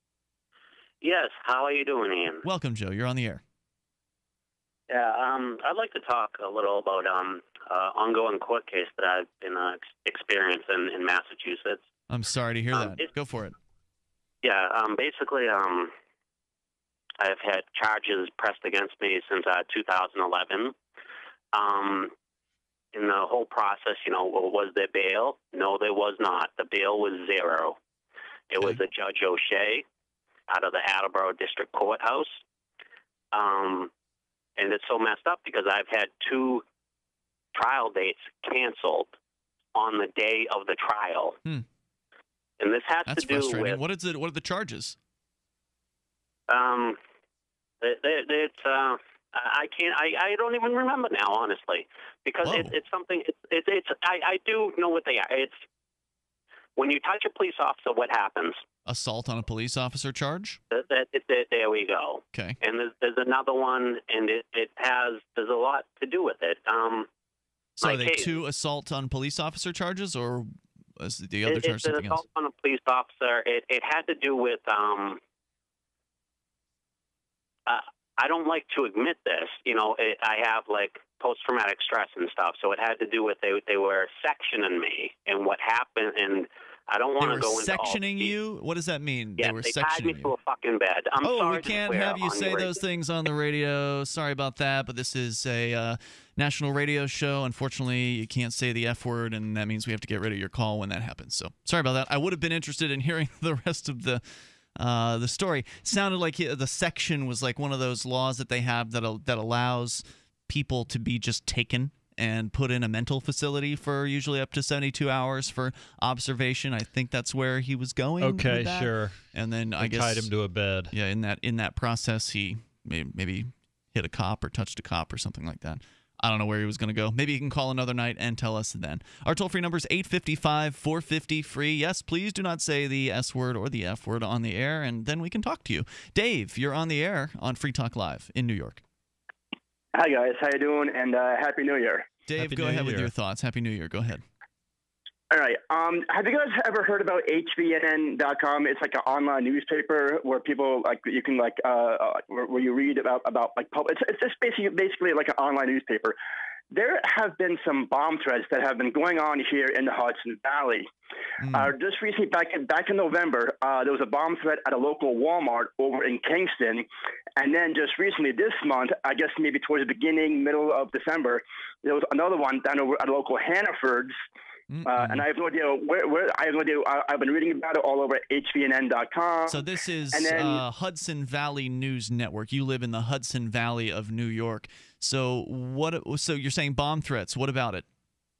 Yes, how are you doing, Ian? Welcome, Joe. You're on the air. Yeah, um, I'd like to talk a little about um, uh, ongoing court case that I've been uh, ex- experiencing in Massachusetts. I'm sorry to hear Um, that. it- Go for it. Yeah, um, basically, um, I've had charges pressed against me since uh, two thousand eleven. Um, in the whole process, you know, well, was there bail? No, there was not. The bail was zero. It was a Judge O'Shea out of the Attleboro District Courthouse. Um, and it's so messed up because I've had two trial dates canceled on the day of the trial. Hmm. And this has That's to do frustrating. with... What is it? What are the charges? Um, it, it, it's uh, I can't. I, I don't even remember now, honestly, because it, it's something. It's it, it's. I, I do know what they are. It's when you touch a police officer, what happens? Assault on a police officer charge? That, that, that there we go. Okay. And there's there's another one, and it, it has there's a lot to do with it. Um, So my are they case- two assault on police officer charges, or is the other it, charge it's an something else? assault on a police officer. It it had to do with um. Uh, I don't like to admit this. You know, it, I have like post-traumatic stress and stuff. So it had to do with they they were sectioning me and what happened. And I don't want to go into all sectioning you? What does that mean? Yeah, they were they sectioning tied me you. to a fucking bed. I'm oh, sorry we to can't swear have you on say your those things on the radio. Sorry about that, but this is a uh, national radio show. Unfortunately, you can't say the F word, and that means we have to get rid of your call when that happens. So sorry about that. I would have been interested in hearing the rest of the uh, the story. Sounded like he, the section was like one of those laws that they have that that allows people to be just taken and put in a mental facility for usually up to seventy-two hours for observation. I think that's where he was going. Okay, with that. sure. And then They I guess tied him to a bed. Yeah, in that in that process, he maybe, maybe hit a cop or touched a cop or something like that. I don't know where he was going to go. Maybe he can call another night and tell us then. Our toll-free number is eight five five, four five zero, free. Yes, please do not say the S word or the F word on the air, and then we can talk to you. Dave, you're on the air on Free Talk Live in New York. Hi, guys. How you doing? And uh, Happy New Year. Dave, Happy go New ahead with Year. your thoughts. Happy New Year. Go ahead. All right. Um, have you guys ever heard about H V N N dot com? It's like an online newspaper where people like you can like uh, uh where, where you read about about like pub- it's it's just basically basically like an online newspaper. There have been some bomb threats that have been going on here in the Hudson Valley. Mm. Uh, just recently, back in, back in November, uh, there was a bomb threat at a local Walmart over in Kingston. And then just recently this month, I guess maybe towards the beginning, middle of December, there was another one down over at a local Hannaford's. Uh, and I have no idea where, where I have no idea. I, I've been reading about it all over H V N N dot com. So this is and then, uh, Hudson Valley News Network. You live in the Hudson Valley of New York. So what? So you're saying bomb threats. What about it?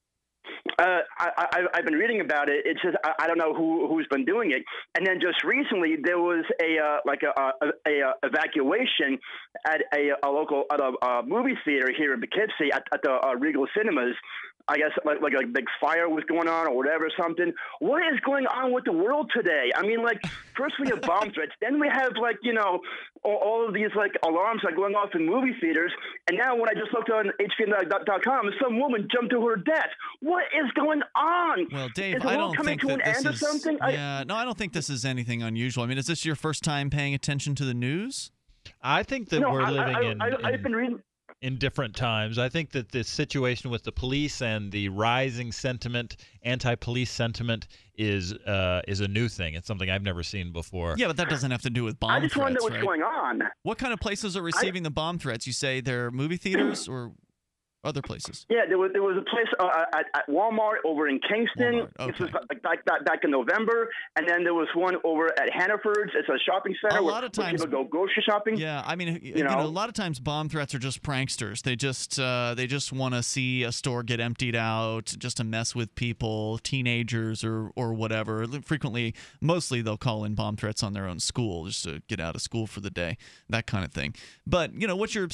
Uh, I, I, I've been reading about it. It's just I, I don't know who who's been doing it. And then just recently there was a uh, like a, a, a, a evacuation at a, a local at a, a movie theater here in Poughkeepsie at, at the uh, Regal Cinemas. I guess like like a big fire was going on or whatever something. What is going on with the world today? I mean, like first we have bomb threats, then we have like you know all, all of these like alarms like going off in movie theaters, and now when I just looked on H V N dot com, some woman jumped to her death. What is going on? Well, Dave, is the I world don't coming think to that an this end or is. something? I- Yeah, no, I don't think this is anything unusual. I mean, is this your first time paying attention to the news? I think that No, we're I- living I- in, I- I've in been reading. in different times. I think that this situation with the police and the rising sentiment, anti-police sentiment, is uh, is a new thing. It's something I've never seen before. Yeah, but that doesn't have to do with bomb I just threats, want to know what's right? going on. What kind of places are receiving the bomb threats? You say they're movie theaters or other places? Yeah, there was there was a place uh, at, at Walmart over in Kingston. Walmart, This was like back, back back in November, and then there was one over at Hannaford's. It's a shopping center A where, lot of where times- people go grocery shopping. Yeah, I mean, you, You know, know? a lot of times bomb threats are just pranksters. They just uh, they just want to see a store get emptied out, just to mess with people, teenagers or or whatever. Frequently, mostly they'll call in bomb threats on their own school just to get out of school for the day, that kind of thing. But you know what you're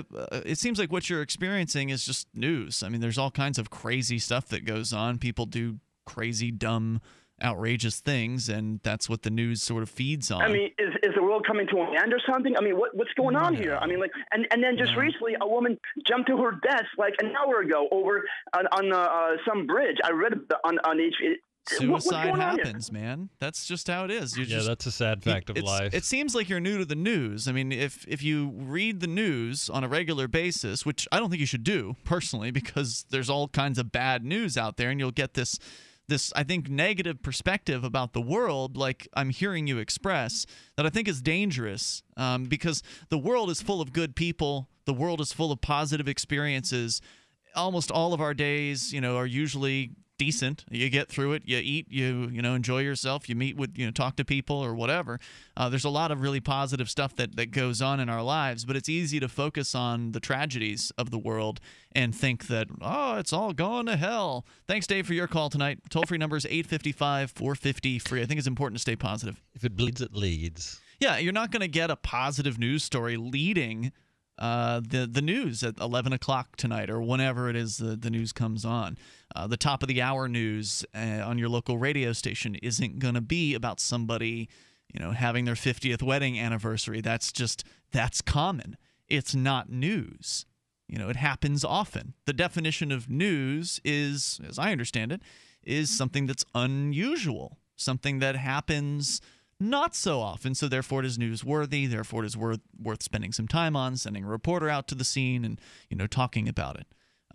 it seems like what you're experiencing is just news. I mean, there's all kinds of crazy stuff that goes on. People do crazy, dumb, outrageous things, and that's what the news sort of feeds on. I mean, is is the world coming to an end or something? I mean, what what's going on No. here? I mean, like, and, and then just No. recently, a woman jumped to her death like an hour ago over on, on uh, uh, some bridge. I read it on on H. What, what's Suicide going on here? happens, man. That's just how it is. You're Yeah, just, that's a sad fact of it's- life. It seems like you're new to the news. I mean, if if you read the news on a regular basis, which I don't think you should do personally, because there's all kinds of bad news out there, and you'll get this this I think negative perspective about the world, like I'm hearing you express, that I think is dangerous, um, because the world is full of good people. The world is full of positive experiences. Almost all of our days, you know, are usually decent. You get through it. You eat. You you know enjoy yourself. You meet with you know talk to people or whatever. Uh, there's a lot of really positive stuff that that goes on in our lives, but it's easy to focus on the tragedies of the world and think that oh it's all going to hell. Thanks, Dave, for your call tonight. Toll free number is eight five five, four five zero, free. I think it's important to stay positive. If it bleeds, it leads. Yeah, you're not going to get a positive news story leading uh, the the news at eleven o'clock tonight or whenever it is the, the news comes on. Uh, the top of the hour news uh, on your local radio station isn't going to be about somebody, you know, having their fiftieth wedding anniversary. That's just that's common. It's not news. You know, it happens often. The definition of news is, as I understand it, is something that's unusual, something that happens not so often, so therefore it is newsworthy, therefore it is worth worth spending some time on, sending a reporter out to the scene and, you know, talking about it.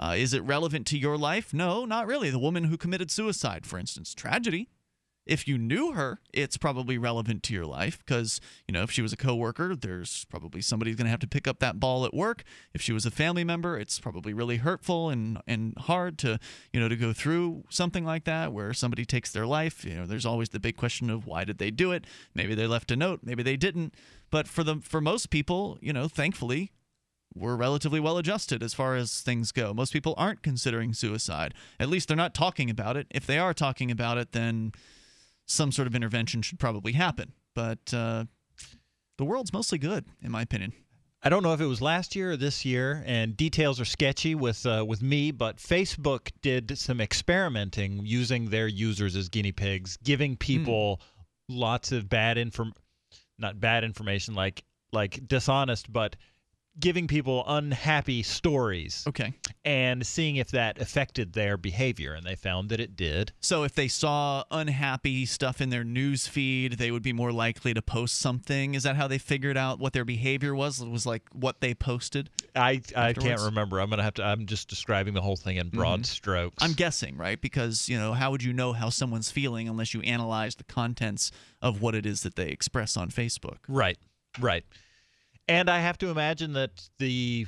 Uh, is it relevant to your life? No, not really. The woman who committed suicide, for instance, tragedy. If you knew her, it's probably relevant to your life because, you know, if she was a coworker, there's probably somebody going to have to pick up that ball at work. If she was a family member, it's probably really hurtful and, and hard to, you know, to go through something like that where somebody takes their life. You know, there's always the big question of why did they do it? Maybe they left a note, maybe they didn't. But for the for most people, you know, thankfully, we're relatively well adjusted as far as things go. Most people aren't considering suicide. At least they're not talking about it. If they are talking about it, then some sort of intervention should probably happen. But uh, the world's mostly good, in my opinion. I don't know if it was last year or this year, and details are sketchy with uh, with me, but Facebook did some experimenting using their users as guinea pigs, giving people mm. lots of bad inform not bad information, like like dishonest, but giving people unhappy stories. Okay. And seeing if that affected their behavior, and they found that it did. So if they saw unhappy stuff in their news feed, they would be more likely to post something. Is that how they figured out what their behavior was? It was like what they posted? I I can't remember. I'm going to have to I'm just describing the whole thing in broad mm-hmm. strokes. I'm guessing, right? Because, you know, how would you know how someone's feeling unless you analyze the contents of what it is that they express on Facebook? Right. Right. And I have to imagine that the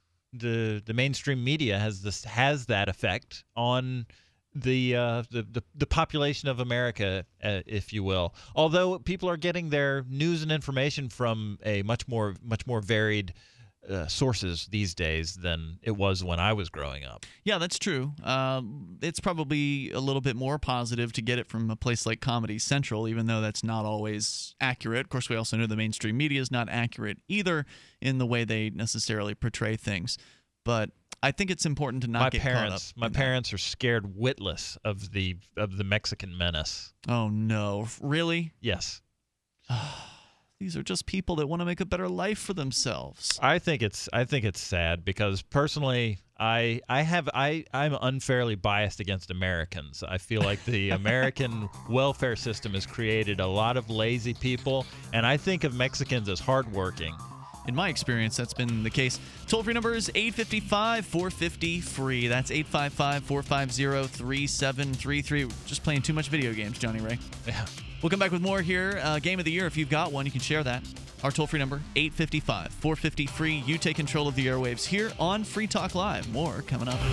the the mainstream media has this has that effect on the uh, the, the the population of America, uh, if you will. Although people are getting their news and information from a much more much more varied uh, sources these days than it was when I was growing up. Yeah, that's true. Um, it's probably a little bit more positive to get it from a place like Comedy Central, even though that's not always accurate. Of course, we also know the mainstream media is not accurate either in the way they necessarily portray things. But I think it's important to not my get parents, caught up. My parents that. are scared witless of the of the Mexican menace. Oh no! Really? Yes. These are just people that want to make a better life for themselves. I think it's I think it's sad because personally, I I have I I'm unfairly biased against Americans. I feel like the American welfare system has created a lot of lazy people, and I think of Mexicans as hardworking. In my experience, that's been the case. Toll-free number is eight five five, four five zero, free. That's eight five five, four five zero, three seven three three. Just playing too much video games, Johnny Ray. Yeah. We'll come back with more here. Uh, Game of the Year, if you've got one, you can share that. Our toll-free number, eight five five, four five zero, free. You take control of the airwaves here on Free Talk Live. More coming up.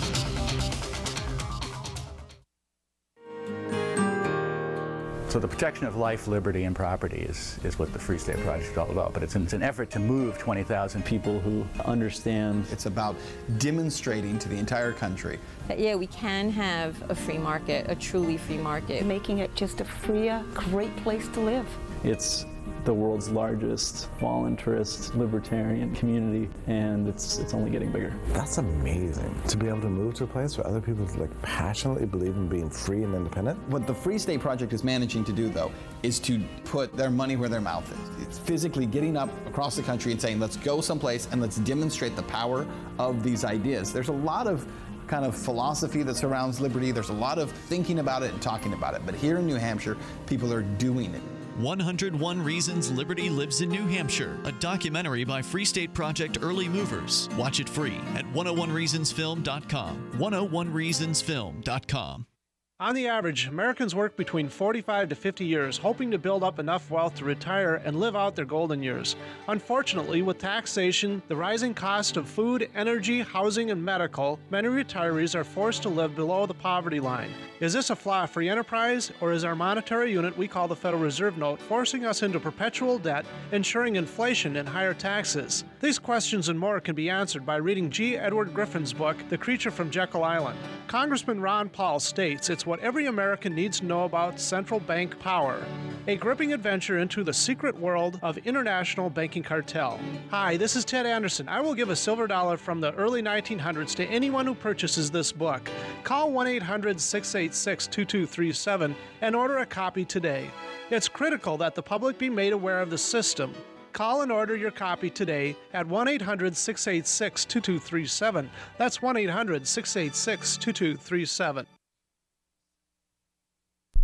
So the protection of life, liberty, and property is, is what the Free State Project is all about. But it's an, it's an effort to move twenty thousand people who understand. It's about demonstrating to the entire country that, yeah, we can have a free market, a truly free market. Making it just a freer, great place to live. It's the world's largest voluntarist libertarian community, and it's it's only getting bigger. That's amazing to be able to move to a place where other people like passionately believe in being free and independent. What the Free State Project is managing to do, though, is to put their money where their mouth is. It's physically getting up across the country and saying, let's go someplace and let's demonstrate the power of these ideas. There's a lot of kind of philosophy that surrounds liberty. There's a lot of thinking about it and talking about it. But here in New Hampshire, people are doing it. one oh one Reasons Liberty Lives in New Hampshire, a documentary by Free State Project Early Movers. Watch it free at one oh one reasons film dot com. one oh one reasons film dot com. On the average, Americans work between forty-five to fifty years, hoping to build up enough wealth to retire and live out their golden years. Unfortunately, with taxation, the rising cost of food, energy, housing, and medical, many retirees are forced to live below the poverty line. Is this a flaw free enterprise, or is our monetary unit we call the Federal Reserve Note forcing us into perpetual debt, ensuring inflation and higher taxes? These questions and more can be answered by reading G. Edward Griffin's book, The Creature from Jekyll Island. Congressman Ron Paul states it's what every American needs to know about central bank power. A gripping adventure into the secret world of international banking cartel. Hi, this is Ted Anderson. I will give a silver dollar from the early nineteen hundreds to anyone who purchases this book. Call one eight hundred, six eight six, two two three seven and order a copy today. It's critical that the public be made aware of the system. Call and order your copy today at one eight hundred, six eight six, two two three seven. That's one eight hundred, six eight six, two two three seven.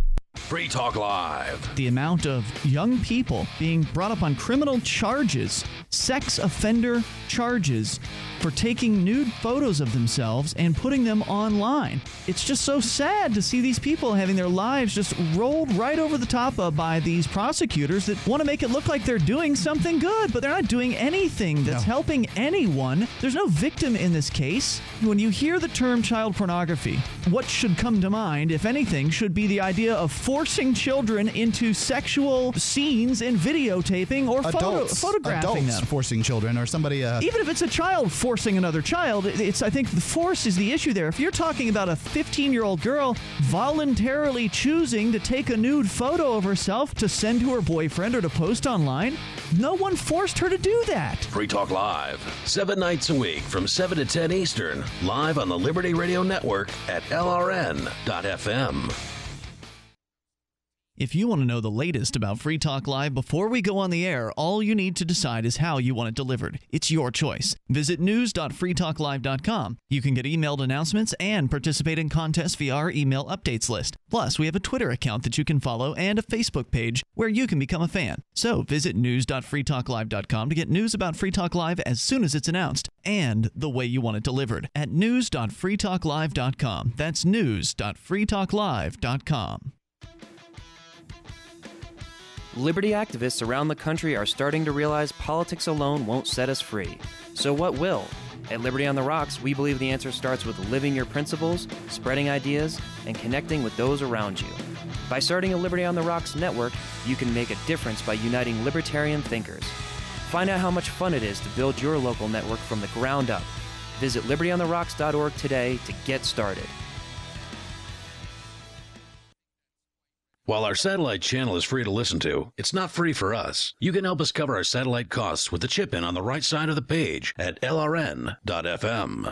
Free Talk Live. The amount of young people being brought up on criminal charges, sex offender charges, for taking nude photos of themselves and putting them online. It's just so sad to see these people having their lives just rolled right over the top of by these prosecutors that want to make it look like they're doing something good, but they're not doing anything that's no. helping anyone. There's no victim in this case. When you hear the term child pornography, what should come to mind, if anything, should be the idea of forcing children into sexual scenes and videotaping or photo- photographing adults them. Forcing children or somebody... Uh... Even if it's a child forcing another child, it's I think the force is the issue there. If you're talking about a fifteen-year-old girl voluntarily choosing to take a nude photo of herself to send to her boyfriend or to post online, no one forced her to do that. Free Talk Live, seven nights a week from seven to ten Eastern, live on the Liberty Radio Network at L R N dot F M. If you want to know the latest about Free Talk Live before we go on the air, all you need to decide is how you want it delivered. It's your choice. Visit news dot free talk live dot com. You can get emailed announcements and participate in contests via our email updates list. Plus, we have a Twitter account that you can follow and a Facebook page where you can become a fan. So visit news dot free talk live dot com to get news about Free Talk Live as soon as it's announced and the way you want it delivered at news dot free talk live dot com. That's news dot free talk live dot com. Liberty activists around the country are starting to realize politics alone won't set us free. So what will? At Liberty on the Rocks, we believe the answer starts with living your principles, spreading ideas, and connecting with those around you. By starting a Liberty on the Rocks network, you can make a difference by uniting libertarian thinkers. Find out how much fun it is to build your local network from the ground up. Visit liberty on the rocks dot org today to get started. While our satellite channel is free to listen to, it's not free for us. You can help us cover our satellite costs with the chip-in on the right side of the page at L R N dot F M.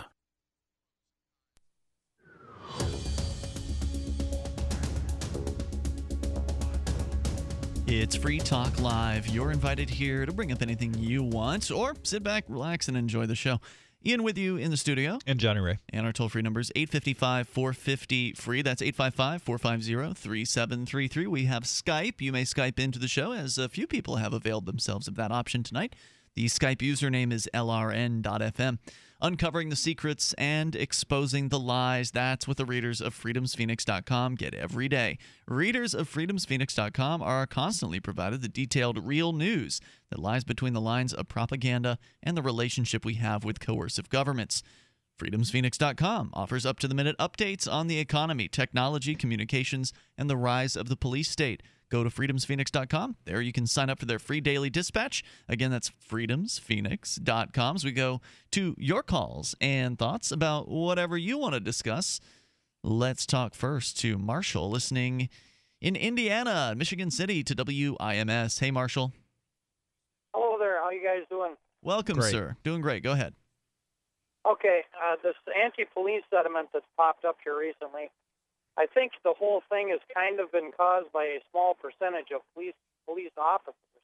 It's Free Talk Live. You're invited here to bring up anything you want or sit back, relax, and enjoy the show. Ian with you in the studio. And Johnny Ray. And our toll-free number is eight five five, four five zero, free. That's eight five five, four five zero, three seven three three. We have Skype. You may Skype into the show, as a few people have availed themselves of that option tonight. The Skype username is L R N dot F M. Uncovering the secrets and exposing the lies. That's what the readers of freedoms phoenix dot com get every day. Readers of freedoms phoenix dot com are constantly provided the detailed real news that lies between the lines of propaganda and the relationship we have with coercive governments. freedoms phoenix dot com offers up-to-the-minute updates on the economy, technology, communications, and the rise of the police state. Go to freedoms phoenix dot com. There you can sign up for their free daily dispatch. Again, that's freedoms phoenix dot com. As we go to your calls and thoughts about whatever you want to discuss, let's talk first to Marshall, listening in Indiana, Michigan City, to W I M S. Hey, Marshall. Hello there. How you guys doing? Welcome, Great. sir. Doing great. Go ahead. Okay, uh, this anti-police sentiment that's popped up here recently, I think the whole thing has kind of been caused by a small percentage of police police officers.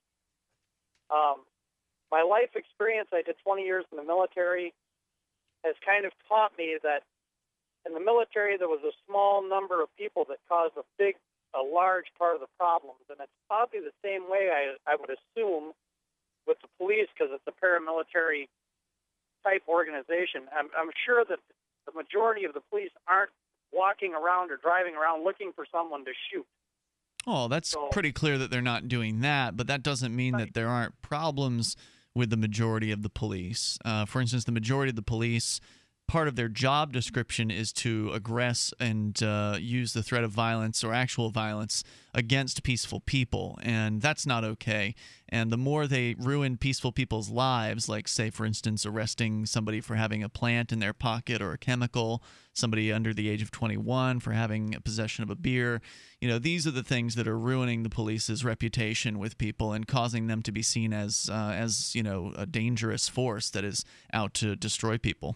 Um, my life experience, I did twenty years in the military, has kind of taught me that in the military there was a small number of people that caused a big, a large part of the problems. And it's probably the same way I, I would assume with the police, because it's a paramilitary type organization. I'm, I'm sure that the majority of the police aren't walking around or driving around looking for someone to shoot. Oh, that's So- pretty clear that they're not doing that, but that doesn't mean that there aren't problems with the majority of the police. Uh, for instance, the majority of the police, part of their job description is to aggress and uh, use the threat of violence or actual violence against peaceful people, and that's not okay. And the more they ruin peaceful people's lives, like, say, for instance, arresting somebody for having a plant in their pocket or a chemical, somebody under the age of twenty-one for having a possession of a beer, you know, these are the things that are ruining the police's reputation with people and causing them to be seen as, uh, as you know, a dangerous force that is out to destroy people.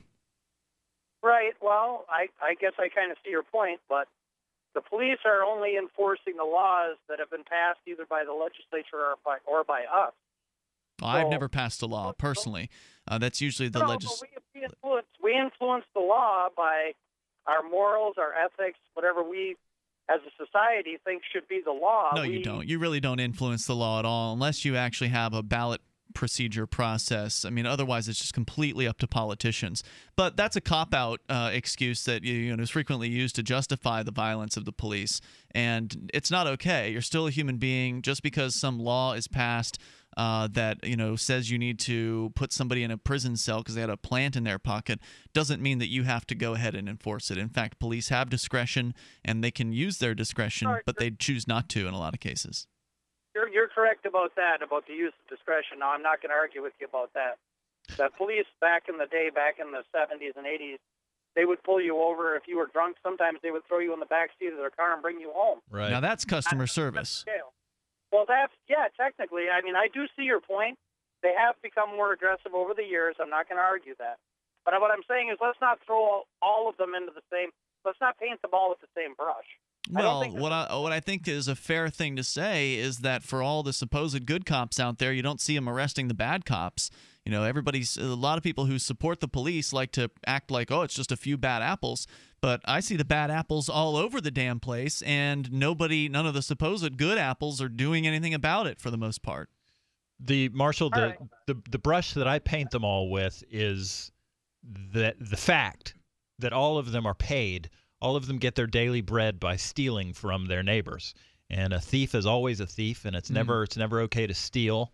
Right. Well, I, I guess I kind of see your point, but the police are only enforcing the laws that have been passed either by the legislature or by or by us. Well, I've So- never passed a law personally. Uh, that's usually the No, legis- but we, we influence we influence the law by our morals, our ethics, whatever we as a society, think should be the law. No, we, you don't. You really don't influence the law at all unless you actually have a ballot procedure process. I mean, otherwise it's just completely up to politicians. But that's a cop-out uh, excuse that you know is frequently used to justify the violence of the police, and it's not okay. You're still a human being. Just because some law is passed uh, that you know says you need to put somebody in a prison cell because they had a plant in their pocket doesn't mean that you have to go ahead and enforce it. In fact, police have discretion, and they can use their discretion, Sorry, but they choose not to in a lot of cases. You're, you're correct about that, about the use of discretion. Now, I'm not going to argue with you about that. The police back in the day, back in the seventies and eighties, they would pull you over if you were drunk. Sometimes they would throw you in the back seat of their car and bring you home. Right. Now that's customer service. Well, that's, yeah, technically. I mean, I do see your point. They have become more aggressive over the years. I'm not going to argue that. But what I'm saying is let's not throw all of them into the same, let's not paint them all with the same brush. Well, I what I what I think is a fair thing to say is that for all the supposed good cops out there, you don't see them arresting the bad cops. You know, everybody's a lot of people who support the police like to act like, oh, it's just a few bad apples. But I see the bad apples all over the damn place, and nobody, none of the supposed good apples are doing anything about it for the most part. The Marshall, the, right. the the brush that I paint them all with is that the fact that all of them are paid. All of them get their daily bread by stealing from their neighbors, and a thief is always a thief, and it's Mm. never it's never okay to steal.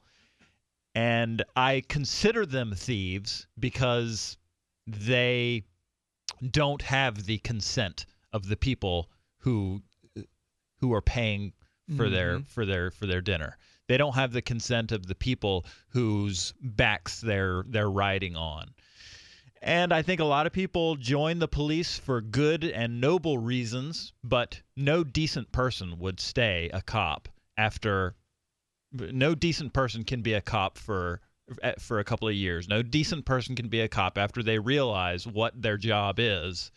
And I consider them thieves because they don't have the consent of the people who who are paying for Mm-hmm. their for their for their dinner. They don't have the consent of the people whose backs they're they're riding on. And I think a lot of people join the police for good and noble reasons, but no decent person would stay a cop after no decent person can be a cop for for a couple of years. No decent person can be a cop after they realize what their job is.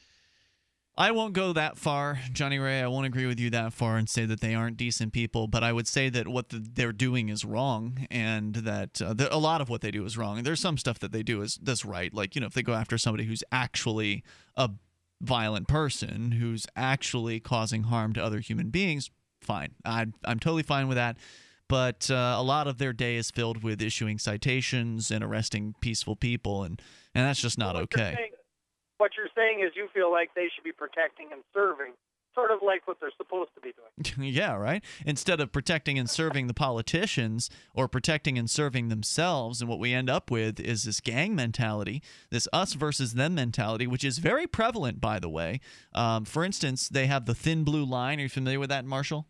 I won't go that far, Johnny Ray. I won't agree with you that far and say that they aren't decent people, but I would say that what the, they're doing is wrong, and that uh, the, a lot of what they do is wrong. And there's some stuff that they do is that's right. Like, you know, if they go after somebody who's actually a violent person, who's actually causing harm to other human beings, fine. I, I'm totally fine with that. But uh, a lot of their day is filled with issuing citations and arresting peaceful people, and, and that's just not okay. What you're saying is you feel like they should be protecting and serving, sort of like what they're supposed to be doing. Yeah, right? Instead of protecting and serving the politicians or protecting and serving themselves, and what we end up with is this gang mentality, this us versus them mentality, which is very prevalent, by the way. Um, for instance, they have the thin blue line. Are you familiar with that, Marshall?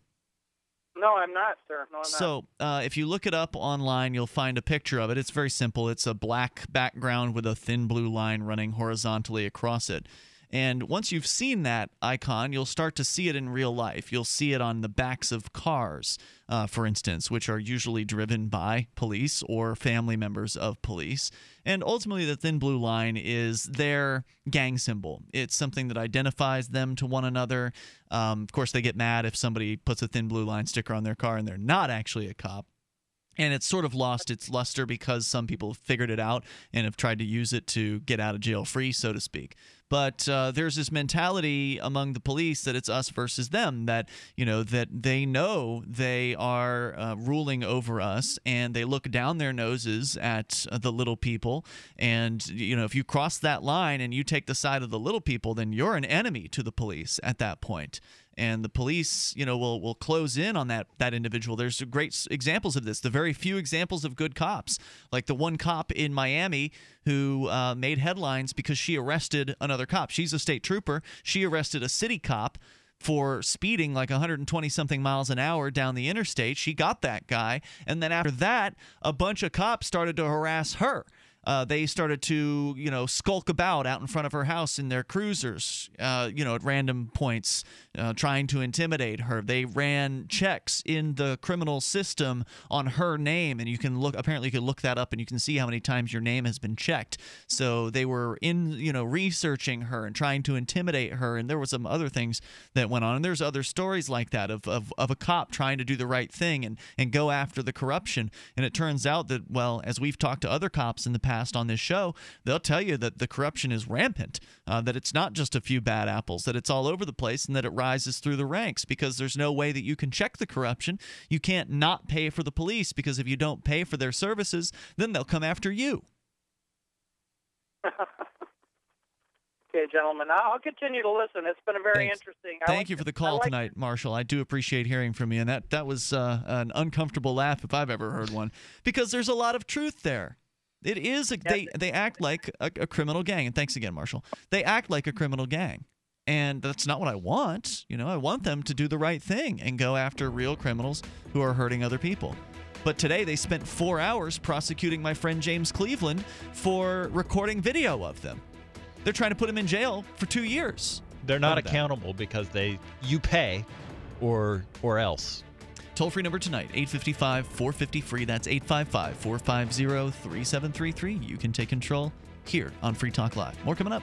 No, I'm not, sir. No, I'm so uh, if you look it up online, you'll find a picture of it. It's very simple. It's a black background with a thin blue line running horizontally across it. And once you've seen that icon, you'll start to see it in real life. You'll see it on the backs of cars, uh, for instance, which are usually driven by police or family members of police. And ultimately, the thin blue line is their gang symbol. It's something that identifies them to one another. Um, of course, they get mad if somebody puts a thin blue line sticker on their car and they're not actually a cop. And it's sort of lost its luster because some people have figured it out and have tried to use it to get out of jail free, so to speak. But uh, there's this mentality among the police that it's us versus them, that, you know, that they know they are uh, ruling over us, and they look down their noses at uh, the little people. And, you know, if you cross that line and you take the side of the little people, then you're an enemy to the police at that point. And the police, you know, will will close in on that that individual. There's great examples of this. The very few examples of good cops, like the one cop in Miami who uh, made headlines because she arrested another cop. She's a state trooper. She arrested a city cop for speeding like one hundred twenty something miles an hour down the interstate. She got that guy, and then after that, a bunch of cops started to harass her. Uh, they started to, you know, skulk about out in front of her house in their cruisers, uh, you know, at random points, uh, trying to intimidate her. They ran checks in the criminal system on her name, and you can look. Apparently, you can look that up, and you can see how many times your name has been checked. So they were in, you know, researching her and trying to intimidate her. And there were some other things that went on. And there's other stories like that of of, of a cop trying to do the right thing and and go after the corruption. And it turns out that, well, as we've talked to other cops in the past, past on this show, they'll tell you that the corruption is rampant, uh, that it's not just a few bad apples, that it's all over the place, and that it rises through the ranks because there's no way that you can check the corruption. You can't not pay for the police, because if you don't pay for their services, then they'll come after you. Okay, gentlemen, I'll continue to listen. It's been a very Thanks. interesting. I Thank like you for the it. call I like tonight, Marshall. I do appreciate hearing from you, and that, that was uh, an uncomfortable laugh if I've ever heard one, because there's a lot of truth there. It is a, they they act like a, a criminal gang, and thanks again, Marshall. They act like a criminal gang, and that's not what I want. You know, I want them to do the right thing and go after real criminals who are hurting other people. But today they spent four hours prosecuting my friend James Cleveland for recording video of them. They're trying to put him in jail for two years. They're not accountable because they you pay or or else. Toll-free number tonight, eight five five, four five zero, free. That's eight five five, four five zero, three seven three three. You can take control here on Free Talk Live. More coming up.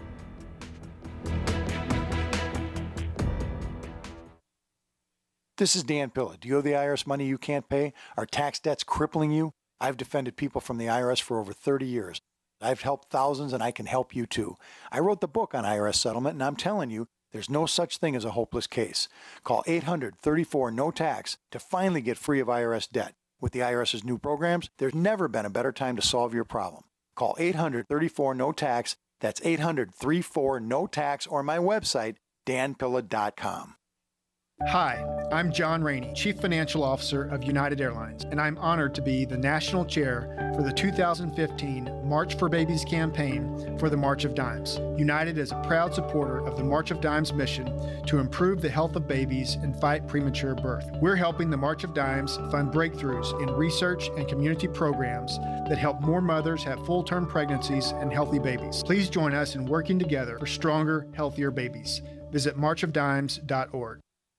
This is Dan Pilla. Do you owe the I R S money you can't pay? Are tax debts crippling you? I've defended people from the I R S for over thirty years. I've helped thousands, and I can help you too. I wrote the book on I R S settlement, and I'm telling you, there's no such thing as a hopeless case. Call eight hundred, thirty-four, no tax to finally get free of I R S debt. With the IRS's new programs, there's never been a better time to solve your problem. Call eight hundred, thirty-four, no tax. That's eight hundred, thirty-four, no tax, or my website, dan pilla dot com. Hi, I'm John Rainey, Chief Financial Officer of United Airlines, and I'm honored to be the National Chair for the two thousand fifteen March for Babies campaign for the March of Dimes. United is a proud supporter of the March of Dimes mission to improve the health of babies and fight premature birth. We're helping the March of Dimes fund breakthroughs in research and community programs that help more mothers have full-term pregnancies and healthy babies. Please join us in working together for stronger, healthier babies. Visit march of dimes dot org.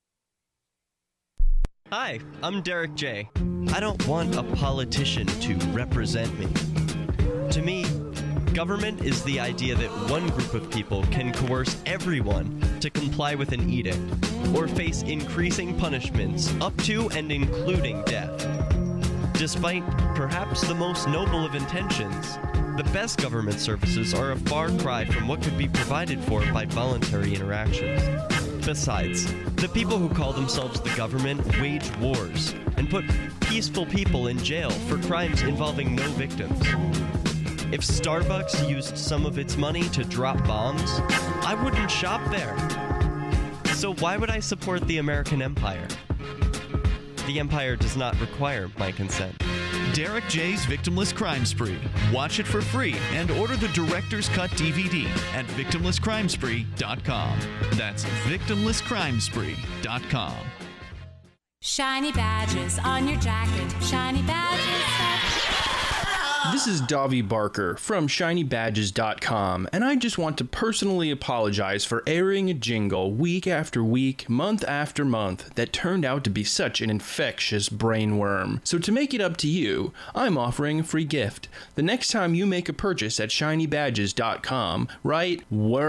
Hi, I'm Derek J. I don't want a politician to represent me. To me, government is the idea that one group of people can coerce everyone to comply with an edict, or face increasing punishments up to and including death. Despite perhaps the most noble of intentions, the best government services are a far cry from what could be provided for by voluntary interactions. Besides, the people who call themselves the government wage wars and put peaceful people in jail for crimes involving no victims. If Starbucks used some of its money to drop bombs, I wouldn't shop there. So why would I support the American empire? The empire does not require my consent. Derek J's Victimless Crime Spree. Watch it for free and order the Director's Cut D V D at victimless crime spree dot com. That's victimless crime spree dot com. Shiny badges on your jacket. Shiny badges. This is Davi Barker from shiny badges dot com, and I just want to personally apologize for airing a jingle week after week, month after month, that turned out to be such an infectious brainworm. So to make it up to you, I'm offering a free gift. The next time you make a purchase at shiny badges dot com, write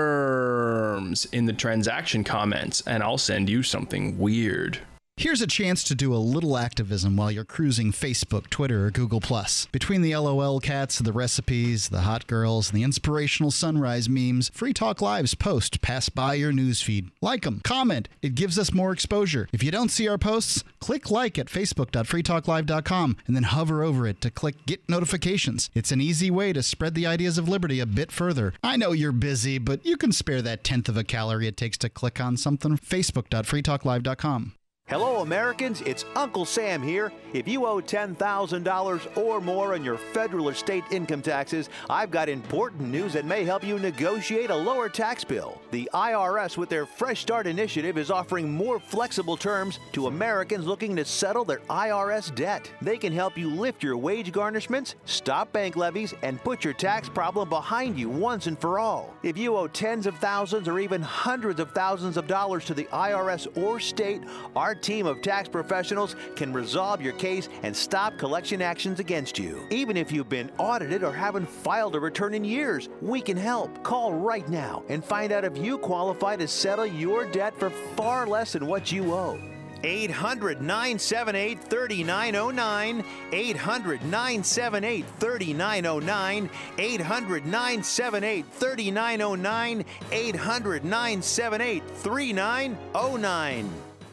worms in the transaction comments, and I'll send you something weird. Here's a chance to do a little activism while you're cruising Facebook, Twitter, or Google+. Between the LOL cats, the recipes, the hot girls, and the inspirational sunrise memes, Free Talk Live's posts pass by your newsfeed. Like them, comment. It gives us more exposure. If you don't see our posts, click like at facebook dot free talk live dot com and then hover over it to click Get Notifications. It's an easy way to spread the ideas of liberty a bit further. I know you're busy, but you can spare that tenth of a calorie it takes to click on something. facebook dot free talk live dot com. Hello, Americans. It's Uncle Sam here. If you owe ten thousand dollars or more on your federal or state income taxes, I've got important news that may help you negotiate a lower tax bill. The I R S, with their Fresh Start initiative, is offering more flexible terms to Americans looking to settle their I R S debt. They can help you lift your wage garnishments, stop bank levies, and put your tax problem behind you once and for all. If you owe tens of thousands or even hundreds of thousands of dollars to the I R S or state, our team of tax professionals can resolve your case and stop collection actions against you. Even if you've been audited or haven't filed a return in years, we can help. Call right now and find out if you qualify to settle your debt for far less than what you owe. eight hundred, nine seven eight, three nine zero nine. eight hundred, nine seven eight, three nine zero nine. eight hundred, nine seven eight, three nine zero nine. eight hundred, nine seven eight, three nine zero nine.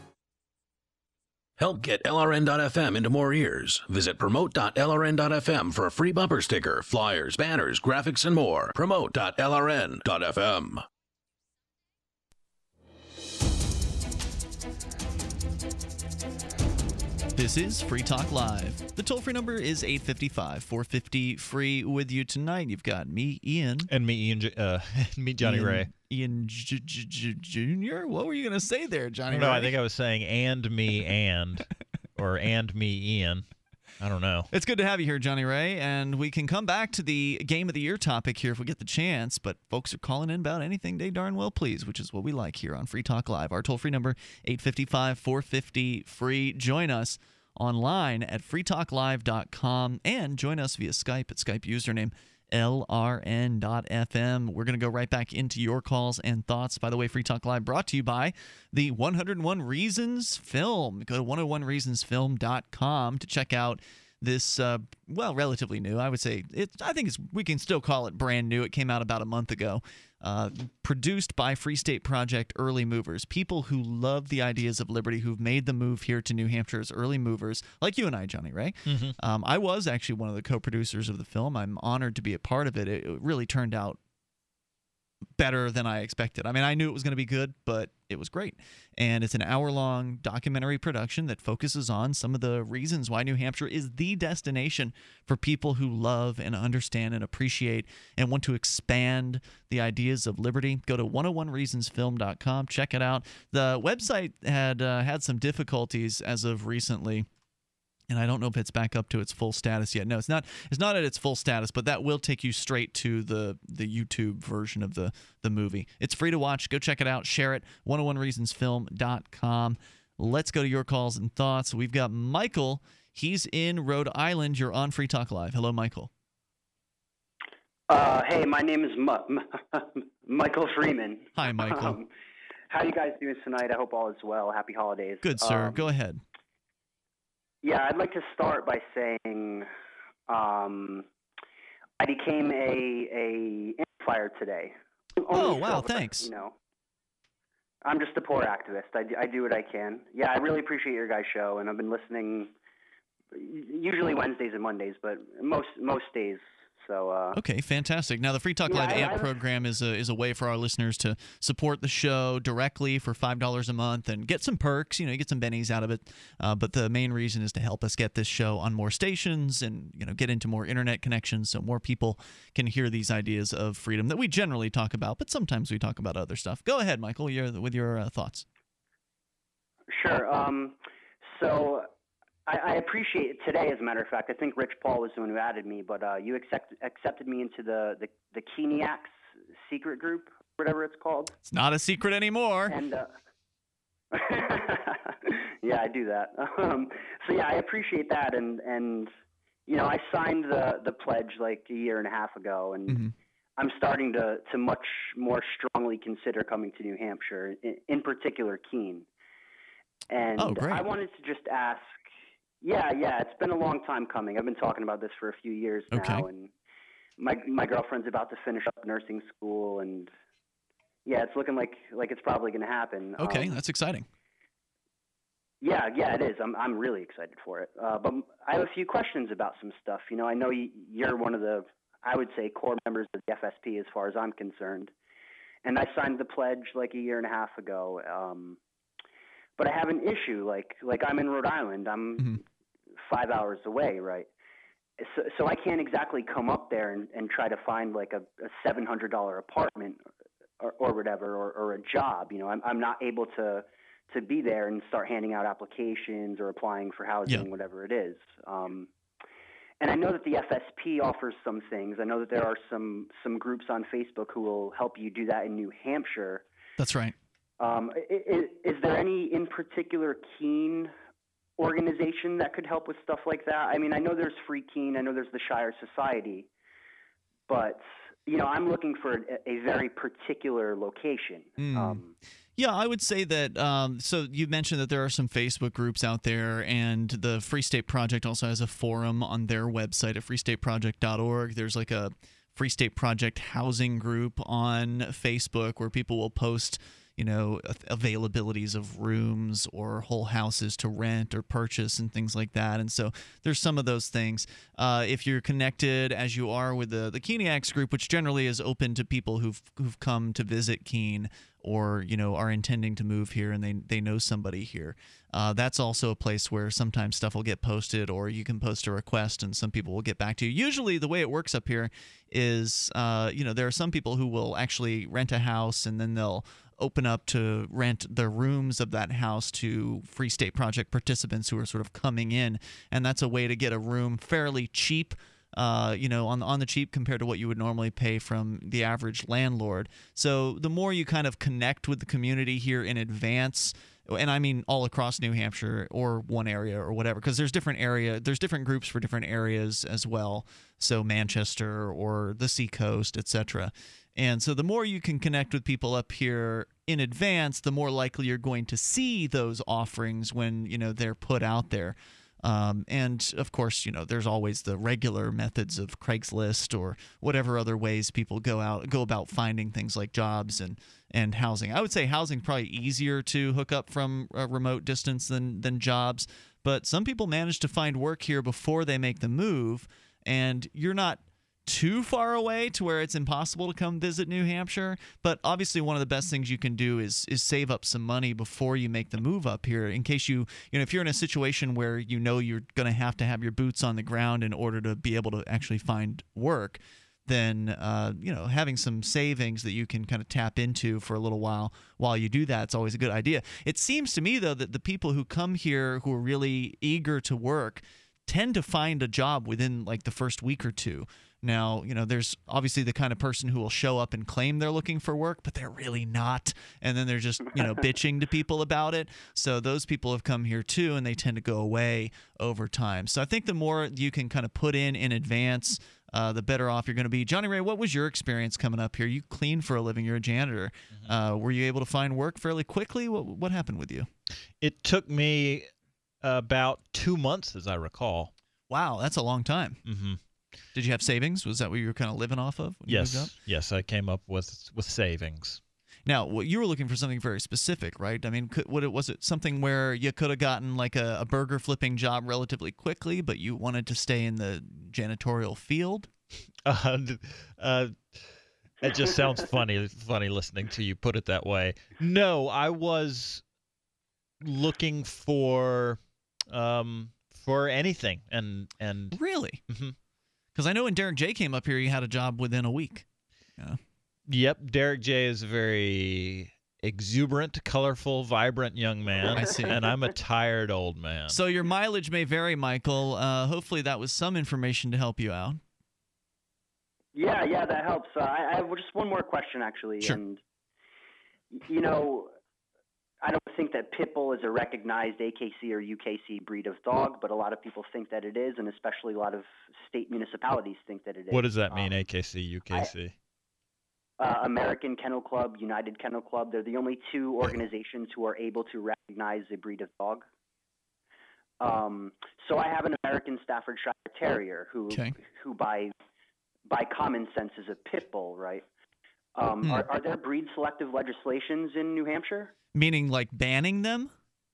Help get L R N dot F M into more ears. Visit promote dot L R N dot F M for a free bumper sticker, flyers, banners, graphics, and more. promote dot L R N dot F M. This is Free Talk Live. The toll-free number is eight five five, four five zero, free. With you tonight, you've got me, Ian. And me, Ian. J- uh, me, Johnny Ian, Ray. Ian J- J- J- Junior? What were you going to say there, Johnny No, Ray? I think I was saying and me and, or and me, Ian. I don't know. It's good to have you here, Johnny Ray, and we can come back to the Game of the Year topic here if we get the chance, but folks are calling in about anything they darn well please, which is what we like here on Free Talk Live. Our toll-free number, eight five five, four five zero, free. Join us online at free talk live dot com and join us via Skype at Skype username L R N dot F M. We're going to go right back into your calls and thoughts. By the way, Free Talk Live brought to you by the one oh one Reasons film. Go to one oh one reasons film dot com to check out this, uh, well, relatively new. I would say, it, I think it's, we can still call it brand new. It came out about a month ago. Uh, produced by Free State Project Early Movers, people who love the ideas of liberty, who've made the move here to New Hampshire as early movers, like you and I, Johnny Ray. Mm-hmm. Um, I was actually one of the co-producers of the film. I'm honored to be a part of it. It, it really turned out better than I expected. I mean, I knew it was going to be good, but it was great. And it's an hour-long documentary production that focuses on some of the reasons why New Hampshire is the destination for people who love and understand and appreciate and want to expand the ideas of liberty. Go to one oh one reasons film dot com. Check it out. The website had uh, had some difficulties as of recently. And I don't know if it's back up to its full status yet. No, it's not. It's not at its full status, but that will take you straight to the the YouTube version of the the movie. It's free to watch. Go check it out. Share it. one oh one reasons film dot com. Let's go to your calls and thoughts. We've got Michael. He's in Rhode Island. You're on Free Talk Live. Hello, Michael. Uh, hey, my name is M- Michael Freeman. Hi, Michael. Um, how are you guys doing tonight? I hope all is well. Happy holidays. Good, sir. Um, go ahead. Yeah, I'd like to start by saying um, I became a a amplifier today. Oh, Only wow, silver, thanks. You know, I'm just a poor activist. I do, I do what I can. Yeah, I really appreciate your guys' show, and I've been listening usually Wednesdays and Mondays, but most most days. So uh, Okay, fantastic. Now, the Free Talk Yeah, Live I- A M P I- program is a is a way for our listeners to support the show directly for five dollars a month and get some perks. You know, you get some bennies out of it. Uh, but the main reason is to help us get this show on more stations and, you know, get into more internet connections so more people can hear these ideas of freedom that we generally talk about, but sometimes we talk about other stuff. Go ahead, Michael, you're, with your uh, thoughts. Sure. Um, so I, I appreciate it today, as a matter of fact. I think Rich Paul was the one who added me, but uh, you accept, accepted me into the, the, the Keeniacs secret group, whatever it's called. It's not a secret anymore. And uh, yeah, I do that. Um, so yeah, I appreciate that, and and you know, I signed the the pledge like a year and a half ago, and Mm-hmm. I'm starting to to much more strongly consider coming to New Hampshire, in, in particular Keene. And Oh, great. I wanted to just ask. Yeah, yeah, it's been a long time coming. I've been talking about this for a few years now, Okay. and my my girlfriend's about to finish up nursing school, and yeah, it's looking like like it's probably going to happen. Okay, Um, that's exciting. yeah, yeah, it is. I'm I'm really excited for it. Uh, but I have a few questions about some stuff. You know, I know y- you're one of the, I would say, core members of the F S P as far as I'm concerned, and I signed the pledge like a year and a half ago. Um, but I have an issue. Like like I'm in Rhode Island. I'm Mm-hmm. five hours away, right? So, so I can't exactly come up there and, and try to find like a, a seven hundred dollar apartment or, or whatever, or, or a job. You know, I'm I'm not able to to be there and start handing out applications or applying for housing, Yeah. whatever it is. Um, and I know that the F S P offers some things. I know that there are some some groups on Facebook who will help you do that in New Hampshire. That's right. Um, is, is there any in particular Keene organization that could help with stuff like that? I mean, I know there's Free Keene, I know there's the Shire Society, but you know, I'm looking for a, a very particular location. Mm. Um, Yeah, I would say that, um, so you mentioned that there are some Facebook groups out there, and the Free State Project also has a forum on their website at free state project dot org. There's like a Free State Project housing group on Facebook where people will post, you know, availabilities of rooms or whole houses to rent or purchase and things like that. And so there's some of those things. Uh, if you're connected, as you are, with the the Keeniacs group, which generally is open to people who've who've come to visit Keene or, you know, are intending to move here and they they know somebody here. Uh, that's also a place where sometimes stuff will get posted, or you can post a request and some people will get back to you. Usually the way it works up here is, uh, you know, there are some people who will actually rent a house and then they'll open up to rent the rooms of that house to Free State Project participants who are sort of coming in, and that's a way to get a room fairly cheap, uh, you know, on on the cheap compared to what you would normally pay from the average landlord. So the more you kind of connect with the community here in advance, and I mean all across New Hampshire or one area or whatever, because there's different area, there's different groups for different areas as well. So Manchester or the Seacoast, et cetera. And so the more you can connect with people up here in advance, the more likely you're going to see those offerings when, you know, they're put out there. Um, and, of course, you know, there's always the regular methods of Craigslist or whatever other ways people go out go about finding things like jobs and, and housing. I would say housing probably easier to hook up from a remote distance than, than jobs. But some people manage to find work here before they make the move, and you're not too far away to where it's impossible to come visit New Hampshire. But obviously one of the best things you can do is is save up some money before you make the move up here, in case you, you know, if you're in a situation where you know you're going to have to have your boots on the ground in order to be able to actually find work, then, uh, you know, having some savings that you can kind of tap into for a little while while you do that, it's always a good idea. It seems to me, though, that the people who come here who are really eager to work tend to find a job within like the first week or two. Now, you know, there's obviously the kind of person who will show up and claim they're looking for work, but they're really not. And then they're just, you know, bitching to people about it. So those people have come here too, and they tend to go away over time. So I think the more you can kind of put in in advance, uh, the better off you're going to be. Johnny Ray, what was your experience coming up here? You clean for a living. You're a janitor. Mm-hmm. Uh, were you able to find work fairly quickly? What, what happened with you? It took me about two months, as I recall. Wow, that's a long time. Mm-hmm. Did you have savings? Was that what you were kind of living off of when you moved up? Yes, yes, I came up with with savings. Now, well, you were looking for something very specific, right? I mean, could, what, was it something where you could have gotten like a, a burger flipping job relatively quickly, but you wanted to stay in the janitorial field? Uh, uh, it just sounds funny, funny listening to you put it that way. No, I was looking for um, for anything, and and really. Mm-hmm. Because I know when Derek J came up here, he had a job within a week. Yeah. Yep, Derek J is a very exuberant, colorful, vibrant young man. I see. And I'm a tired old man. So your mileage may vary, Michael. Uh, hopefully that was some information to help you out. Yeah, yeah, that helps. Uh, I, I have just one more question, actually. Sure. And, you know, I don't think that pit bull is a recognized A K C or U K C breed of dog, but a lot of people think that it is, and especially a lot of state municipalities think that it is. What does that mean, um, A K C, U K C? I, uh, American Kennel Club, United Kennel Club, they're the only two organizations who are able to recognize a breed of dog. Um, so I have an American Staffordshire Terrier who, okay. who by by common sense is a pit bull, right? Um, hmm. are, are there breed selective legislations in New Hampshire? Meaning like banning them?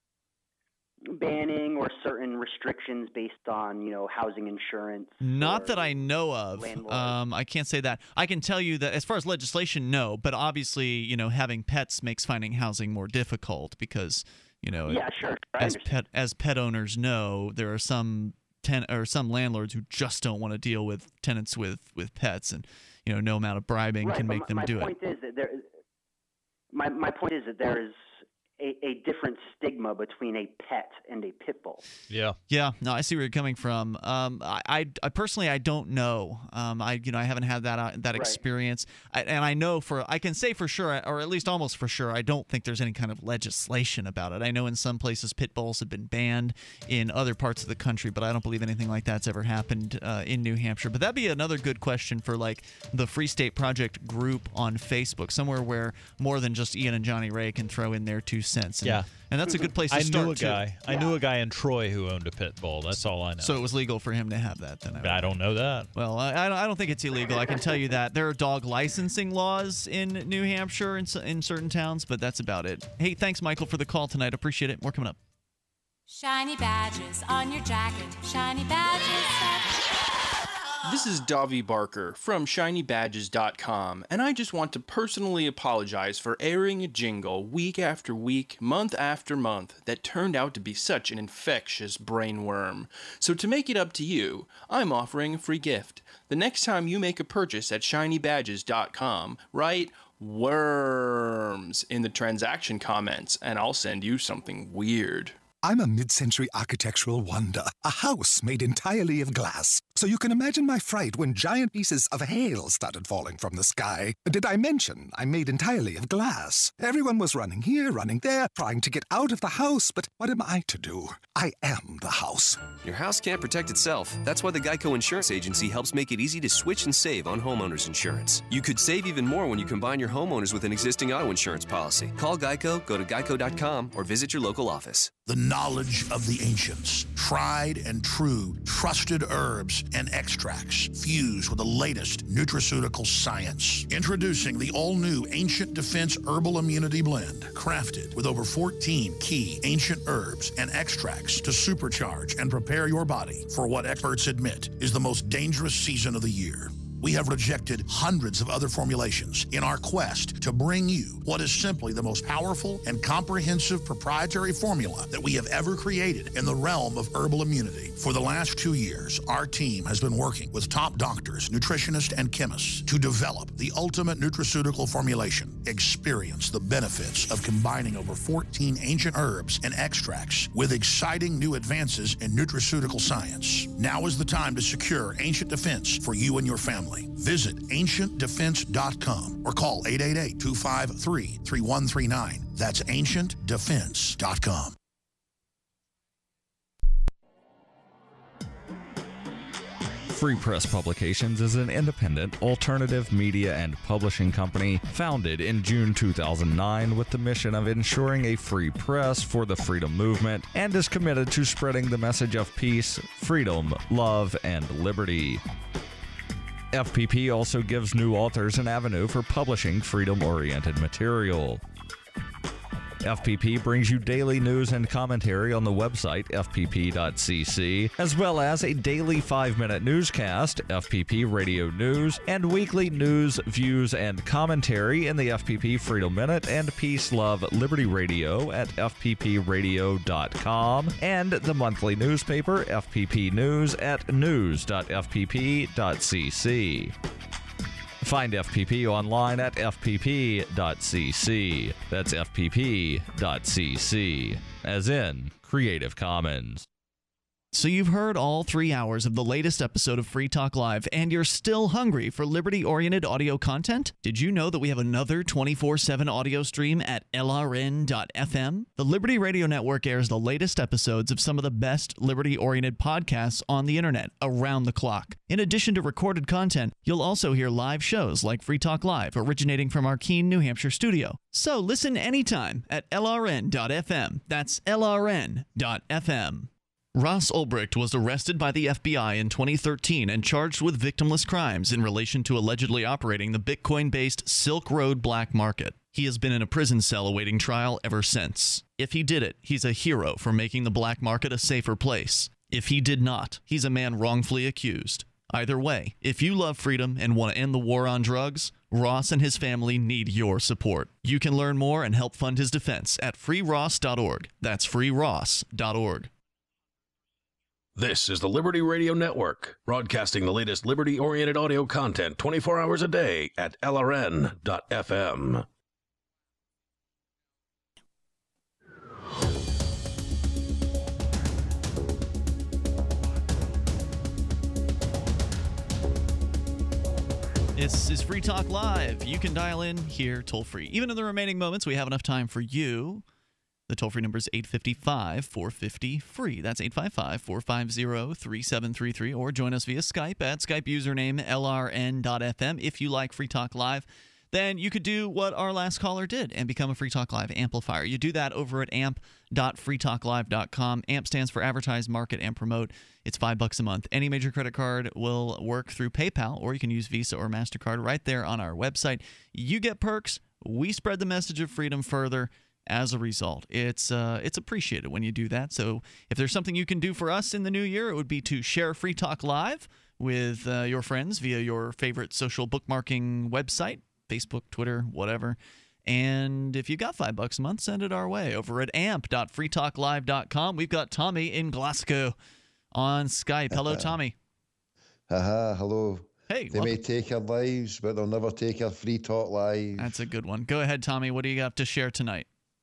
Banning or certain restrictions based on, you know, housing insurance. Not that I know of. Landlord. Um, I can't say that. I can tell you that as far as legislation, no. But obviously, you know, having pets makes finding housing more difficult because, you know, yeah, sure. I as pet as pet owners know, there are some ten or some landlords who just don't want to deal with tenants with with pets, and you know, no amount of bribing right, can make my, them my do point it. Is that there, my my point is that there is a, a different stigma between a pet and a pit bull. Yeah. Yeah. No, I see where you're coming from. Um, I, I, I personally, I don't know. Um, I, you know, I haven't had that uh, that Right. experience, I, and I know for, I can say for sure, or at least almost for sure, I don't think there's any kind of legislation about it. I know in some places pit bulls have been banned in other parts of the country, but I don't believe anything like that's ever happened uh, in New Hampshire. But that'd be another good question for like the Free State Project group on Facebook, somewhere where more than just Ian and Johnny Ray can throw in their two cents. And, Yeah. and that's a good place to I start. knew a too. guy. I knew a guy in Troy who owned a pit bull. That's all I know. So it was legal for him to have that then? I don't know that. Well, I, I don't- I don't think it's illegal. I can tell you that. There are dog licensing laws in New Hampshire in, s- in certain towns, but that's about it. Hey, thanks, Michael, for the call tonight. Appreciate it. More coming up. Shiny badges on your jacket. Shiny badges. This is Davi Barker from shiny badges dot com, and I just want to personally apologize for airing a jingle week after week, month after month, that turned out to be such an infectious brainworm. So to make it up to you, I'm offering a free gift. The next time you make a purchase at shiny badges dot com, write worms in the transaction comments, and I'll send you something weird. I'm a mid-century architectural wonder, a house made entirely of glass. So you can imagine my fright when giant pieces of hail started falling from the sky. Did I mention I'm made entirely of glass? Everyone was running here, running there, trying to get out of the house, but what am I to do? I am the house. Your house can't protect itself. That's why the Geico Insurance Agency helps make it easy to switch and save on homeowners insurance. You could save even more when you combine your homeowners with an existing auto insurance policy. Call Geico, go to geico dot com, or visit your local office. The knowledge of the ancients, tried and true, trusted herbs and extracts fused with the latest nutraceutical science. Introducing the all-new Ancient Defense Herbal Immunity Blend, crafted with over fourteen key ancient herbs and extracts to supercharge and prepare your body for what experts admit is the most dangerous season of the year. We have rejected hundreds of other formulations in our quest to bring you what is simply the most powerful and comprehensive proprietary formula that we have ever created in the realm of herbal immunity. For the last two years, our team has been working with top doctors, nutritionists, and chemists to develop the ultimate nutraceutical formulation. Experience the benefits of combining over fourteen ancient herbs and extracts with exciting new advances in nutraceutical science. Now is the time to secure Ancient Defense for you and your family. Visit ancient defense dot com or call eight eight eight, two five three, three one three nine. That's ancient defense dot com. Free Press Publications is an independent, alternative media and publishing company founded in June two thousand nine with the mission of ensuring a free press for the freedom movement and is committed to spreading the message of peace, freedom, love, and liberty. F P P also gives new authors an avenue for publishing freedom-oriented material. F P P brings you daily news and commentary on the website f p p dot c c, as well as a daily five-minute newscast, F P P Radio News, and weekly news, views, and commentary in the F P P Freedom Minute and Peace, Love, Liberty Radio at f p p radio dot com, and the monthly newspaper, F P P News, at news dot f p p dot c c. Find F P P online at f p p dot c c. That's f p p dot c c, as in Creative Commons. So you've heard all three hours of the latest episode of Free Talk Live, and you're still hungry for liberty-oriented audio content? Did you know that we have another twenty-four seven audio stream at L R N dot F M? The Liberty Radio Network airs the latest episodes of some of the best liberty-oriented podcasts on the internet around the clock. In addition to recorded content, you'll also hear live shows like Free Talk Live, originating from our Keene, New Hampshire studio. So listen anytime at L R N dot F M. That's L R N dot F M. Ross Ulbricht was arrested by the F B I in twenty thirteen and charged with victimless crimes in relation to allegedly operating the Bitcoin-based Silk Road black market. He has been in a prison cell awaiting trial ever since. If he did it, he's a hero for making the black market a safer place. If he did not, he's a man wrongfully accused. Either way, if you love freedom and want to end the war on drugs, Ross and his family need your support. You can learn more and help fund his defense at free ross dot org. That's free ross dot org. This is the Liberty Radio Network, broadcasting the latest liberty-oriented audio content twenty-four hours a day at L R N dot F M. This is Free Talk Live. You can dial in here toll free. Even in the remaining moments, we have enough time for you. The toll-free number is eight five five, four five zero, free. That's eight five five, four five zero, three seven three three. Or join us via Skype at Skype username L R N dot F M. If you like Free Talk Live, then you could do what our last caller did and become a Free Talk Live amplifier. You do that over at amp dot free talk live dot com. AMP stands for Advertise, Market, and Promote. It's five bucks a month. Any major credit card will work through PayPal, or you can use Visa or MasterCard right there on our website. You get perks. We spread the message of freedom further. As a result, it's uh, it's appreciated when you do that. So if there's something you can do for us in the new year, it would be to share Free Talk Live with uh, your friends via your favorite social bookmarking website, Facebook, Twitter, whatever. And if you got five bucks a month, send it our way over at amp dot free talk live dot com. We've got Tommy in Glasgow on Skype. Hello, Tommy. Haha, hello. Hey, they welcome. may take our lives, but they'll never take our Free Talk Live. That's a good one. Go ahead, Tommy. What do you got to share tonight?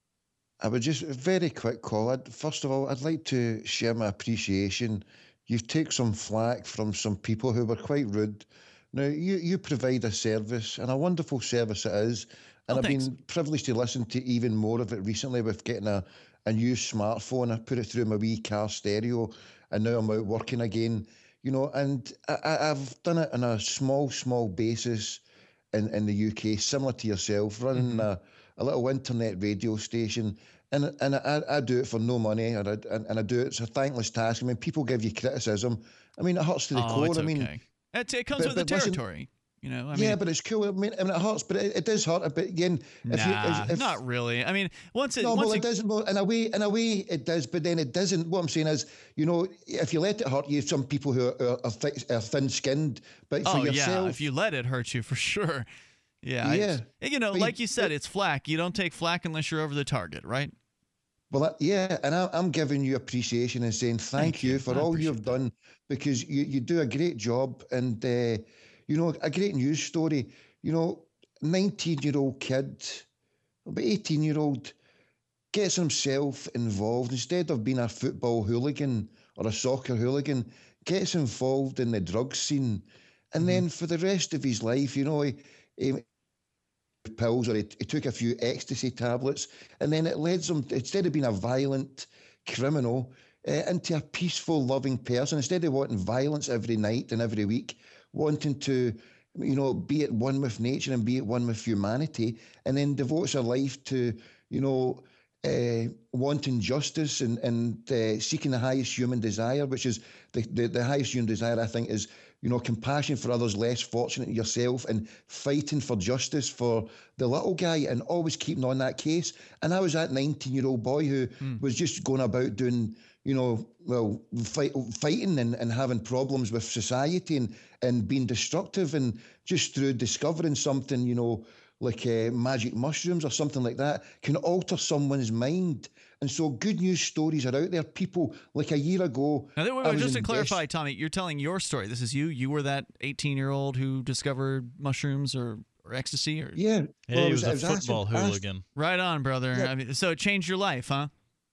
I would just, a very quick call. I'd, first of all, I'd like to share my appreciation. You've taken some flack from some people who were quite rude. Now, you, you provide a service, and a wonderful service it is. And Oh, I've thanks. been privileged to listen to even more of it recently with getting a, a new smartphone. I put it through my wee car stereo, and now I'm out working again. You know, and I, I- I've done it on a small, small basis in, in the U K, similar to yourself, running a, a little internet radio station. And and I, I do it for no money, and I, and, and I do it. It's a thankless task. I mean, people give you criticism. I mean, it hurts to the Oh, core. it's I mean, okay. It, it comes but- with the but listen- territory. You know, I yeah, mean, but it's cool. I mean, I mean, it hurts, but it, it does hurt a bit. Again, if you, nah, if, if, not really. I mean, once it, no, once well, it, it doesn't. Well, in a way, in a way, it does, but then it doesn't. What I'm saying is, you know, if you let it hurt you, some people who are, are, are, thick, are thin-skinned, but for oh yourself, yeah, if you let it hurt you, for sure. Yeah, Yeah. I, you know, But like you- you said, it's flack. You don't take flack unless you're over the target, right? well, that, yeah, and I, I'm giving you appreciation and saying thank, you for I all you've done, because you, you do a great job, and uh, you know, a great news story. You know, nineteen-year-old kid, about eighteen-year-old, gets himself involved instead of being a football hooligan or a soccer hooligan, gets involved in the drug scene, and then for the rest of his life, you know, he, he pills, or he, he took a few ecstasy tablets, and then it led him, instead of being a violent criminal, uh, into a peaceful, loving person. Instead of wanting violence every night and every week, wanting to, you know, be at one with nature and be at one with humanity, and then devotes her life to, you know, uh, wanting justice and, and uh, seeking the highest human desire, which is the, the, the highest human desire, I think, is, you know, compassion for others less fortunate than yourself, and fighting for justice for the little guy, and always keeping on that case. And I was that nineteen-year-old boy who was just going about doing, you know, well, fight, fighting and, and having problems with society, and, and being destructive, and just through discovering something, you know, like uh, magic mushrooms or something like that, can alter someone's mind. And so good news stories are out there. People, like a year ago... Now, wait, wait, I wait, was just to in clarify, Des- Tommy, you're telling your story. This is you. You were that eighteen-year-old who discovered mushrooms or, or ecstasy, or Yeah. Hey, well, he it was a it acid- football acid- hooligan. right on, brother. Yeah. I mean, so it changed your life, huh?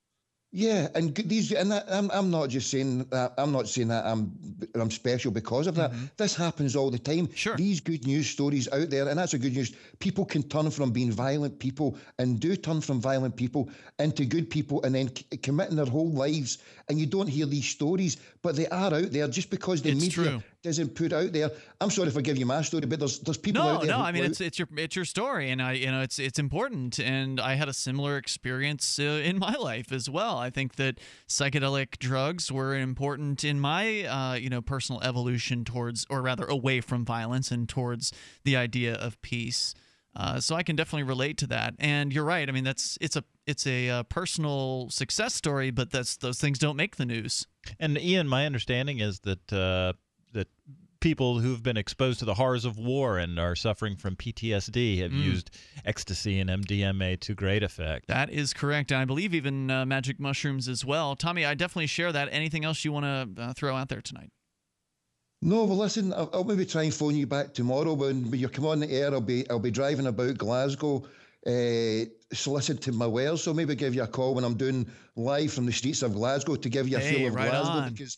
Yeah, and good- these, and that, I'm, I'm not just saying that. I'm not saying that I'm, I'm special because of that. This happens all the time. Sure. These good news stories out there, and that's a good news. People can turn from being violent people, and do turn from violent people into good people, and then c- committing their whole lives. And you don't hear these stories, but they are out there. Just because the It's media true. doesn't put out there. I'm sorry if I give you my story, but there's there's people No, out there. no. who I mean, go it's it's your it's your story, and I you know it's it's important. And I had a similar experience uh, in my life as well. I think that psychedelic drugs were important in my uh, you know personal evolution towards, or rather, away from violence and towards the idea of peace. Uh, so I can definitely relate to that. And you're right. I mean, that's it's a it's a uh, personal success story, but that's those things don't make the news. And Ian, my understanding is that uh, that people who've been exposed to the horrors of war and are suffering from P T S D have Mm. used ecstasy and M D M A to great effect. That is correct. And I believe even uh, magic mushrooms as well. Tommy, I definitely share that. Anything else you want to uh, throw out there tonight? No, well, listen, I'll, I'll maybe try and phone you back tomorrow when, when you come on the air. I'll be I'll be driving about Glasgow, uh, soliciting my wares. So maybe give you a call when I'm doing live from the streets of Glasgow to give you a Hey, feel of right Glasgow, on. because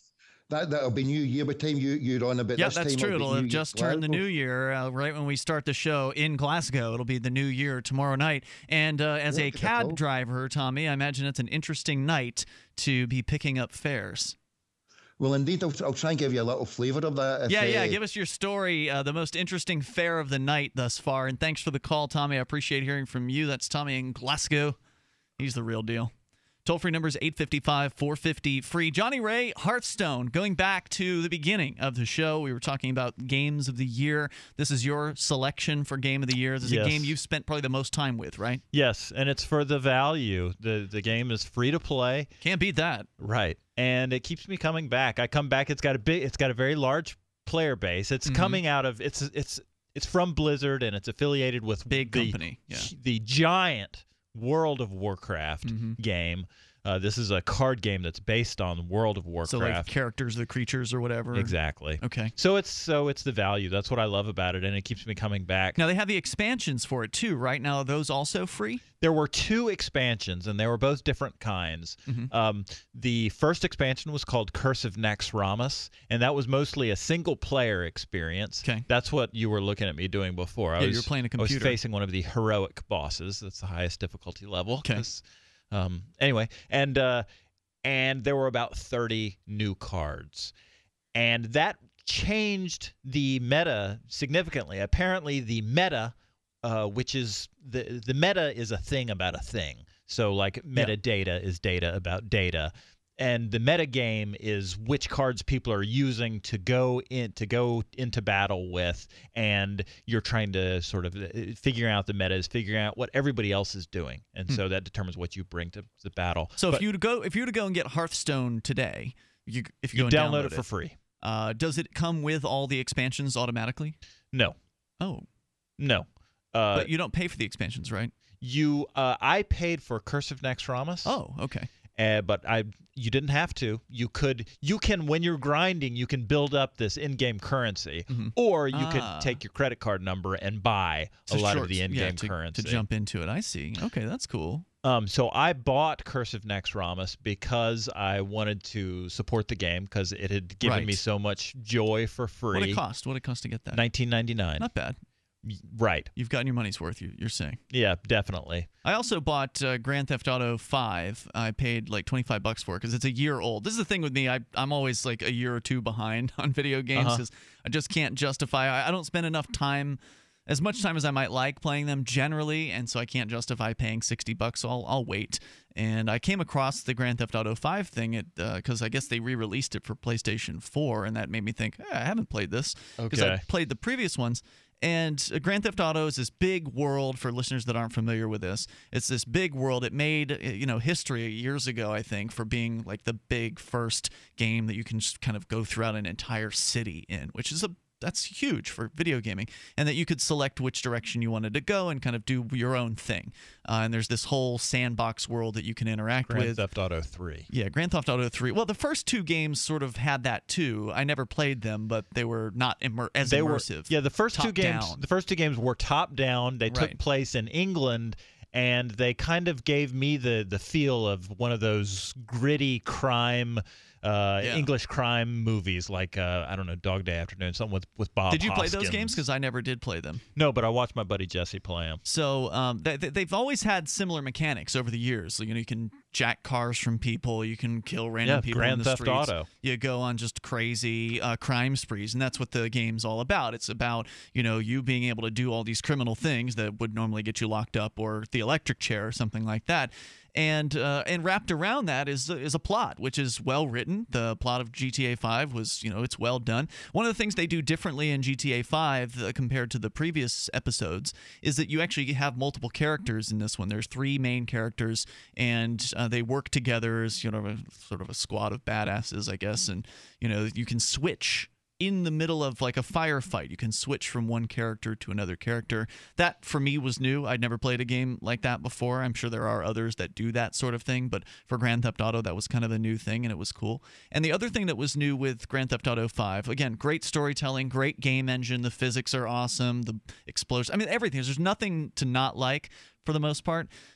That, that'll be New Year by the time you, you're on about yeah, this time. Yeah, that's true. It'll, It'll have just turned the new year uh, right when we start the show in Glasgow. It'll be the new year tomorrow night. And uh, as yeah, a cab cool. driver, Tommy, I imagine it's an interesting night to be picking up fares. Well, indeed, I'll, I'll try and give you a little flavour of that. If, yeah, yeah. Uh, give us your story, uh, the most interesting fare of the night thus far. And thanks for the call, Tommy. I appreciate hearing from you. That's Tommy in Glasgow. He's the real deal. Toll-free number is eight five five, four five zero, free. Johnny Ray, Hearthstone. Going back to the beginning of the show, we were talking about games of the year. This is your selection for game of the year. This is yes. a game you've spent probably the most time with, right? Yes, and it's for the value. The the game is free to play. Can't beat that. Right. And it keeps me coming back. I come back. It's got a big it's got a very large player base. It's mm-hmm. coming out of it's it's it's from Blizzard, and it's affiliated with big the, company. Yeah. The giant World of Warcraft mm-hmm. game. Uh, this is a card game that's based on World of Warcraft. So like characters, the creatures, or whatever. Exactly. Okay. So it's so it's the value. That's what I love about it, and it keeps me coming back. Now they have the expansions for it too, right? Now are those also free? There were two expansions, and they were both different kinds. Mm-hmm. Um, the first expansion was called Curse of Naxxramas, and that was mostly a single-player experience. Okay. That's what you were looking at me doing before. I yeah, was, you were playing a computer. I was facing one of the heroic bosses. That's the highest difficulty level. Okay. Um, anyway, and uh, and there were about thirty new cards, and that changed the meta significantly. Apparently, the meta, uh, which is the the meta, is a thing about a thing. So, like metadata yeah. is data about data, and the meta game is which cards people are using to go in to go into battle with, and you're trying to sort of figure out the meta is figuring out what everybody else is doing, and hmm. so that determines what you bring to the battle. So but if you to go if you were to go and get Hearthstone today, you if you, you go download, download it for free. Uh, does it come with all the expansions automatically? No. Oh, no. Uh, but you don't pay for the expansions, right? You, uh, I paid for Curse of Naxxramas. Oh, okay. Uh, but I, you didn't have to. You could, you can, when you're grinding, you can build up this in-game currency, mm-hmm. or you ah. could take your credit card number and buy a lot short, of the in-game yeah, to, currency to jump into it. I see. Okay, that's cool. Um, so I bought Curse of Naxxramas because I wanted to support the game because it had given right. me so much joy for free. What it cost? What it cost to get that? nineteen ninety-nine. Not bad. Right. You've gotten your money's worth, you, you're saying. Yeah, definitely. I also bought uh, Grand Theft Auto five. I paid like twenty-five bucks for it because it's a year old. This is the thing with me. I, I'm always like a year or two behind on video games because uh-huh. I just can't justify. I, I don't spend enough time, as much time as I might like, playing them generally, and so I can't justify paying sixty bucks, so I'll, I'll wait. And I came across the Grand Theft Auto five thing because uh, I guess they re-released it for PlayStation four, and that made me think, hey, I haven't played this because okay. I played the previous ones. And Grand Theft Auto is this big world for listeners that aren't familiar with this. It's this big world. It made, you know, history years ago, I think, for being like the big first game that you can just kind of go throughout an entire city in, which is a that's huge for video gaming, and that you could select which direction you wanted to go and kind of do your own thing. Uh, and there's this whole sandbox world that you can interact Grand with. Grand Theft Auto three. Yeah, Grand Theft Auto three. Well, the first two games sort of had that too. I never played them, but they were not immer- as they immersive. Were, yeah, the first top two games. Down. The first two games were top down. They right. took place in England. And they kind of gave me the, the feel of one of those gritty crime, uh, yeah. English crime movies, like, uh, I don't know, Dog Day Afternoon, something with, with Bob Did you Hoskins. play those games? Because I never did play them. No, but I watched my buddy Jesse play them. So um, they, they've always had similar mechanics over the years. So, you know, you can jack cars from people. You can kill random yeah, people Grand in the Theft streets. Auto. You go on just crazy uh, crime sprees, and that's what the game's all about. It's about, you know, you being able to do all these criminal things that would normally get you locked up, or the electric chair or something like that. And uh, and wrapped around that is is a plot, which is well written. The plot of G T A five was, you know, it's well done. One of the things they do differently in G T A five uh, compared to the previous episodes is that you actually have multiple characters in this one. There's three main characters, and uh, they work together as, you know, a, sort of a squad of badasses, I guess. And, you know, you can switch in the middle of like a firefight. You can switch from one character to another character. That for me was new. I'd never played a game like that before. I'm sure there are others that do that sort of thing, but for Grand Theft Auto, that was kind of a new thing, and it was cool. And the other thing that was new with Grand Theft Auto five, again, great storytelling, great game engine. The physics are awesome. The explosions, I mean, everything. There's nothing to not like for the most part.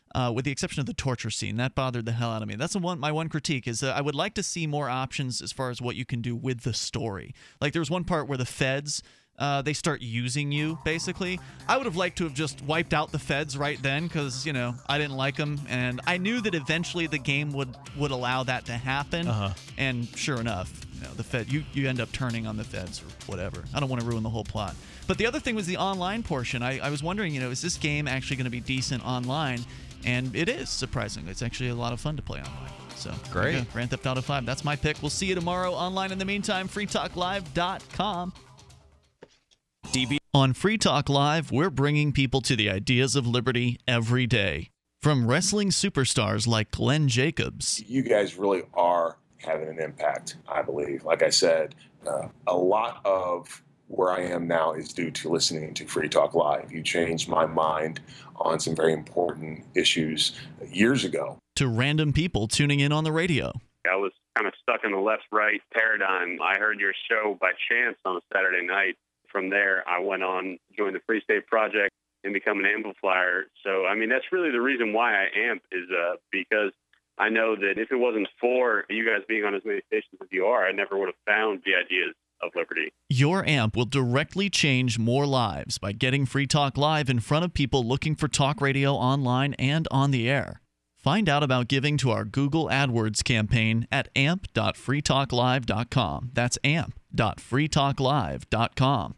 uh, with the exception of the torture scene. That bothered the hell out of me. That's the one. My one critique is that I would like to see more options as far as what you can do with the story. Like there was one part where the feds, uh, they start using you, basically. I would have liked to have just wiped out the feds right then because, you know, I didn't like them. And I knew that eventually the game would, would allow that to happen. Uh-huh. And sure enough, you know, the Fed, you, you end up turning on the feds or whatever. I don't want to ruin the whole plot. But the other thing was the online portion. I, I was wondering, you know, is this game actually going to be decent online? And it is, surprisingly. It's actually a lot of fun to play online. So great. Okay, Grand Theft Auto five. That's my pick. We'll see you tomorrow online. In the meantime, free talk live dot com. D B On Free Talk Live, we're bringing people to the ideas of liberty every day. From wrestling superstars like Glenn Jacobs. You guys really are having an impact, I believe. Like I said, uh, a lot of where I am now is due to listening to Free Talk Live. You changed my mind on some very important issues years ago. To random people tuning in on the radio. I was kind of stuck in the left-right paradigm. I heard your show by chance on a Saturday night. From there, I went on, joined the Free State Project, and become an amplifier. So, I mean, that's really the reason why I amp is uh, because I know that if it wasn't for you guys being on as many stations as you are, I never would have found the ideas of liberty. Your amp will directly change more lives by getting Free Talk Live in front of people looking for talk radio online and on the air. Find out about giving to our Google AdWords campaign at amp dot free talk live dot com. That's amp dot free talk live dot com.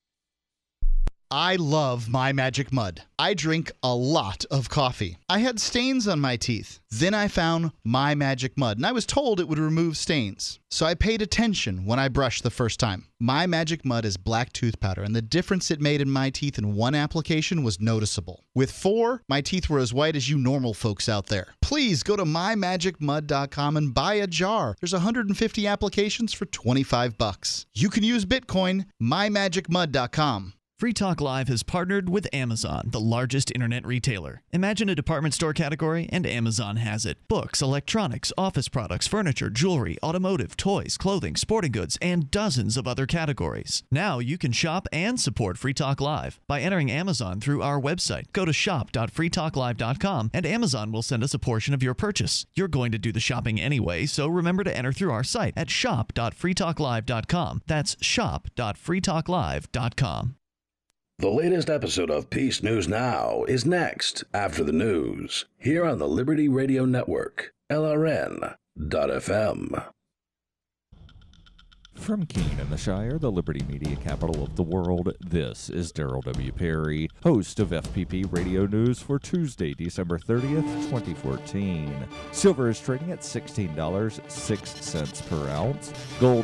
I love My Magic Mud. I drink a lot of coffee. I had stains on my teeth. Then I found My Magic Mud, and I was told it would remove stains. So I paid attention when I brushed the first time. My Magic Mud is black tooth powder, and the difference it made in my teeth in one application was noticeable. With four, my teeth were as white as you normal folks out there. Please go to my magic mud dot com and buy a jar. There's one hundred fifty applications for twenty-five bucks. You can use Bitcoin, my magic mud dot com. Free Talk Live has partnered with Amazon, the largest internet retailer. Imagine a department store category, and Amazon has it. Books, electronics, office products, furniture, jewelry, automotive, toys, clothing, sporting goods, and dozens of other categories. Now you can shop and support Free Talk Live by entering Amazon through our website. Go to shop dot free talk live dot com, and Amazon will send us a portion of your purchase. You're going to do the shopping anyway, so remember to enter through our site at shop dot free talk live dot com. That's shop dot free talk live dot com. The latest episode of Peace News Now is next after the news here on the Liberty Radio Network, L R N dot F M. From Keene in the Shire, the Liberty Media capital of the world, this is Darrell W. Perry, host of F P P Radio News for Tuesday, December thirtieth, twenty fourteen. Silver is trading at sixteen dollars and six cents per ounce. Gold